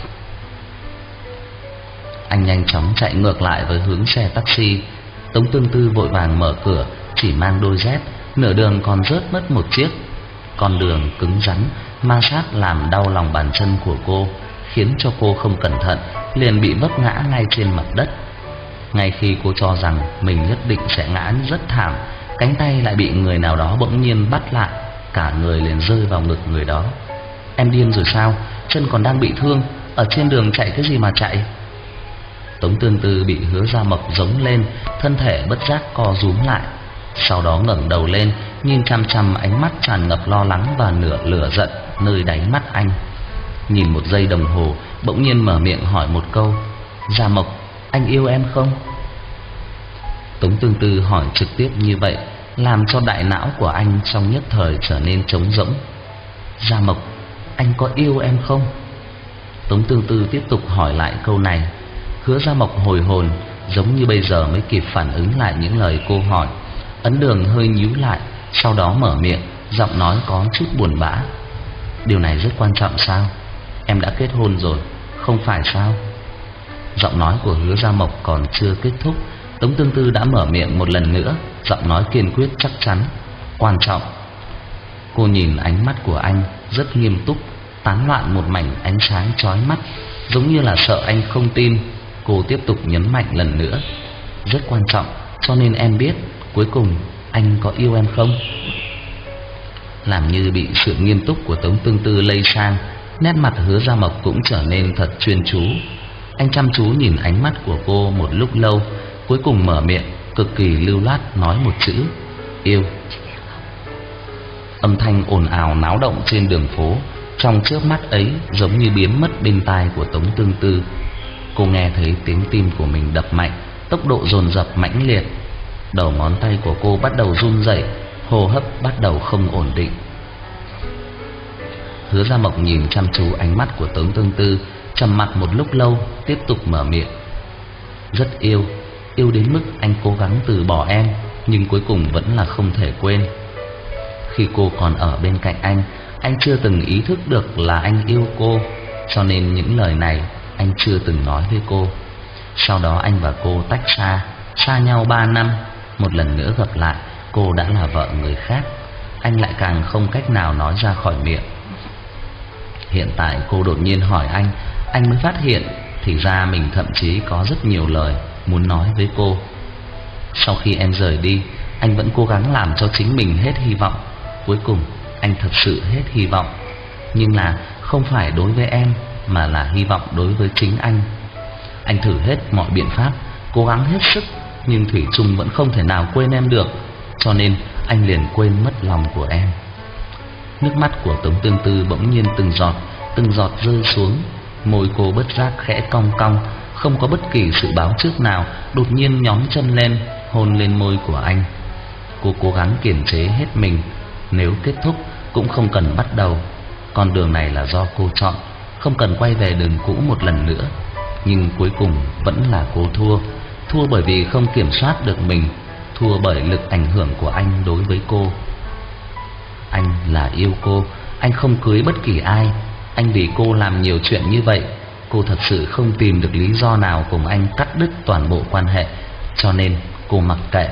Anh nhanh chóng chạy ngược lại với hướng xe taxi. Tống Tương Tư vội vàng mở cửa, chỉ mang đôi dép, nửa đường còn rớt mất một chiếc. Con đường cứng rắn ma sát làm đau lòng bàn chân của cô, khiến cho cô không cẩn thận liền bị vấp ngã ngay trên mặt đất. Ngay khi cô cho rằng mình nhất định sẽ ngã rất thảm, cánh tay lại bị người nào đó bỗng nhiên bắt lại, cả người liền rơi vào ngực người đó. "Em điên rồi sao? Chân còn đang bị thương, ở trên đường chạy cái gì mà chạy?" Tống Tương Tư bị Hứa Gia Mộc giống lên, thân thể bất giác co rúm lại. Sau đó ngẩng đầu lên, nhìn chăm chăm ánh mắt tràn ngập lo lắng và nửa lửa giận nơi đáy mắt anh. Nhìn một giây đồng hồ, bỗng nhiên mở miệng hỏi một câu: "Gia Mộc, anh yêu em không?" Tống Tương Tư hỏi trực tiếp như vậy, làm cho đại não của anh trong nhất thời trở nên trống rỗng. "Gia Mộc, anh có yêu em không?" Tống Tương Tư tiếp tục hỏi lại câu này. Hứa Gia Mộc hồi hồn, giống như bây giờ mới kịp phản ứng lại những lời cô hỏi. Ấn Đường hơi nhíu lại, sau đó mở miệng, giọng nói có chút buồn bã: "Điều này rất quan trọng sao? Em đã kết hôn rồi, không phải sao?" Giọng nói của Hứa Gia Mộc còn chưa kết thúc, Tống Tương Tư đã mở miệng một lần nữa, giọng nói kiên quyết chắc chắn: "Quan trọng." Cô nhìn ánh mắt của anh rất nghiêm túc, tán loạn một mảnh ánh sáng chói mắt, giống như là sợ anh không tin. Cô tiếp tục nhấn mạnh lần nữa: "Rất quan trọng, cho nên em biết cuối cùng anh có yêu em không?" Làm như bị sự nghiêm túc của Tống Tương Tư lây sang, nét mặt Hứa Gia Mộc cũng trở nên thật chuyên chú. Anh chăm chú nhìn ánh mắt của cô một lúc lâu, cuối cùng mở miệng cực kỳ lưu loát nói một chữ: "Yêu." Âm thanh ồn ào náo động trên đường phố trong chớp mắt ấy giống như biến mất bên tai của Tống Tương Tư. Cô nghe thấy tiếng tim của mình đập mạnh, tốc độ dồn dập mãnh liệt. Đầu ngón tay của cô bắt đầu run rẩy, hô hấp bắt đầu không ổn định. Hứa Gia Mộc nhìn chăm chú ánh mắt của Tống Tương Tư, trầm mặc một lúc lâu, tiếp tục mở miệng: "Rất yêu, yêu đến mức anh cố gắng từ bỏ em, nhưng cuối cùng vẫn là không thể quên. Khi cô còn ở bên cạnh anh, anh chưa từng ý thức được là anh yêu cô, cho nên những lời này anh chưa từng nói với cô. Sau đó anh và cô tách xa, xa nhau ba năm, một lần nữa gặp lại, cô đã là vợ người khác. Anh lại càng không cách nào nói ra khỏi miệng. Hiện tại cô đột nhiên hỏi anh, anh mới phát hiện thì ra mình thậm chí có rất nhiều lời muốn nói với cô. Sau khi em rời đi, anh vẫn cố gắng làm cho chính mình hết hy vọng. Cuối cùng anh thật sự hết hy vọng, nhưng là không phải đối với em, mà là hy vọng đối với chính anh. Anh thử hết mọi biện pháp, cố gắng hết sức, nhưng thủy chung vẫn không thể nào quên em được, cho nên anh liền quên mất lòng của em." Nước mắt của Tống Tương Tư bỗng nhiên từng giọt, từng giọt rơi xuống, môi cô bất giác khẽ cong cong, không có bất kỳ sự báo trước nào, đột nhiên nhón chân lên, hôn lên môi của anh. Cô cố gắng kiềm chế hết mình, nếu kết thúc cũng không cần bắt đầu. Con đường này là do cô chọn, không cần quay về đường cũ một lần nữa. Nhưng cuối cùng vẫn là cô thua, thua bởi vì không kiểm soát được mình, thua bởi lực ảnh hưởng của anh đối với cô. Anh là yêu cô, anh không cưới bất kỳ ai, anh vì cô làm nhiều chuyện như vậy. Cô thật sự không tìm được lý do nào cùng anh cắt đứt toàn bộ quan hệ, cho nên cô mặc kệ.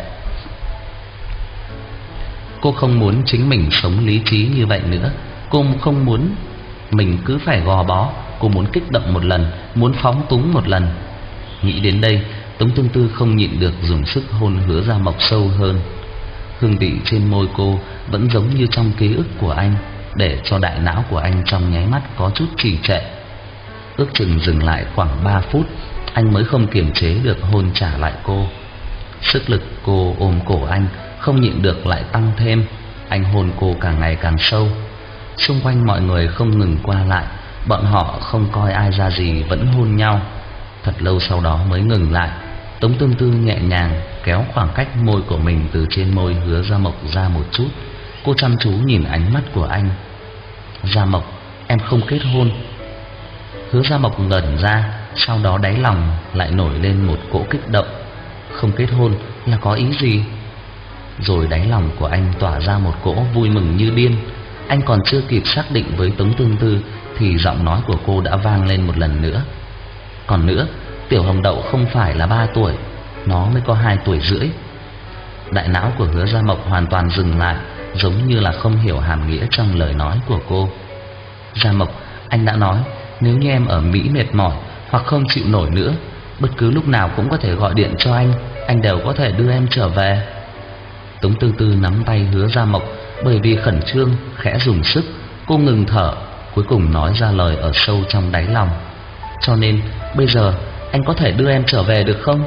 Cô không muốn chính mình sống lý trí như vậy nữa. Cô không muốn mình cứ phải gò bó. Cô muốn kích động một lần, muốn phóng túng một lần. Nghĩ đến đây, Tống Tương Tư không nhịn được dùng sức hôn Hứa Gia Mộc sâu hơn. Hương vị trên môi cô vẫn giống như trong ký ức của anh, để cho đại não của anh trong nháy mắt có chút trì trệ. Ước chừng dừng lại khoảng ba phút, anh mới không kiềm chế được hôn trả lại cô. Sức lực cô ôm cổ anh không nhịn được lại tăng thêm. Anh hôn cô càng ngày càng sâu. Xung quanh mọi người không ngừng qua lại, bọn họ không coi ai ra gì vẫn hôn nhau. Thật lâu sau đó mới ngừng lại. Tống Tương Tư nhẹ nhàng kéo khoảng cách môi của mình từ trên môi Hứa Gia Mộc ra một chút. Cô chăm chú nhìn ánh mắt của anh. Gia Mộc, em không kết hôn. Hứa Gia Mộc ngẩn ra, sau đó đáy lòng lại nổi lên một cỗ kích động. Không kết hôn là có ý gì? Rồi đáy lòng của anh tỏa ra một cỗ vui mừng như điên. Anh còn chưa kịp xác định với Tống Tương Tư thì giọng nói của cô đã vang lên một lần nữa. Còn nữa, Tiểu Hồng Đậu không phải là ba tuổi, nó mới có hai tuổi rưỡi. Đại não của Hứa Gia Mộc hoàn toàn dừng lại, giống như là không hiểu hàm nghĩa trong lời nói của cô. Gia Mộc, anh đã nói nếu như em ở Mỹ mệt mỏi hoặc không chịu nổi nữa, bất cứ lúc nào cũng có thể gọi điện cho anh, anh đều có thể đưa em trở về. Tống Tương Tư nắm tay Hứa Gia Mộc, bởi vì khẩn trương khẽ dùng sức, cô ngừng thở, cuối cùng nói ra lời ở sâu trong đáy lòng. Cho nên bây giờ anh có thể đưa em trở về được không?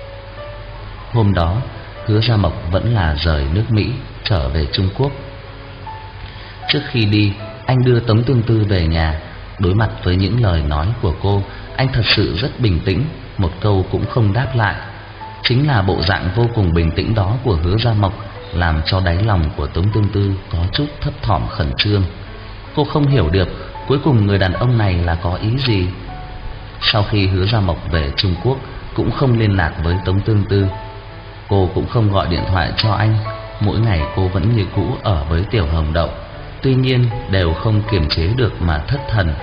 Hôm đó Hứa Gia Mộc vẫn là rời nước Mỹ trở về Trung Quốc. Trước khi đi, anh đưa Tống Tương Tư về nhà. Đối mặt với những lời nói của cô, anh thật sự rất bình tĩnh, một câu cũng không đáp lại. Chính là bộ dạng vô cùng bình tĩnh đó của Hứa Gia Mộc làm cho đáy lòng của Tống Tương Tư có chút thấp thỏm khẩn trương. Cô không hiểu được cuối cùng người đàn ông này là có ý gì. Sau khi Hứa Gia Mộc về Trung Quốc cũng không liên lạc với Tống Tương Tư. Cô cũng không gọi điện thoại cho anh. Mỗi ngày cô vẫn như cũ ở với Tiểu Hồng Đậu, tuy nhiên đều không kiềm chế được mà thất thần.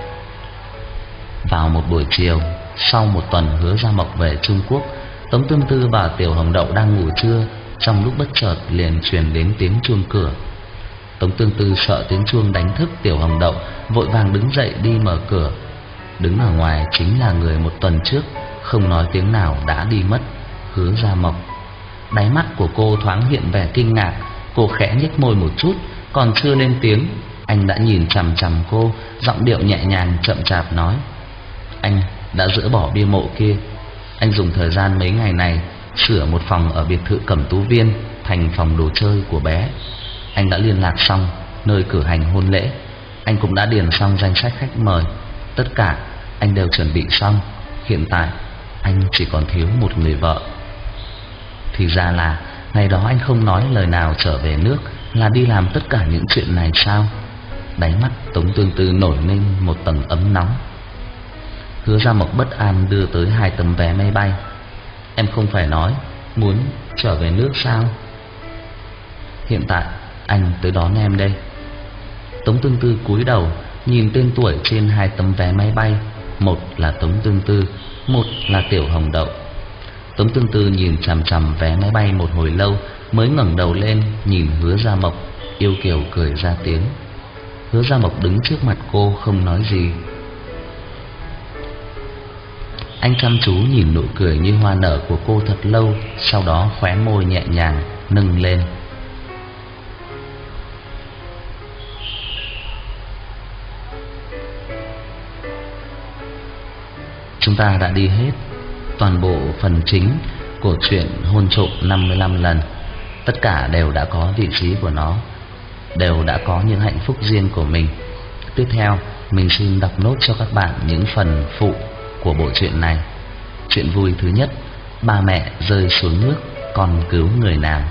Vào một buổi chiều, sau một tuần Hứa Gia Mộc về Trung Quốc, Tống Tương Tư và Tiểu Hồng Đậu đang ngủ trưa, trong lúc bất chợt liền truyền đến tiếng chuông cửa. Tống Tương Tư sợ tiếng chuông đánh thức Tiểu Hồng Đậu, vội vàng đứng dậy đi mở cửa. Đứng ở ngoài chính là người một tuần trước không nói tiếng nào đã đi mất, Hứa Gia Mộc. Đáy mắt của cô thoáng hiện vẻ kinh ngạc, cô khẽ nhếch môi một chút, còn chưa lên tiếng, anh đã nhìn chằm chằm cô, giọng điệu nhẹ nhàng chậm chạp nói: Anh đã dỡ bỏ bia mộ kia. Anh dùng thời gian mấy ngày này sửa một phòng ở biệt thự Cẩm Tú Viên thành phòng đồ chơi của bé. Anh đã liên lạc xong nơi cử hành hôn lễ, anh cũng đã điền xong danh sách khách mời. Tất cả anh đều chuẩn bị xong. Hiện tại anh chỉ còn thiếu một người vợ. Thì ra là ngày đó anh không nói lời nào trở về nước là đi làm tất cả những chuyện này sao? Đáy mắt Tống Tương Tư nổi lên một tầng ấm nóng. Hứa Gia Mộc bất an đưa tới hai tấm vé máy bay. Em không phải nói muốn trở về nước sao? Hiện tại anh tới đón em đây. Tống Tương Tư cúi đầu nhìn tên tuổi trên hai tấm vé máy bay, một là Tống Tương Tư, một là Tiểu Hồng Đậu. Tống Tương Tư nhìn chằm chằm vé máy bay một hồi lâu mới ngẩng đầu lên nhìn Hứa Gia Mộc, yêu kiều cười ra tiếng. Hứa Gia Mộc đứng trước mặt cô không nói gì. Anh chăm chú nhìn nụ cười như hoa nở của cô thật lâu, sau đó khóe môi nhẹ nhàng nâng lên. Chúng ta đã đi hết toàn bộ phần chính của truyện Hôn Trộm năm mươi lăm lần. Tất cả đều đã có vị trí của nó, đều đã có những hạnh phúc riêng của mình. Tiếp theo mình xin đọc nốt cho các bạn những phần phụ của bộ truyện này. Chuyện vui thứ nhất: ba mẹ rơi xuống nước, con cứu người nào.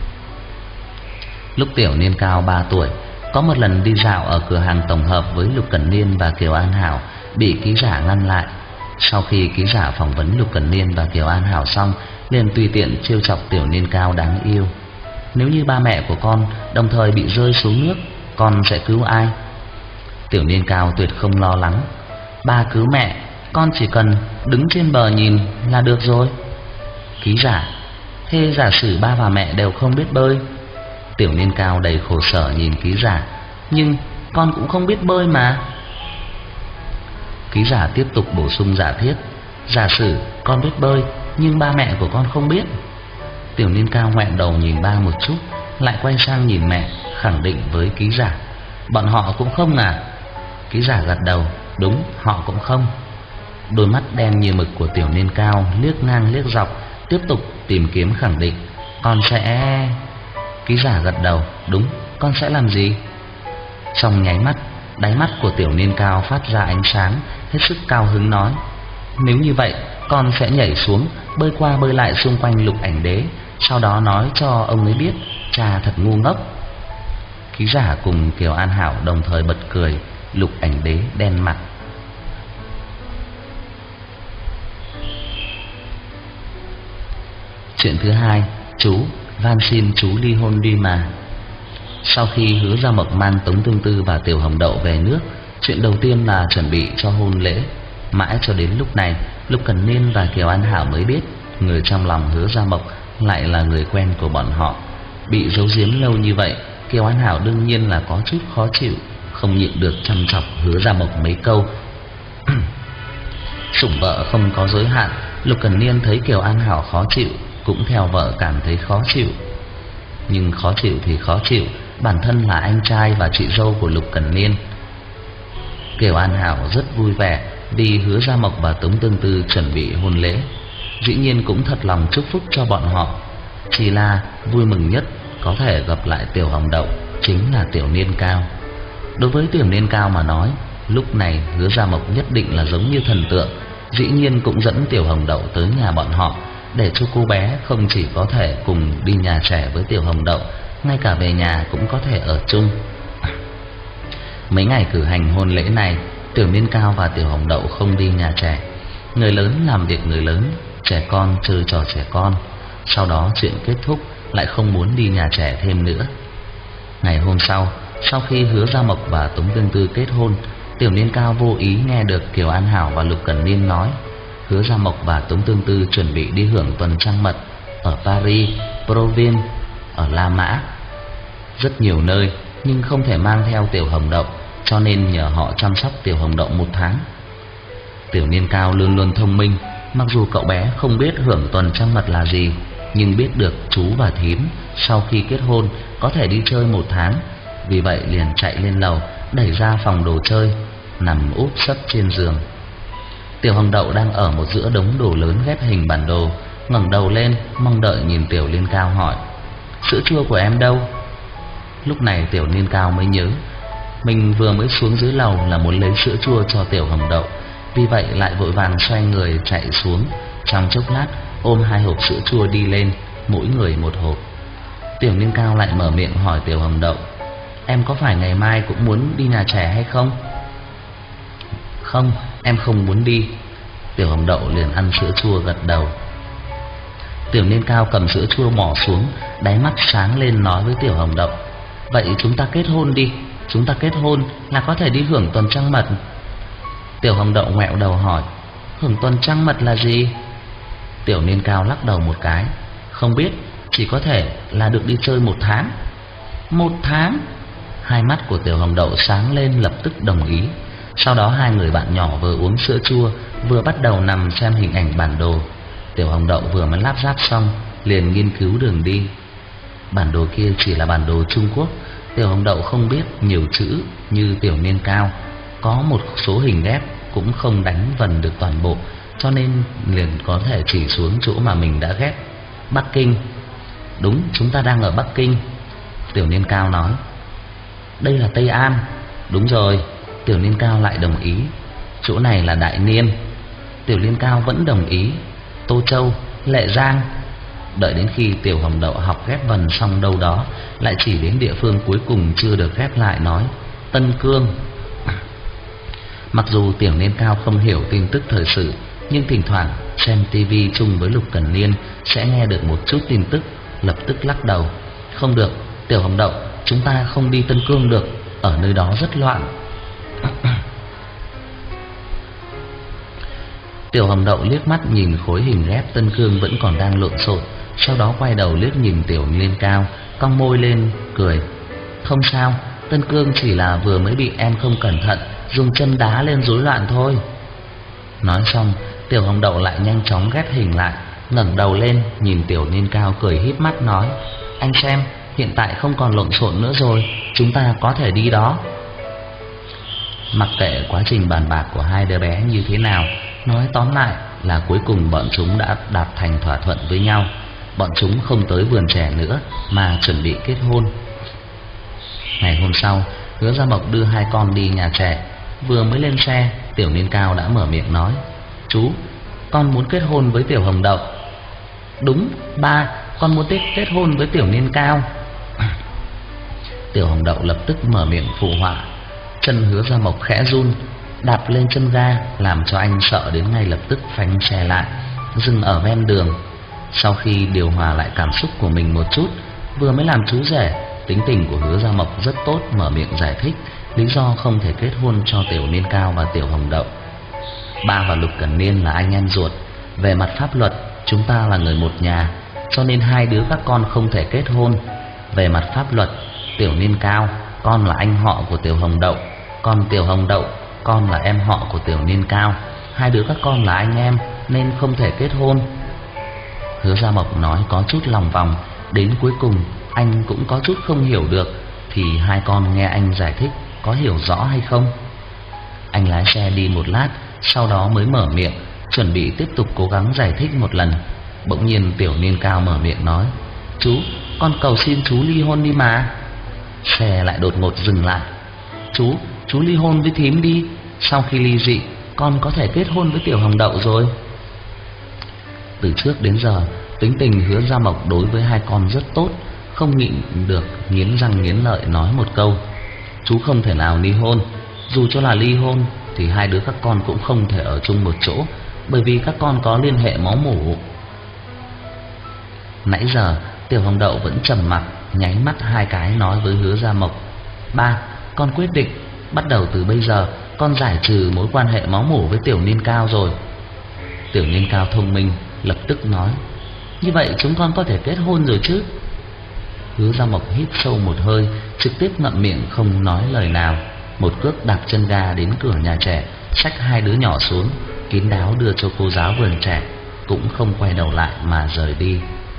Lúc Tiểu Niên Cao ba tuổi, có một lần đi dạo ở cửa hàng tổng hợp với Lục Cẩn Niên và Kiều An Hảo, bị ký giả ngăn lại. Sau khi ký giả phỏng vấn Lục Cẩn Niên và Kiều An Hảo xong, liền tùy tiện trêu chọc Tiểu Niên Cao đáng yêu. Nếu như ba mẹ của con đồng thời bị rơi xuống nước, con sẽ cứu ai? Tiểu Niên Cao tuyệt không lo lắng. Ba cứu mẹ, con chỉ cần đứng trên bờ nhìn là được rồi. Ký giả: thế giả sử ba và mẹ đều không biết bơi? Tiểu Niên Cao đầy khổ sở nhìn ký giả: nhưng con cũng không biết bơi mà. Ký giả tiếp tục bổ sung giả thiết: giả sử con biết bơi nhưng ba mẹ của con không biết. Tiểu Niên Cao ngoẹo đầu nhìn ba một chút, lại quay sang nhìn mẹ, khẳng định với ký giả: bọn họ cũng không à? Ký giả gật đầu: đúng, họ cũng không. Đôi mắt đen như mực của Tiểu Niên Cao liếc ngang liếc dọc, tiếp tục tìm kiếm khẳng định. Con sẽ... Ký giả gật đầu. Đúng, con sẽ làm gì? Trong nháy mắt, đáy mắt của Tiểu Niên Cao phát ra ánh sáng, hết sức cao hứng nói: Nếu như vậy, con sẽ nhảy xuống, bơi qua bơi lại xung quanh Lục Ảnh Đế, sau đó nói cho ông ấy biết cha thật ngu ngốc. Ký giả cùng Kiều An Hảo đồng thời bật cười. Lục Ảnh Đế đen mặt. Chuyện thứ hai, chú van xin chú ly hôn đi mà. Sau khi Hứa Gia Mộc mang Tống Tương Tư và Tiểu Hồng Đậu về nước, chuyện đầu tiên là chuẩn bị cho hôn lễ. Mãi cho đến lúc này, Lục Cẩn Niên và Kiều An Hảo mới biết người trong lòng Hứa Gia Mộc lại là người quen của bọn họ. Bị giấu giếm lâu như vậy, Kiều An Hảo đương nhiên là có chút khó chịu, không nhịn được chăm chọc Hứa Gia Mộc mấy câu. Sủng vợ không có giới hạn, Lục Cẩn Niên thấy Kiều An Hảo khó chịu, cũng theo vợ cảm thấy khó chịu. Nhưng khó chịu thì khó chịu, bản thân là anh trai và chị dâu của Lục Cẩn Niên. Kiều An Hảo rất vui vẻ vì Hứa Gia Mộc và Tống Tương Tư chuẩn bị hôn lễ, dĩ nhiên cũng thật lòng chúc phúc cho bọn họ. Chỉ là vui mừng nhất có thể gặp lại Tiểu Hồng Đậu chính là Tiểu Niên Cao. Đối với Tiểu Niên Cao mà nói, lúc này Hứa Gia Mộc nhất định là giống như thần tượng, dĩ nhiên cũng dẫn Tiểu Hồng Đậu tới nhà bọn họ, để cho cô bé không chỉ có thể cùng đi nhà trẻ với Tiểu Hồng Đậu, ngay cả về nhà cũng có thể ở chung. Mấy ngày cử hành hôn lễ này, Tiểu Niên Cao và Tiểu Hồng Đậu không đi nhà trẻ. Người lớn làm việc người lớn, trẻ con chơi trò trẻ con. Sau đó chuyện kết thúc, lại không muốn đi nhà trẻ thêm nữa. Ngày hôm sau, sau khi Hứa Gia Mộc và Tống Tương Tư kết hôn, Tiểu Niên Cao vô ý nghe được Kiều An Hảo và Lục Cẩn Niên nói Hứa Gia Mộc và Tống Tương Tư chuẩn bị đi hưởng tuần trăng mật ở Paris, Provence, ở La Mã, rất nhiều nơi, nhưng không thể mang theo Tiểu Hồng Đậu, cho nên nhờ họ chăm sóc Tiểu Hồng Đậu một tháng. Tiểu Niên Cao luôn luôn thông minh, mặc dù cậu bé không biết hưởng tuần trăng mật là gì, nhưng biết được chú và thím sau khi kết hôn có thể đi chơi một tháng, vì vậy liền chạy lên lầu, đẩy ra phòng đồ chơi, nằm úp sấp trên giường. Tiểu Hồng Đậu đang ở một giữa đống đồ lớn ghép hình bản đồ, ngẩng đầu lên mong đợi nhìn Tiểu Niên Cao hỏi: Sữa chua của em đâu? Lúc này Tiểu Niên Cao mới nhớ mình vừa mới xuống dưới lầu là muốn lấy sữa chua cho Tiểu Hồng Đậu, vì vậy lại vội vàng xoay người chạy xuống, trong chốc lát ôm hai hộp sữa chua đi lên, mỗi người một hộp. Tiểu Niên Cao lại mở miệng hỏi Tiểu Hồng Đậu: Em có phải ngày mai cũng muốn đi nhà trẻ hay không? Không, em không muốn đi. Tiểu Hồng Đậu liền ăn sữa chua gật đầu. Tiểu Niên Cao cầm sữa chua mỏ xuống, đáy mắt sáng lên nói với Tiểu Hồng Đậu: Vậy chúng ta kết hôn đi, chúng ta kết hôn là có thể đi hưởng tuần trăng mật. Tiểu Hồng Đậu ngoẹo đầu hỏi: Hưởng tuần trăng mật là gì? Tiểu Niên Cao lắc đầu một cái: Không biết, chỉ có thể là được đi chơi một tháng. Một tháng? Hai mắt của Tiểu Hồng Đậu sáng lên, lập tức đồng ý. Sau đó hai người bạn nhỏ vừa uống sữa chua, vừa bắt đầu nằm xem hình ảnh bản đồ. Tiểu Hồng Đậu vừa mới lắp ráp xong, liền nghiên cứu đường đi. Bản đồ kia chỉ là bản đồ Trung Quốc, Tiểu Hồng Đậu không biết nhiều chữ như Tiểu Niên Cao, có một số hình ghép cũng không đánh vần được toàn bộ, cho nên liền có thể chỉ xuống chỗ mà mình đã ghép. Bắc Kinh. Đúng, chúng ta đang ở Bắc Kinh. Tiểu Niên Cao nói. Đây là Tây An. Đúng rồi. Tiểu Niên Cao lại đồng ý. Chỗ này là Đại Niên. Tiểu Niên Cao vẫn đồng ý. Tô Châu, Lệ Giang. Đợi đến khi Tiểu Hồng Đậu học ghép vần xong đâu đó, lại chỉ đến địa phương cuối cùng chưa được ghép lại, nói Tân Cương. Mặc dù Tiểu Niên Cao không hiểu tin tức thời sự, nhưng thỉnh thoảng xem tivi chung với Lục Cẩn Niên sẽ nghe được một chút tin tức, lập tức lắc đầu. Không được, Tiểu Hồng Đậu, chúng ta không đi Tân Cương được, ở nơi đó rất loạn. Tiểu Hồng Đậu liếc mắt nhìn khối hình ghép Tân Cương vẫn còn đang lộn xộn, sau đó quay đầu liếc nhìn Tiểu Niên Cao, cong môi lên cười. Không sao, Tân Cương chỉ là vừa mới bị em không cẩn thận dùng chân đá lên rối loạn thôi. Nói xong, Tiểu Hồng Đậu lại nhanh chóng ghép hình lại, ngẩng đầu lên nhìn Tiểu Niên Cao cười híp mắt nói: Anh xem, hiện tại không còn lộn xộn nữa rồi, chúng ta có thể đi đó. Mặc kệ quá trình bàn bạc của hai đứa bé như thế nào, Nói tóm lại là cuối cùng bọn chúng đã đạt thành thỏa thuận với nhau. Bọn chúng không tới vườn trẻ nữa mà chuẩn bị kết hôn. Ngày hôm sau, Hứa Gia Mộc đưa hai con đi nhà trẻ. Vừa mới lên xe, Tiểu Niên Cao đã mở miệng nói: "Chú, con muốn kết hôn với Tiểu Hồng Đậu." "Đúng, ba, con muốn kết hôn với Tiểu Niên Cao." Tiểu Hồng Đậu lập tức mở miệng phụ họa. Chân Hứa Gia Mộc khẽ run, đạp lên chân ga làm cho anh sợ đến ngay lập tức phanh xe lại, dừng ở ven đường. Sau khi điều hòa lại cảm xúc của mình một chút, vừa mới làm chú rể, tính tình của Hứa Gia Mộc rất tốt, mở miệng giải thích lý do không thể kết hôn cho Tiểu Niên Cao và Tiểu Hồng Đậu. Ba và Lục Cẩn Niên là anh em ruột, về mặt pháp luật chúng ta là người một nhà, cho nên hai đứa các con không thể kết hôn. Về mặt pháp luật, Tiểu Niên Cao, con là anh họ của Tiểu Hồng Đậu, còn Tiểu Hồng Đậu, con là em họ của Tiểu Niên Cao. Hai đứa các con là anh em nên không thể kết hôn. Hứa Gia Mộc nói có chút lòng vòng, đến cuối cùng anh cũng có chút không hiểu được. Thì hai con nghe anh giải thích có hiểu rõ hay không? Anh lái xe đi một lát, sau đó mới mở miệng, chuẩn bị tiếp tục cố gắng giải thích một lần. Bỗng nhiên Tiểu Niên Cao mở miệng nói: "Chú, con cầu xin chú ly hôn đi mà." Xe lại đột ngột dừng lại. "Chú, chú ly hôn với thím đi, sau khi ly dị con có thể kết hôn với Tiểu Hồng Đậu rồi." Từ trước đến giờ, tính tình Hứa Gia Mộc đối với hai con rất tốt, không nhịn được nghiến răng nghiến lợi nói một câu: "Chú không thể nào ly hôn. Dù cho là ly hôn thì hai đứa các con cũng không thể ở chung một chỗ, bởi vì các con có liên hệ máu mủ." Nãy giờ Tiểu Hồng Đậu vẫn trầm mặc, nháy mắt hai cái nói với Hứa Gia Mộc: "Ba, con quyết định, bắt đầu từ bây giờ con giải trừ mối quan hệ máu mủ với Tiểu Niên Cao rồi." Tiểu Niên Cao thông minh lập tức nói: "Như vậy chúng con có thể kết hôn rồi chứ?" Hứa Gia Mộc hít sâu một hơi, trực tiếp ngậm miệng không nói lời nào, một cước đạp chân ga đến cửa nhà trẻ, xách hai đứa nhỏ xuống, kín đáo đưa cho cô giáo vườn trẻ, cũng không quay đầu lại mà rời đi.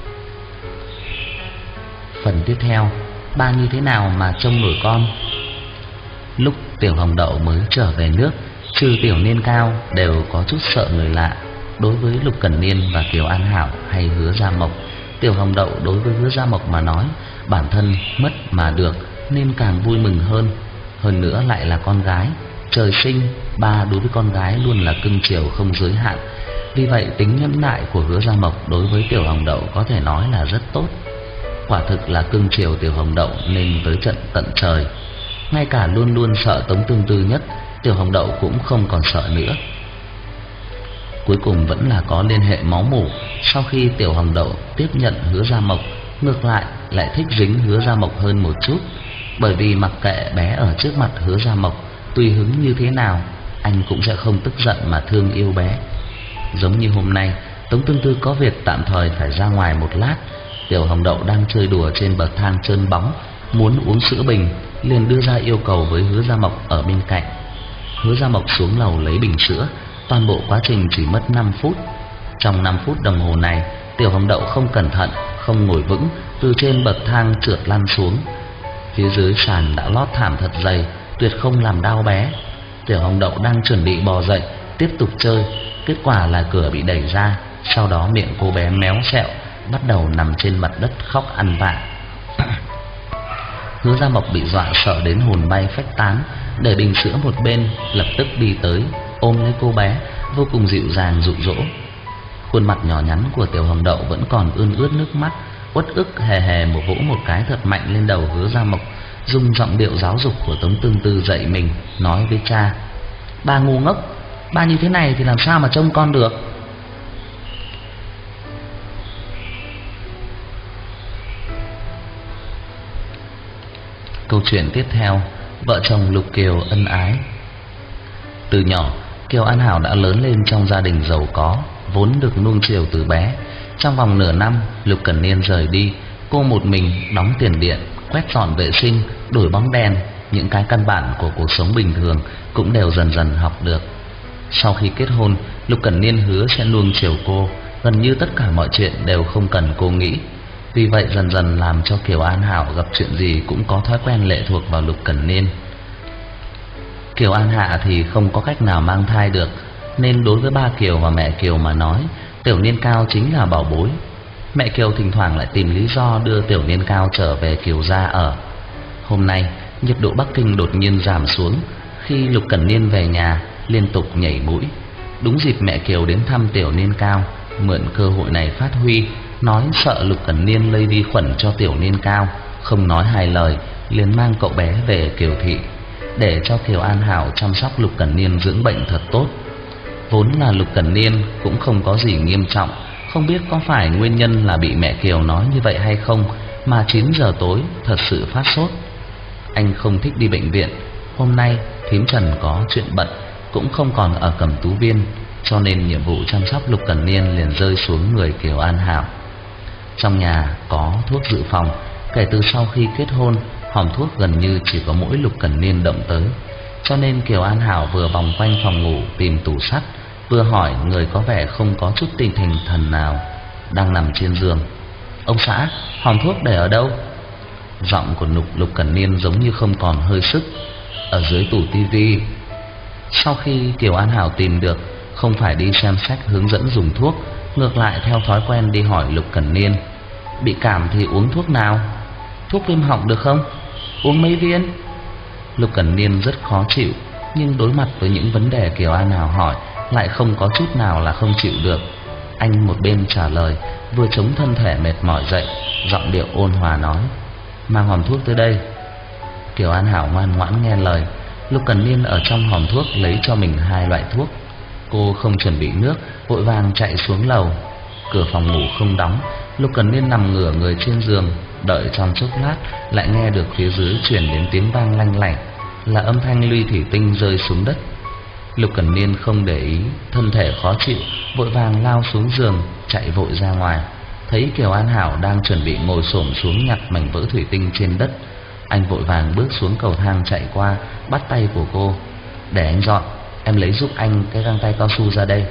Phần tiếp theo, ba như thế nào mà trông nổi con? Lúc Tiểu Hồng Đậu mới trở về nước, trừ Tiểu Niên Cao đều có chút sợ người lạ. Đối với Lục Cẩn Niên và Kiều An Hảo hay Hứa Gia Mộc, Tiểu Hồng Đậu đối với Hứa Gia Mộc mà nói, bản thân mất mà được nên càng vui mừng hơn. Hơn nữa lại là con gái, trời sinh ba đối với con gái luôn là cưng chiều không giới hạn. Vì vậy tính nhẫn nại của Hứa Gia Mộc đối với Tiểu Hồng Đậu có thể nói là rất tốt. Quả thực là cưng chiều Tiểu Hồng Đậu nên tới trận tận trời. Ngay cả luôn luôn sợ Tống Tương Tư nhất, Tiểu Hồng Đậu cũng không còn sợ nữa. Cuối cùng vẫn là có liên hệ máu mủ. Sau khi Tiểu Hồng Đậu tiếp nhận Hứa Gia Mộc, ngược lại lại thích dính Hứa Gia Mộc hơn một chút. Bởi vì mặc kệ bé ở trước mặt Hứa Gia Mộc tùy hứng như thế nào, anh cũng sẽ không tức giận mà thương yêu bé. Giống như hôm nay, Tống Tương Tư có việc tạm thời phải ra ngoài một lát. Tiểu Hồng Đậu đang chơi đùa trên bậc thang trơn bóng, muốn uống sữa bình, liền đưa ra yêu cầu với Hứa Gia Mộc ở bên cạnh. Hứa Gia Mộc xuống lầu lấy bình sữa, toàn bộ quá trình chỉ mất năm phút. Trong năm phút đồng hồ này, Tiểu Hồng Đậu không cẩn thận, không ngồi vững, từ trên bậc thang trượt lăn xuống. Phía dưới sàn đã lót thảm thật dày, tuyệt không làm đau bé. Tiểu Hồng Đậu đang chuẩn bị bò dậy tiếp tục chơi, kết quả là cửa bị đẩy ra, sau đó miệng cô bé méo xẹo, bắt đầu nằm trên mặt đất khóc ăn vạ. Hứa Gia Mộc bị dọa sợ đến hồn bay phách tán, để bình sữa một bên, lập tức đi tới ôm lấy cô bé, vô cùng dịu dàng dụ dỗ. Khuôn mặt nhỏ nhắn của Tiểu Hồng Đậu vẫn còn ươn ướt nước mắt, uất ức hề hề một vỗ một cái thật mạnh lên đầu Hứa Gia Mộc, dùng giọng điệu giáo dục của Tống Tương Tư dạy mình, nói với cha: "Ba ngu ngốc, ba như thế này thì làm sao mà trông con được." Câu chuyện tiếp theo, vợ chồng Lục Kiều ân ái. Từ nhỏ, Kiều An Hảo đã lớn lên trong gia đình giàu có, vốn được nuông chiều từ bé. Trong vòng nửa năm, Lục Cẩn Niên rời đi, cô một mình đóng tiền điện, quét dọn vệ sinh, đổi bóng đèn, những cái căn bản của cuộc sống bình thường cũng đều dần dần học được. Sau khi kết hôn, Lục Cẩn Niên hứa sẽ nuông chiều cô, gần như tất cả mọi chuyện đều không cần cô nghĩ. Vì vậy dần dần làm cho Kiều An Hảo gặp chuyện gì cũng có thói quen lệ thuộc vào Lục Cẩn Niên. Kiều An Hạ thì không có cách nào mang thai được, nên đối với ba Kiều và mẹ Kiều mà nói, Tiểu Niên Cao chính là bảo bối. Mẹ Kiều thỉnh thoảng lại tìm lý do đưa Tiểu Niên Cao trở về Kiều gia ở. Hôm nay nhiệt độ Bắc Kinh đột nhiên giảm xuống. Khi Lục Cẩn Niên về nhà liên tục nhảy mũi. Đúng dịp mẹ Kiều đến thăm Tiểu Niên Cao, mượn cơ hội này phát huy, nói sợ Lục Cẩn Niên lây vi khuẩn cho Tiểu Niên Cao, không nói hai lời liền mang cậu bé về Kiều thị để cho Kiều An Hảo chăm sóc Lục Cẩn Niên dưỡng bệnh thật tốt. Vốn là Lục Cẩn Niên cũng không có gì nghiêm trọng, không biết có phải nguyên nhân là bị mẹ Kiều nói như vậy hay không mà chín giờ tối thật sự phát sốt. Anh không thích đi bệnh viện. Hôm nay thím Trần có chuyện bận, cũng không còn ở Cẩm Tú Viên, cho nên nhiệm vụ chăm sóc Lục Cẩn Niên liền rơi xuống người Kiều An Hảo. Trong nhà có thuốc dự phòng. Kể từ sau khi kết hôn, hòm thuốc gần như chỉ có mỗi Lục Cẩn Niên động tới, cho nên Kiều An Hảo vừa vòng quanh phòng ngủ tìm tủ sắt, vừa hỏi người có vẻ không có chút tinh thần thần nào đang nằm trên giường: "Ông xã, hòm thuốc để ở đâu?" Giọng của Lục Lục Cẩn Niên giống như không còn hơi sức: "Ở dưới tủ tivi." Sau khi Kiều An Hảo tìm được, không phải đi xem sách hướng dẫn dùng thuốc, ngược lại theo thói quen đi hỏi Lục Cẩn Niên: "Bị cảm thì uống thuốc nào? Thuốc viêm họng được không? Uống mấy viên?" Lục Cẩn Niên rất khó chịu, nhưng đối mặt với những vấn đề Kiều An Hảo hỏi lại không có chút nào là không chịu được. Anh một bên trả lời, vừa chống thân thể mệt mỏi dậy, giọng điệu ôn hòa nói: "Mang hòm thuốc tới đây." Kiều An Hảo ngoan ngoãn nghe lời. Lục Cẩn Niên ở trong hòm thuốc lấy cho mình hai loại thuốc. Cô không chuẩn bị nước, vội vàng chạy xuống lầu. Cửa phòng ngủ không đóng, Lục Cẩn Niên nằm ngửa người trên giường, đợi trong chốc lát lại nghe được phía dưới truyền đến tiếng vang lanh lảnh, là âm thanh ly thủy tinh rơi xuống đất. Lục Cẩn Niên không để ý, thân thể khó chịu, vội vàng lao xuống giường, chạy vội ra ngoài. Thấy Kiều An Hảo đang chuẩn bị ngồi xổm xuống nhặt mảnh vỡ thủy tinh trên đất, anh vội vàng bước xuống cầu thang chạy qua, bắt tay của cô: "Để anh dọn, em lấy giúp anh cái găng tay cao su ra đây."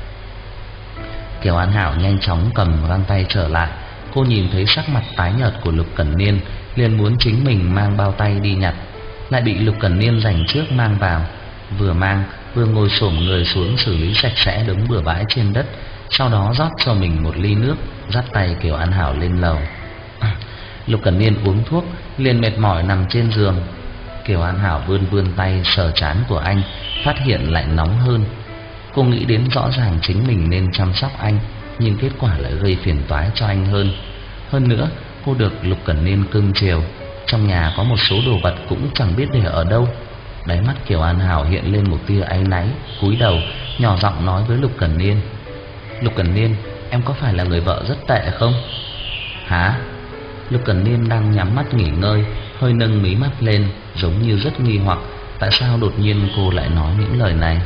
Kiều An Hảo nhanh chóng cầm găng tay trở lại. Cô nhìn thấy sắc mặt tái nhợt của Lục Cẩn Niên, liền muốn chính mình mang bao tay đi nhặt, lại bị Lục Cẩn Niên giành trước mang vào. Vừa mang vừa ngồi xổm người xuống xử lý sạch sẽ đống bừa bãi trên đất, sau đó rót cho mình một ly nước, dắt tay Kiều An Hảo lên lầu. Lục Cẩn Niên uống thuốc liền mệt mỏi nằm trên giường. Kiều An Hảo vươn vươn tay sờ trán của anh, phát hiện lại nóng hơn. Cô nghĩ đến rõ ràng chính mình nên chăm sóc anh, nhưng kết quả lại gây phiền toái cho anh hơn. Hơn nữa, cô được Lục Cẩn Niên cưng chiều, trong nhà có một số đồ vật cũng chẳng biết để ở đâu. Đáy mắt Kiều An Hảo hiện lên một tia áy náy, cúi đầu nhỏ giọng nói với Lục Cẩn Niên: "Lục Cẩn Niên, em có phải là người vợ rất tệ không?" "Hả?" Lục Cẩn Niên đang nhắm mắt nghỉ ngơi, hơi nâng mí mắt lên, giống như rất nghi hoặc tại sao đột nhiên cô lại nói những lời này.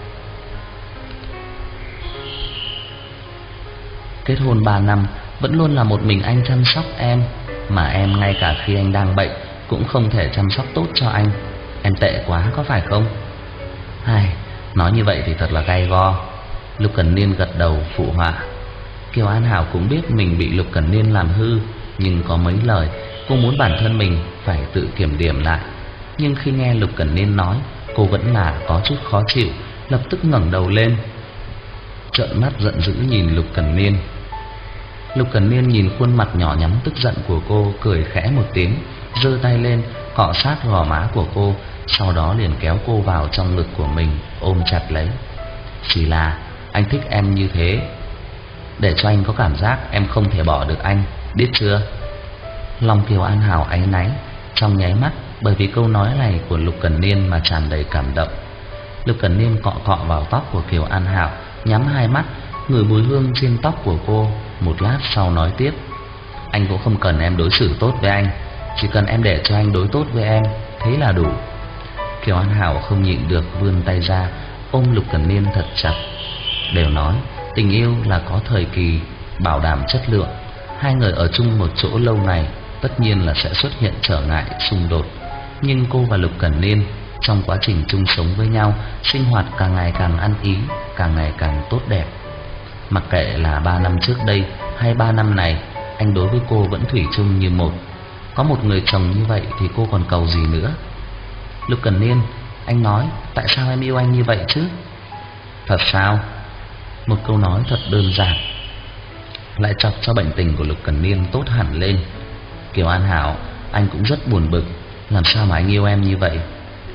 Kết hôn ba năm, vẫn luôn là một mình anh chăm sóc em, mà em ngay cả khi anh đang bệnh cũng không thể chăm sóc tốt cho anh. Em tệ quá có phải không? Ai, nói như vậy thì thật là gay go. Lục Cẩn Niên gật đầu phụ họa. Kiều An Hảo cũng biết mình bị Lục Cẩn Niên làm hư, nhưng có mấy lời cô muốn bản thân mình phải tự kiểm điểm lại. Nhưng khi nghe Lục Cẩn Niên nói, cô vẫn là có chút khó chịu, lập tức ngẩng đầu lên, trợn mắt giận dữ nhìn Lục Cẩn Niên. Lục Cẩn Niên nhìn khuôn mặt nhỏ nhắn tức giận của cô, cười khẽ một tiếng, giơ tay lên cọ sát gò má của cô, sau đó liền kéo cô vào trong ngực của mình, ôm chặt lấy. Chỉ là anh thích em như thế, để cho anh có cảm giác em không thể bỏ được anh, biết chưa? Lòng Kiều An Hảo áy náy trong nháy mắt bởi vì câu nói này của Lục Cẩn Niên mà tràn đầy cảm động. Lục Cẩn Niên cọ cọ vào tóc của Kiều An Hảo, nhắm hai mắt, ngửi mùi hương trên tóc của cô, một lát sau nói tiếp: Anh cũng không cần em đối xử tốt với anh, chỉ cần em để cho anh đối tốt với em, thế là đủ. Kiều An Hảo không nhịn được vươn tay ra, ôm Lục Cẩn Niên thật chặt. Đều nói tình yêu là có thời kỳ bảo đảm chất lượng, hai người ở chung một chỗ lâu ngày, tất nhiên là sẽ xuất hiện trở ngại, xung đột. Nhưng cô và Lục Cẩn Niên trong quá trình chung sống với nhau, sinh hoạt càng ngày càng ăn ý, càng ngày càng tốt đẹp. Mặc kệ là ba năm trước đây hay ba năm này, anh đối với cô vẫn thủy chung như một. Có một người chồng như vậy thì cô còn cầu gì nữa? Lục Cẩn Niên, anh nói tại sao em yêu anh như vậy chứ? Thật sao? Một câu nói thật đơn giản lại chọc cho bệnh tình của Lục Cẩn Niên tốt hẳn lên. Kiều An Hảo, anh cũng rất buồn bực, làm sao mà anh yêu em như vậy?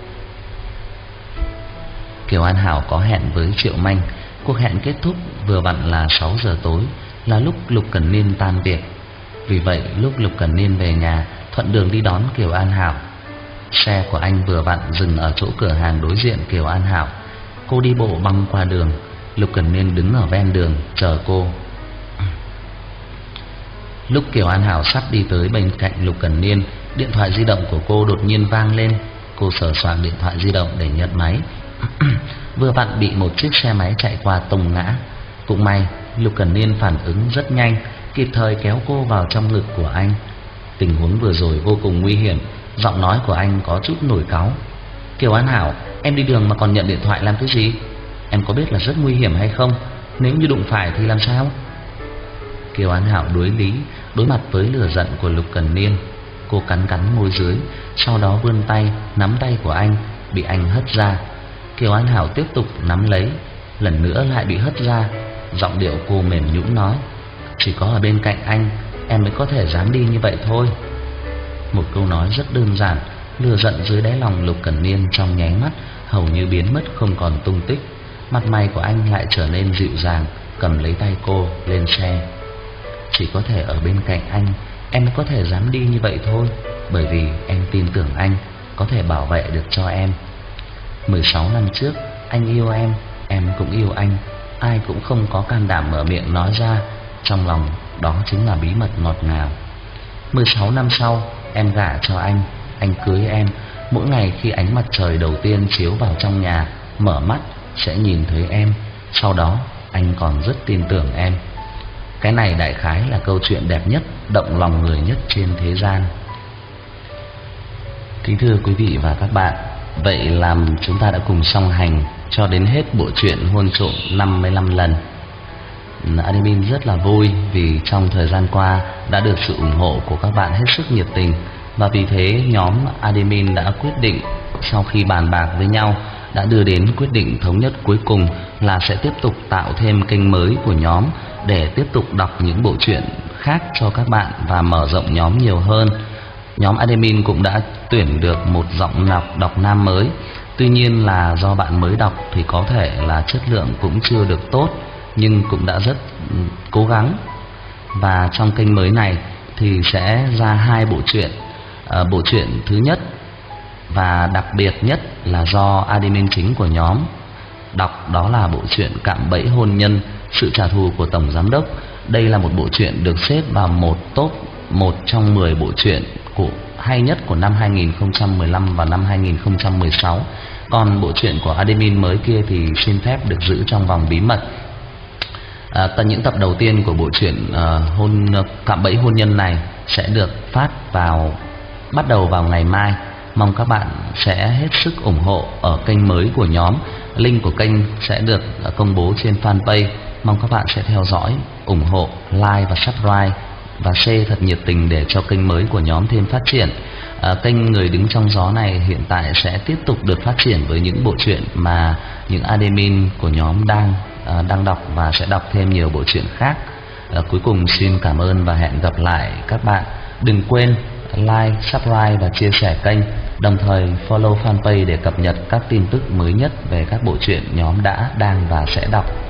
Kiều An Hảo có hẹn với Triệu Manh. Cuộc hẹn kết thúc vừa vặn là sáu giờ tối, là lúc Lục Cẩn Niên tan việc. Vì vậy lúc Lục Cẩn Niên về nhà, thuận đường đi đón Kiều An Hảo. Xe của anh vừa vặn dừng ở chỗ cửa hàng đối diện Kiều An Hảo. Cô đi bộ băng qua đường, Lục Cẩn Niên đứng ở ven đường chờ cô. Lúc Kiều An Hảo sắp đi tới bên cạnh Lục Cẩn Niên, điện thoại di động của cô đột nhiên vang lên. Cô sờ soạn điện thoại di động để nhận máy. Vừa vặn bị một chiếc xe máy chạy qua tông ngã. Cũng may Lục Cẩn Niên phản ứng rất nhanh, kịp thời kéo cô vào trong ngực của anh. Tình huống vừa rồi vô cùng nguy hiểm, giọng nói của anh có chút nổi cáu. Kiều An Hảo, em đi đường mà còn nhận điện thoại làm cái gì? Em có biết là rất nguy hiểm hay không? Nếu như đụng phải thì làm sao? Kiều An Hảo đối lý, đối mặt với lửa giận của Lục Cẩn Niên. Cô cắn cắn môi dưới, sau đó vươn tay nắm tay của anh, bị anh hất ra. Kiều An Hảo tiếp tục nắm lấy, lần nữa lại bị hất ra. Giọng điệu cô mềm nhũn nói, chỉ có ở bên cạnh anh em mới có thể dám đi như vậy thôi. Một câu nói rất đơn giản, lửa giận dưới đáy lòng Lục Cẩn Niên trong nháy mắt hầu như biến mất không còn tung tích. Mặt mày của anh lại trở nên dịu dàng, cầm lấy tay cô lên xe. Chỉ có thể ở bên cạnh anh em mới có thể dám đi như vậy thôi, bởi vì em tin tưởng anh có thể bảo vệ được cho em. Mười sáu năm trước anh yêu em, em cũng yêu anh. Ai cũng không có can đảm mở miệng nói ra, trong lòng đó chính là bí mật ngọt ngào. Mười sáu năm sau em gả cho anh, anh cưới em. Mỗi ngày khi ánh mặt trời đầu tiên chiếu vào trong nhà, mở mắt sẽ nhìn thấy em. Sau đó anh còn rất tin tưởng em. Cái này đại khái là câu chuyện đẹp nhất, động lòng người nhất trên thế gian. Kính thưa quý vị và các bạn, vậy là chúng ta đã cùng song hành cho đến hết bộ truyện Hôn Trộm năm mươi lăm lần. Admin rất là vui vì trong thời gian qua đã được sự ủng hộ của các bạn hết sức nhiệt tình, và vì thế nhóm admin đã quyết định, sau khi bàn bạc với nhau, đã đưa đến quyết định thống nhất cuối cùng là sẽ tiếp tục tạo thêm kênh mới của nhóm để tiếp tục đọc những bộ truyện khác cho các bạn và mở rộng nhóm nhiều hơn. Nhóm admin cũng đã tuyển được một giọng đọc đọc nam mới. Tuy nhiên là do bạn mới đọc thì có thể là chất lượng cũng chưa được tốt, nhưng cũng đã rất cố gắng. Và trong kênh mới này thì sẽ ra hai bộ truyện. à, Bộ truyện thứ nhất và đặc biệt nhất là do admin chính của nhóm đọc, đó là bộ truyện Cạm Bẫy Hôn Nhân, Sự Trả Thù của Tổng Giám Đốc. Đây là một bộ truyện được xếp vào một top một trong mười bộ truyện của hay nhất của năm hai nghìn không trăm mười lăm và năm hai nghìn không trăm mười sáu. Còn bộ truyện của admin mới kia thì xin phép được giữ trong vòng bí mật. À, tận những tập đầu tiên của bộ truyện uh, hôn Cạm Bẫy Hôn Nhân này sẽ được phát vào bắt đầu vào ngày mai. Mong các bạn sẽ hết sức ủng hộ ở kênh mới của nhóm. Link của kênh sẽ được uh, công bố trên fanpage. Mong các bạn sẽ theo dõi, ủng hộ, like và subscribe và share thật nhiệt tình để cho kênh mới của nhóm thêm phát triển. À, kênh Người Đứng Trong Gió này hiện tại sẽ tiếp tục được phát triển với những bộ truyện mà những admin của nhóm đang à, đang đọc, và sẽ đọc thêm nhiều bộ truyện khác. À, cuối cùng xin cảm ơn và hẹn gặp lại các bạn. Đừng quên like, subscribe và chia sẻ kênh, đồng thời follow fanpage để cập nhật các tin tức mới nhất về các bộ truyện nhóm đã, đang và sẽ đọc.